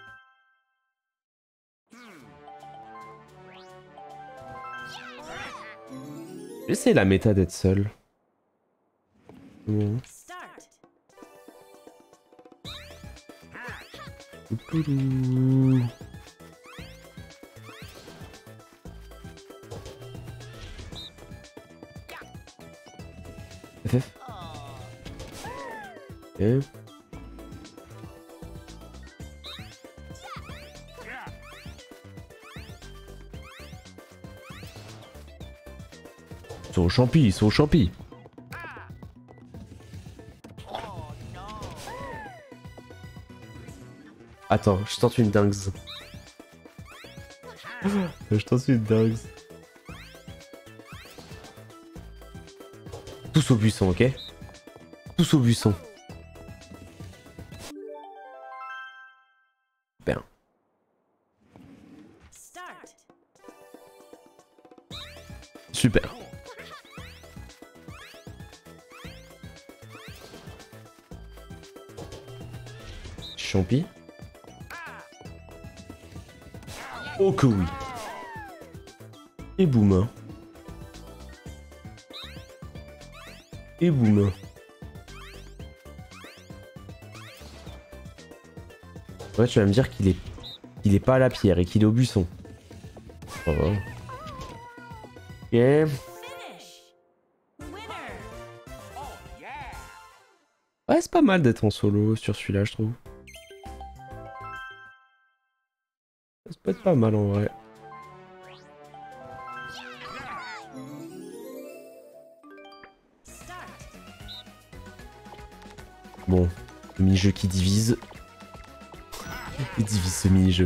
J'essaie la méta d'être seul. Bon. F F. Ok. Ils sont au champi, ils sont au champi. Attends, je tente une dingue. Je tente une dingue. Tous au buisson, ok? Tous au buisson. Bien. Super. Champi. Oh que oui. Et boum. Et boum. Ouais, tu vas me dire qu'il est... Il est pas à la pierre et qu'il est au buisson. Oh. Ok. Ouais, c'est pas mal d'être en solo sur celui-là, je trouve. Ça peut être pas mal en vrai. Bon, le mini-jeu qui divise. Il divise ce mini-jeu.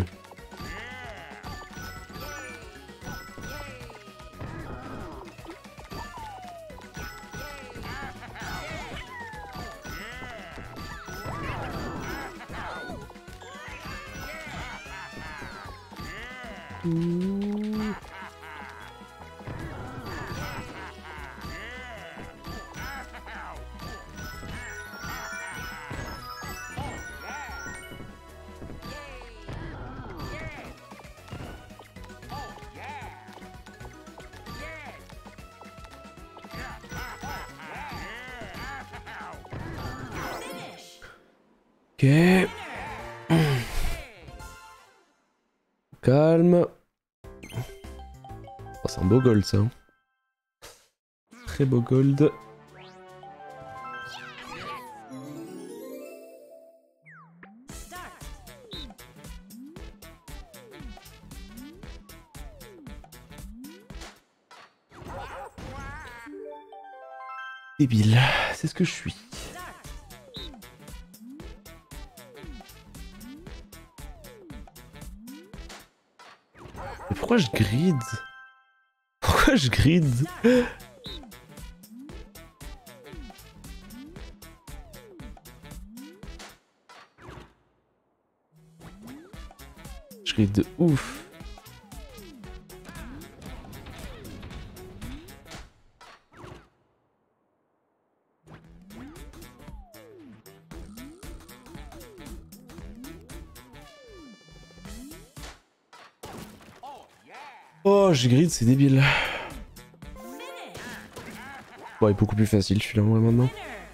Ok. Calme. Oh, c'est un beau gold ça. Très beau gold. Débile, c'est ce que je suis. Mais pourquoi je grid? Pourquoi je grid? Je grid de ouf. Oh, j'ai grid, c'est débile. Bon, il est beaucoup plus facile celui-là, moi, maintenant.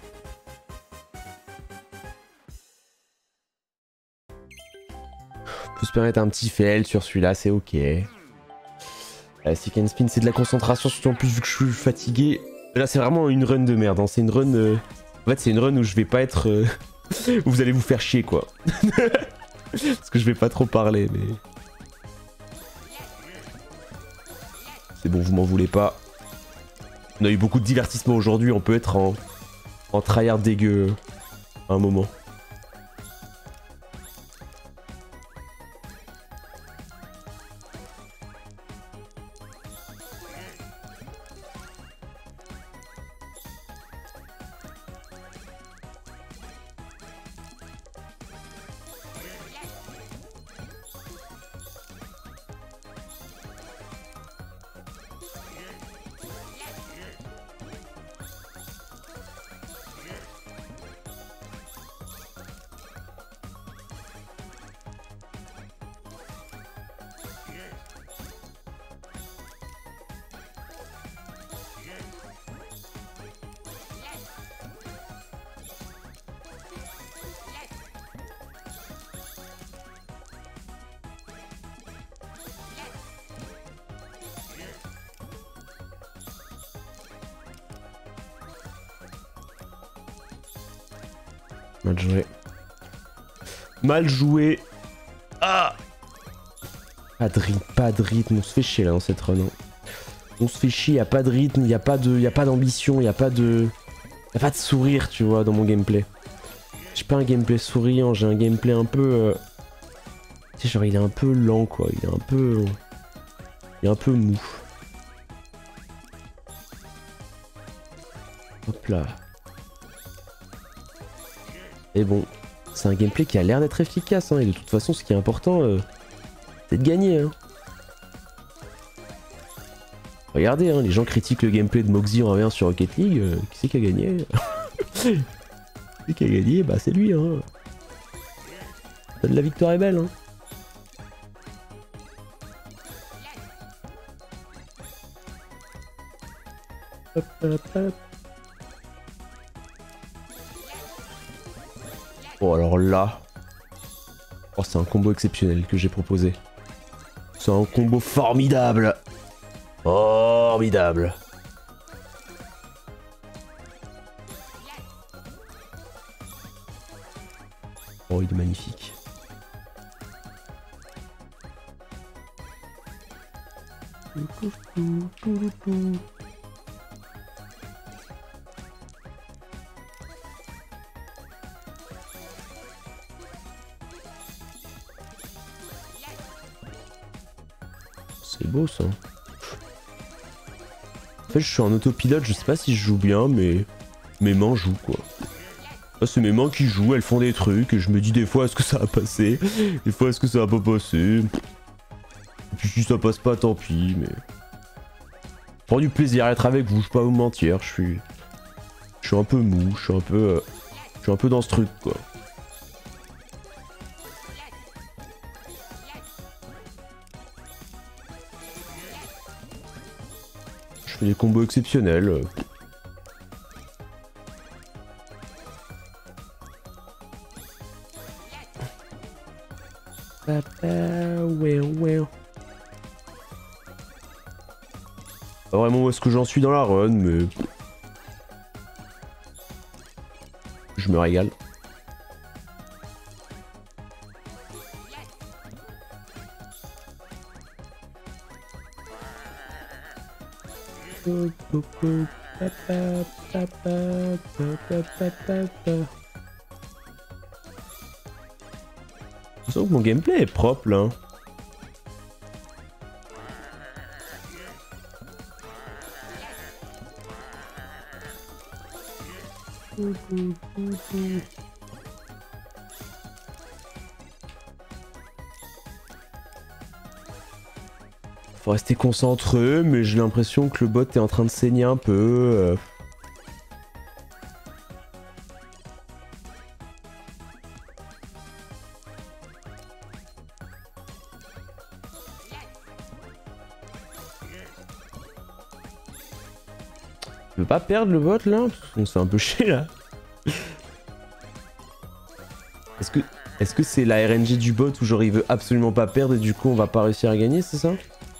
On peut se permettre un petit fail sur celui-là, c'est ok. Euh, Stick and Spin, c'est de la concentration, surtout en plus vu que je suis fatigué. Là, c'est vraiment une run de merde. Hein. C'est une run... Euh... En fait, c'est une run où je vais pas être... Euh... où vous allez vous faire chier, quoi. Parce que je vais pas trop parler, mais... C'est bon, vous m'en voulez pas. On a eu beaucoup de divertissement aujourd'hui, on peut être en, en tryhard dégueu à un moment. Mal joué. Mal joué. Ah! Pas de rythme, pas de rythme. On se fait chier là dans cette run. Hein. On se fait chier, y a pas de rythme, y a pas de, y a pas d'ambition, y a pas de... Y a pas de sourire, tu vois, dans mon gameplay. J'ai pas un gameplay souriant, j'ai un gameplay un peu... Euh... Tu sais, genre il est un peu lent, quoi. Il est un peu... Il est un peu mou. Hop là. Et bon, c'est un gameplay qui a l'air d'être efficace, hein, et de toute façon, ce qui est important, euh, c'est de gagner. Hein. Regardez, hein, les gens critiquent le gameplay de Moxie en un v un sur Rocket League, euh, qui c'est qui a gagné? Qui c'est qui a gagné? Bah c'est lui, hein. La victoire est belle, hein. Hop, hop, hop. Bon alors là... Oh c'est un combo exceptionnel que j'ai proposé. C'est un combo formidable. Formidable. Oh il est magnifique. C'est beau ça. En fait je suis en autopilote, je sais pas si je joue bien mais mes mains jouent quoi. Là c'est mes mains qui jouent, elles font des trucs et je me dis des fois est-ce que ça va passer, des fois est-ce que ça va pas passer. Et puis si ça passe pas tant pis mais... Je prends du plaisir à être avec vous, je peux pas vous mentir, je suis... Je suis un peu mou, je suis un peu... Euh... Je suis un peu dans ce truc quoi. Je fais des combos exceptionnels. Papa, ouais, ouais. Pas vraiment où est-ce que j'en suis dans la run, mais... Je me régale. Je sens que mon gameplay est propre là. Faut rester concentré, mais j'ai l'impression que le bot est en train de saigner un peu. Je peux pas perdre le bot là? On se fait un peu chier là. Est-ce que est-ce que c'est la R N G du bot où genre il veut absolument pas perdre et du coup on va pas réussir à gagner, c'est ça?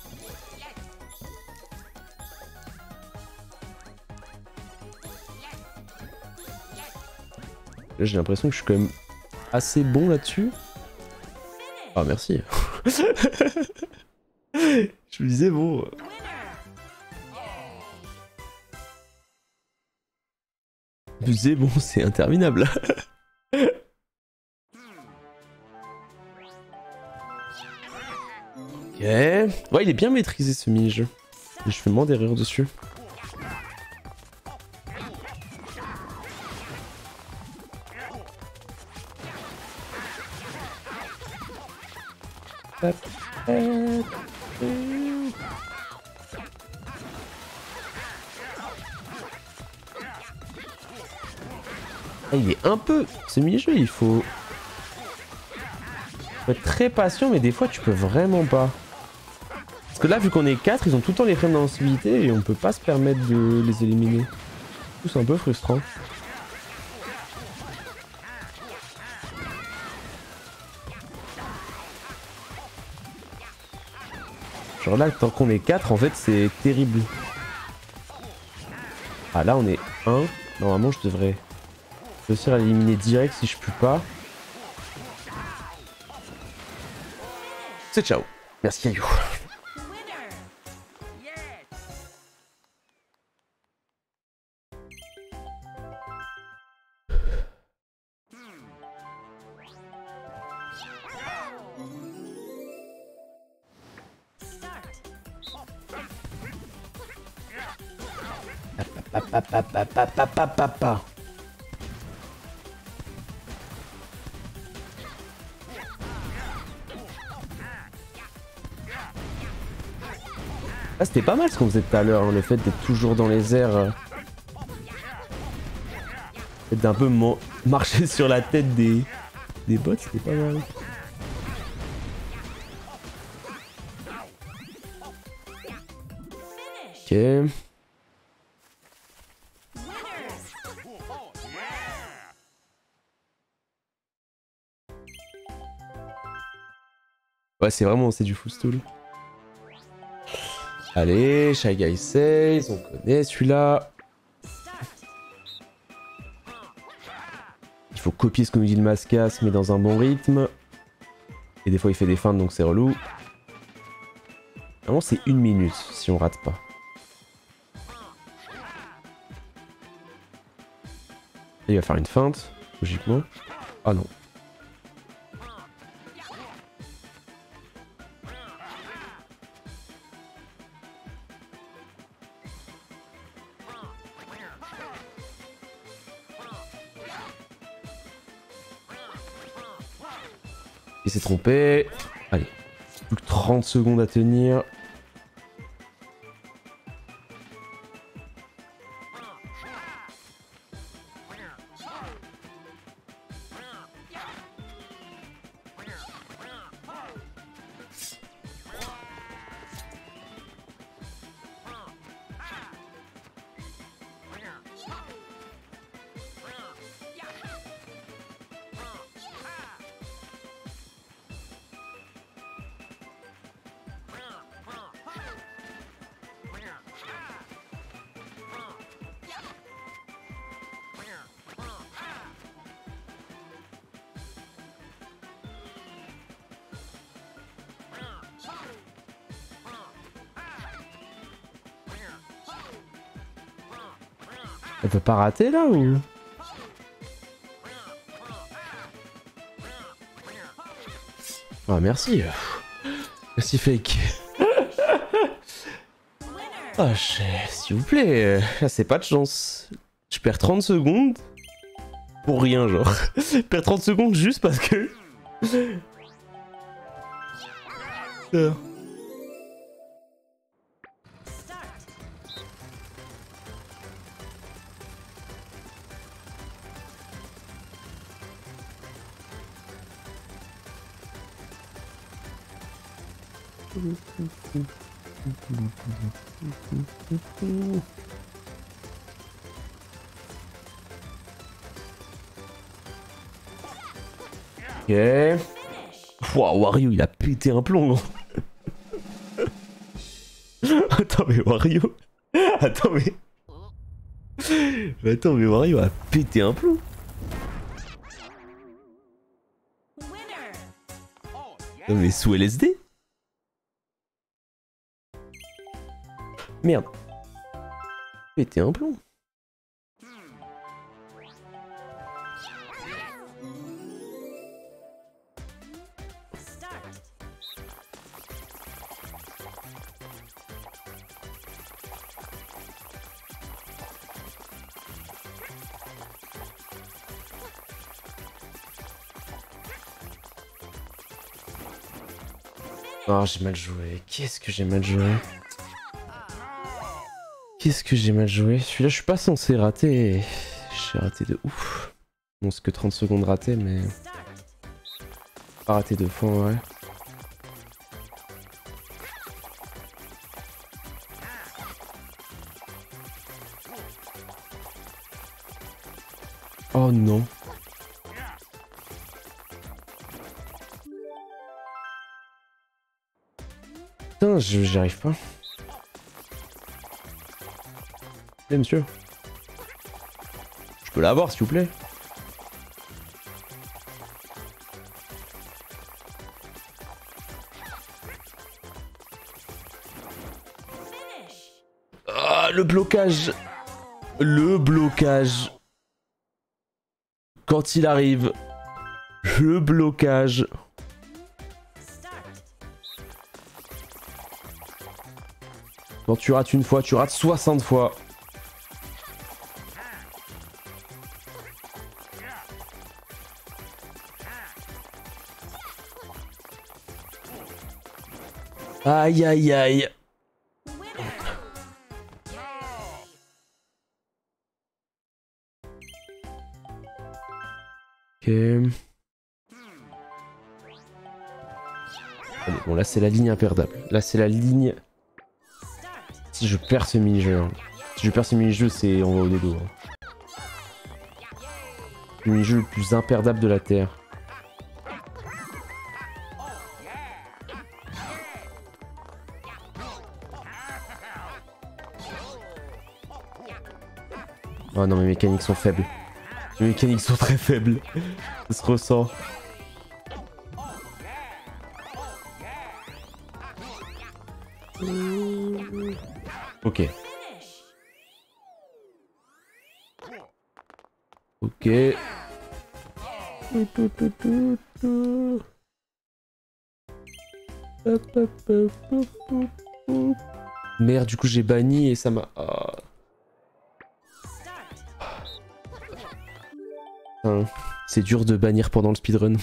Là j'ai l'impression que je suis quand même assez bon là-dessus. Ah merci. Je me disais bon... Je me disais bon c'est interminable. Ok. Ouais il est bien maîtrisé ce mini-jeu. Et je fais moins d'erreurs dessus. Hop, hop, hop. Ah, il est un peu... Ce mini-jeu, il faut... faut être très patient, mais des fois, tu peux vraiment pas. Parce que là, vu qu'on est quatre, ils ont tout le temps les frames d'invincibilité et on peut pas se permettre de les éliminer. C'est un peu frustrant. Genre là, tant qu'on est quatre, en fait, c'est terrible. Ah, là, on est un. Normalement, je devrais... réussir à l'éliminer direct si je peux pas. C'est ciao. Merci Caillou. Pa, pa, pa, pa, pa, pa, pa, pa, pa. Ah, c'était pas mal ce qu'on faisait tout à l'heure, hein, le fait d'être toujours dans les airs. Euh... D'un peu marcher sur la tête des, des bots, c'était pas mal. Ok. Ouais, c'est vraiment, c'est du full stall. Allez, Shy Guy Says, on connaît celui-là. Il faut copier ce que nous dit le Mascas, mais dans un bon rythme. Et des fois il fait des feintes, donc c'est relou. Vraiment, c'est une minute si on rate pas. Et il va faire une feinte, logiquement. Ah non. Il s'est trompé. Allez, plus que trente secondes à tenir. Elle peut pas rater là ou? Ah merci. Merci fake. Ah s'il vous plaît, là c'est pas de chance. Je perds trente secondes pour rien genre. Je perds trente secondes juste parce que... Ah. Ok. Wow, Wario il a pété un plomb. Attends mais Wario. Attends mais. Attends mais Wario a pété un plomb. Non mais sous L S D. Merde. Pété un plomb. Oh, j'ai mal joué. Qu'est-ce que j'ai mal joué? Qu'est-ce que j'ai mal joué? Celui-là, je suis pas censé rater. J'ai raté de ouf. Bon, c'est que trente secondes raté, mais... Pas raté deux fois, ouais. Oh non. Putain, j'y arrive pas. Eh, monsieur. Je peux l'avoir, s'il vous plaît. le blocage. Le blocage. Quand il arrive. Le blocage. Quand tu rates une fois, tu rates soixante fois. Aïe aïe aïe. Ok. Allez, bon là c'est la ligne imperdable. Là c'est la ligne... Si je perds ce mini-jeu, hein. Si je perds ce mini-jeu, c'est on va au dodo. Hein. Le mini-jeu le plus imperdable de la Terre. Oh non, mes mécaniques sont faibles. Mes mécaniques sont très faibles. Ça se ressent. Ok. Ok. Merde, du coup j'ai banni et ça m'a... Oh. Hein, c'est dur de bannir pendant le speedrun.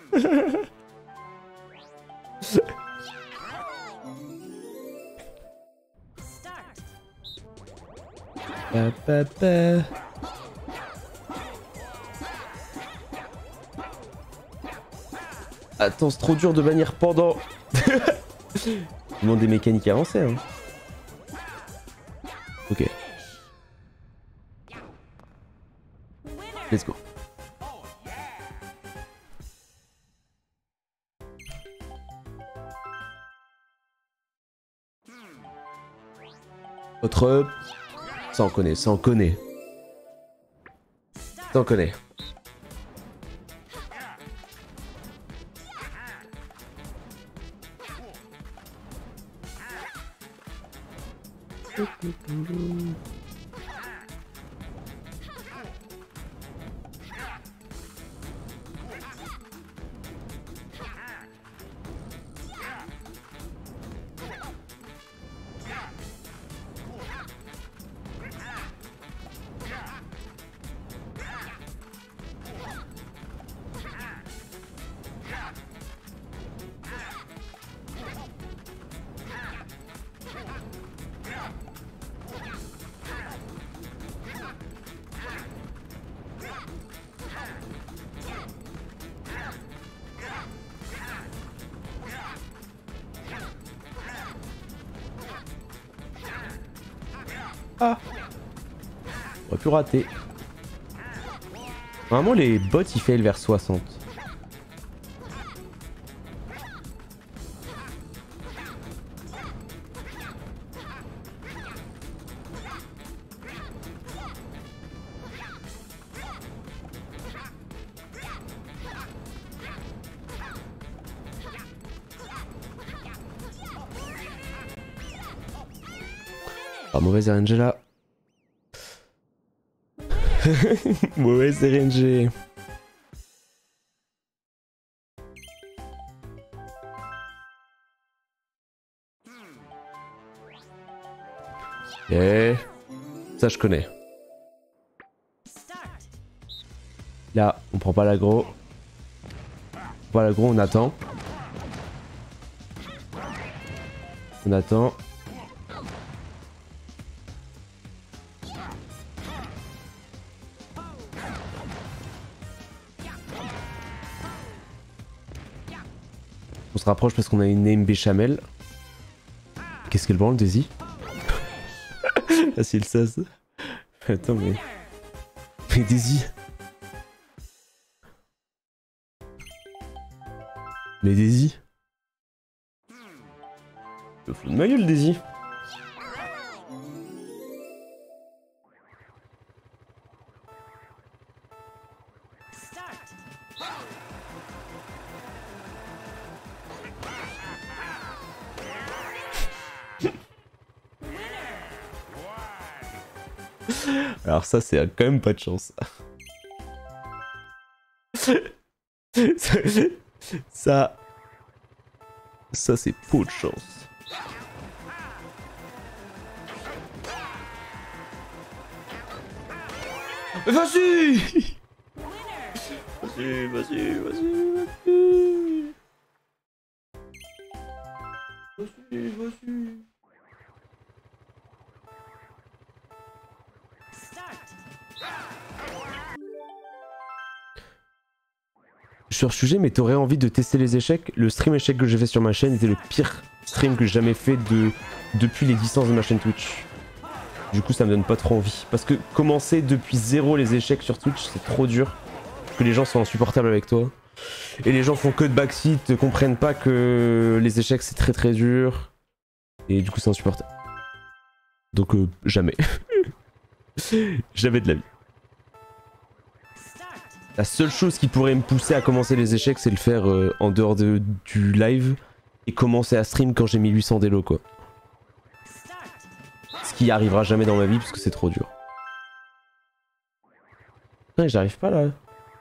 Pa, pa, pa. Attends, c'est trop dur de bannir pendant. Ils ont des mécaniques avancées. Hein. Ok. Let's go. Autre... Ça on connaît, ça on connaît. Ça on connaît. Ah, on aurait pu rater. Normalement les bots ils failent vers soixante. Ah, mauvaise R N G là. Mauvaise R N G. Et ça je connais. Là, on prend pas l'aggro. On prend pas l'aggro, on attend. On attend. On se rapproche parce qu'on a une name béchamel. Qu'est-ce qu'elle branle, Daisy? Ah, c'est le sas. Attends, mais... Mais Daisy... Mais Daisy... Le fou de ma gueule, Daisy. Alors ça, c'est quand même pas de chance. Ça... Ça, c'est peu de chance. Vas-y. Vas-y, vas-y, vas-y, vas-y. Vas-y, vas-y. Sur ce sujet, mais t'aurais envie de tester les échecs? Le stream échec que j'ai fait sur ma chaîne était le pire stream que j'ai jamais fait de... depuis l'existence de ma chaîne Twitch. Du coup, ça me donne pas trop envie. Parce que commencer depuis zéro les échecs sur Twitch, c'est trop dur. Parce que les gens sont insupportables avec toi. Et les gens font que de backseat, ne comprennent pas que les échecs c'est très très dur. Et du coup, c'est insupportable. Donc, euh, jamais. Jamais de la vie. La seule chose qui pourrait me pousser à commencer les échecs, c'est le faire euh, en dehors de, du live et commencer à stream quand j'ai mille huit cents d'élo, quoi. Ce qui arrivera jamais dans ma vie parce que c'est trop dur. Ouais, j'arrive pas là.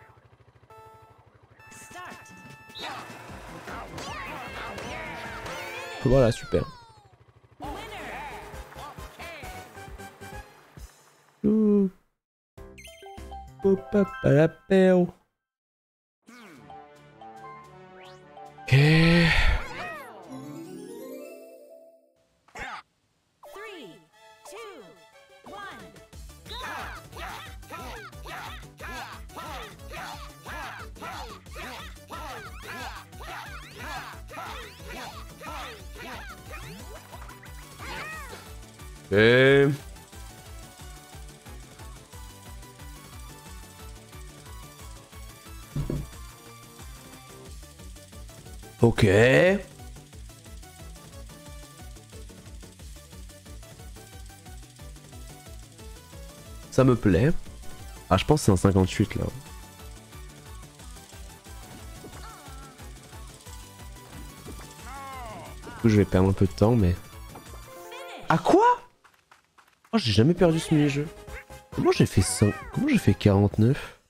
Voilà, super. Ouh. Oh papa la pelle. Ok. Et... Ok. Ça me plaît. Ah, je pense que c'est un cinquante-huit là. Du coup, je vais perdre un peu de temps, mais... Ah quoi? Oh, j'ai jamais perdu ce mini-jeu. Comment j'ai fait ça? Comment j'ai fait quarante-neuf?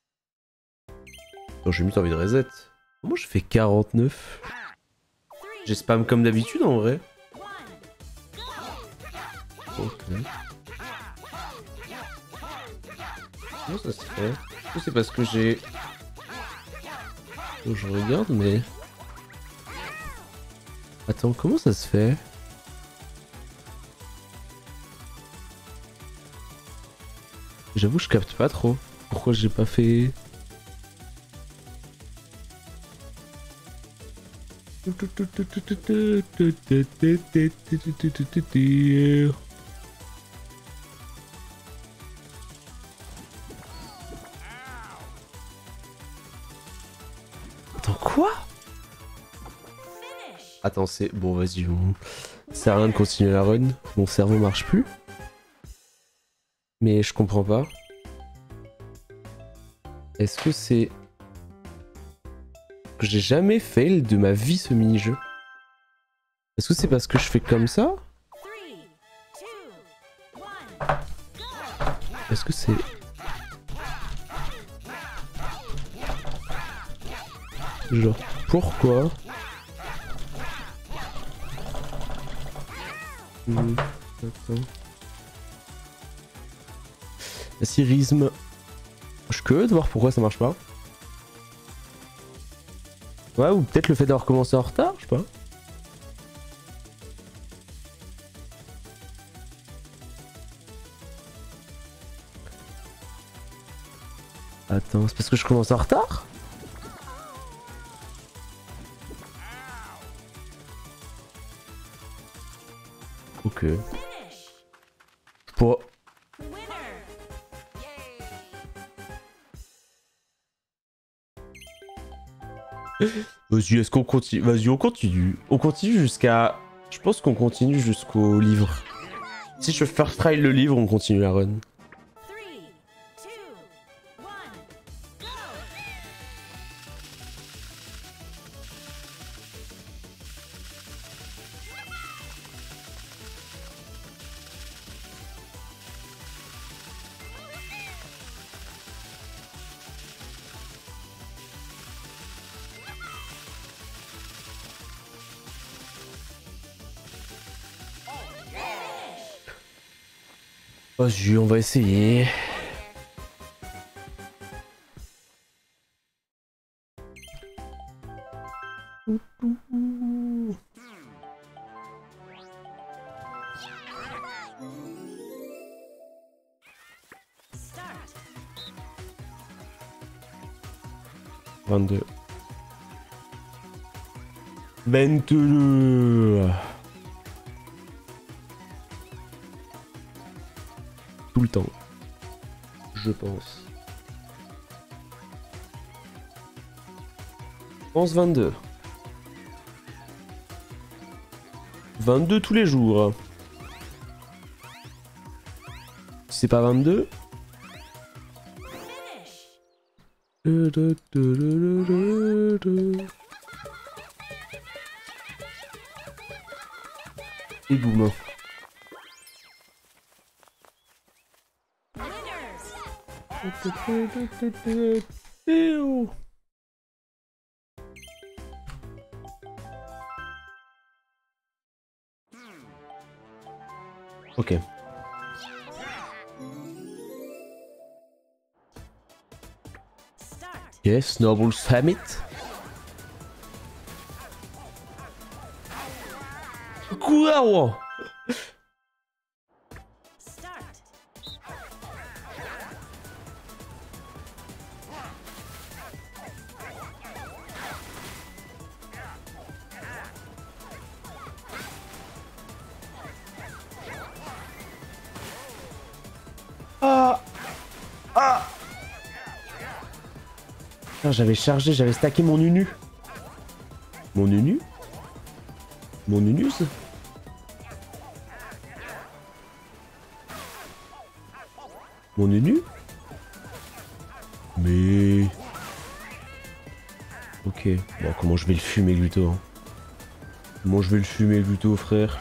Oh, j'ai mis envie de reset. Comment j'ai fait quarante-neuf? J'ai spam comme d'habitude en vrai. Ok. Comment ça se fait? Est-ce que c'est parce que j'ai... Oh, je regarde mais... Attends, comment ça se fait? J'avoue, je capte pas trop. Pourquoi j'ai pas fait... Attends, quoi? Attends, c'est... Bon, vas-y, on... ça sert à rien de continuer la run. Mon cerveau marche plus. Mais je comprends pas. Est-ce que c'est... que j'ai jamais fail de ma vie ce mini-jeu? Est-ce que c'est parce que je fais comme ça? Est-ce que c'est... Genre, pourquoi? Hmm, attends. Sirisme. Je suis curieux de voir pourquoi ça marche pas. Ouais, ou peut-être le fait d'avoir commencé en retard, je sais pas. Attends, c'est parce que je commence en retard? Ok. Pour... Vas-y, est-ce qu'on continue? Vas-y, on continue. On continue jusqu'à... Je pense qu'on continue jusqu'au livre. Si je first try le livre, on continue la run. Vas-y, on va essayer. vingt-deux. vingt-deux. Tout le temps. Je pense. Je pense vingt-deux. vingt-deux tous les jours. Si c'est pas vingt-deux. Et boum. Ok. Yes, Noble Summit. Quoi? Ah. Ah. J'avais chargé, j'avais stacké mon nunu. Mon nunu? Mon nunus? Mon nunu? Mais... Ok. Bon, comment je vais le fumer, Gluto, hein. Comment je vais le fumer, Gluto, frère?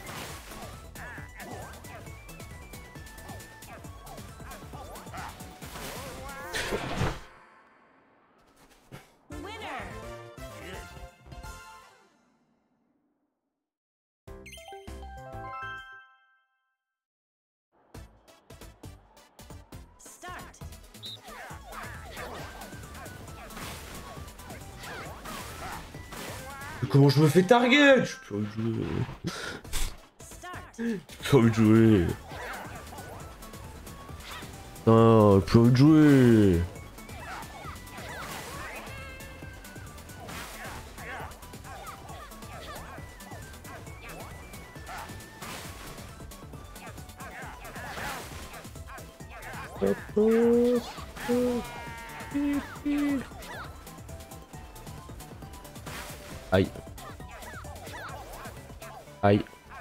Comment je me fais target? J'ai plus envie de jouer. J'ai plus envie de jouer. Non, j'ai plus envie de jouer. Aïe. Aïe.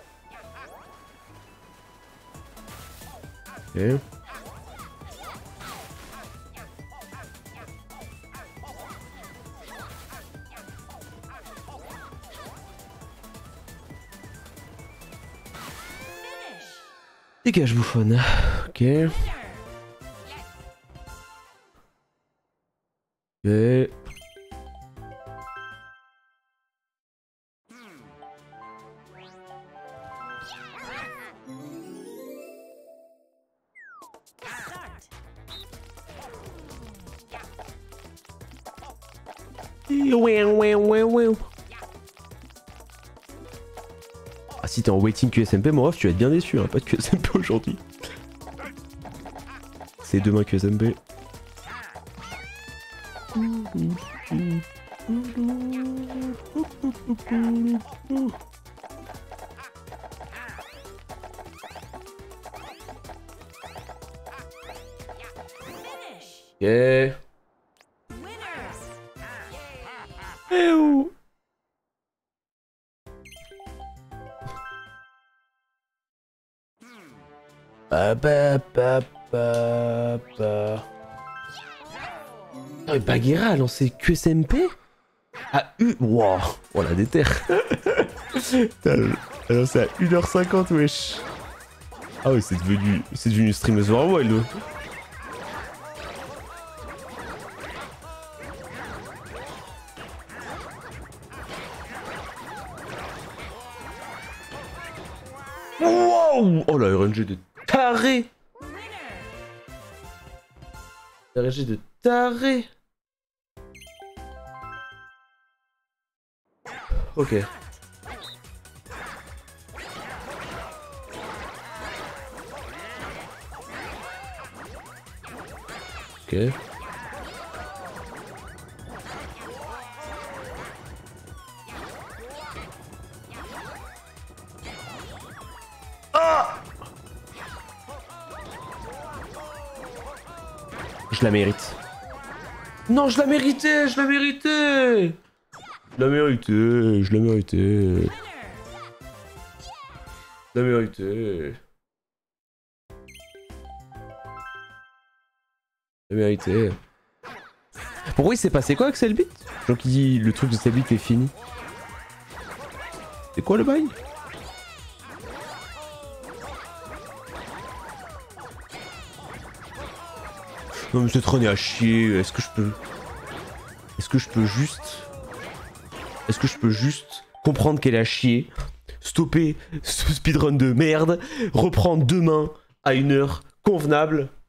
Ok. Dégage, bouffonne. Ok. Ok. Ah, si t'es en waiting Q S M P, mon ref, tu vas être bien déçu, hein. Pas de Q S M P aujourd'hui. C'est demain Q S M P. Ok. Bah bah bah bah bah. Non mais Bagheera a lancé Q S M P à U. Wow, oh la déterre. Elle a lancé à une heure cinquante, wesh. Ah oui, c'est devenu. C'est devenu Streamers Worldwide. Wow. Oh la R N G de taré. R G de taré. Ok. Ok. Ah! Je la mérite. Non, je la méritais, je la méritais. Je la méritais, je la méritais. Je la méritais. Je la méritais. Pourquoi il s'est passé quoi avec Cellbit? Genre qui dit le truc de Cellbit est fini. C'est quoi le bail? Non mais cette run est à chier, est-ce que je peux... Est-ce que je peux juste... Est-ce que je peux juste comprendre qu'elle est à chier, stopper ce speedrun de merde, reprendre demain à une heure convenable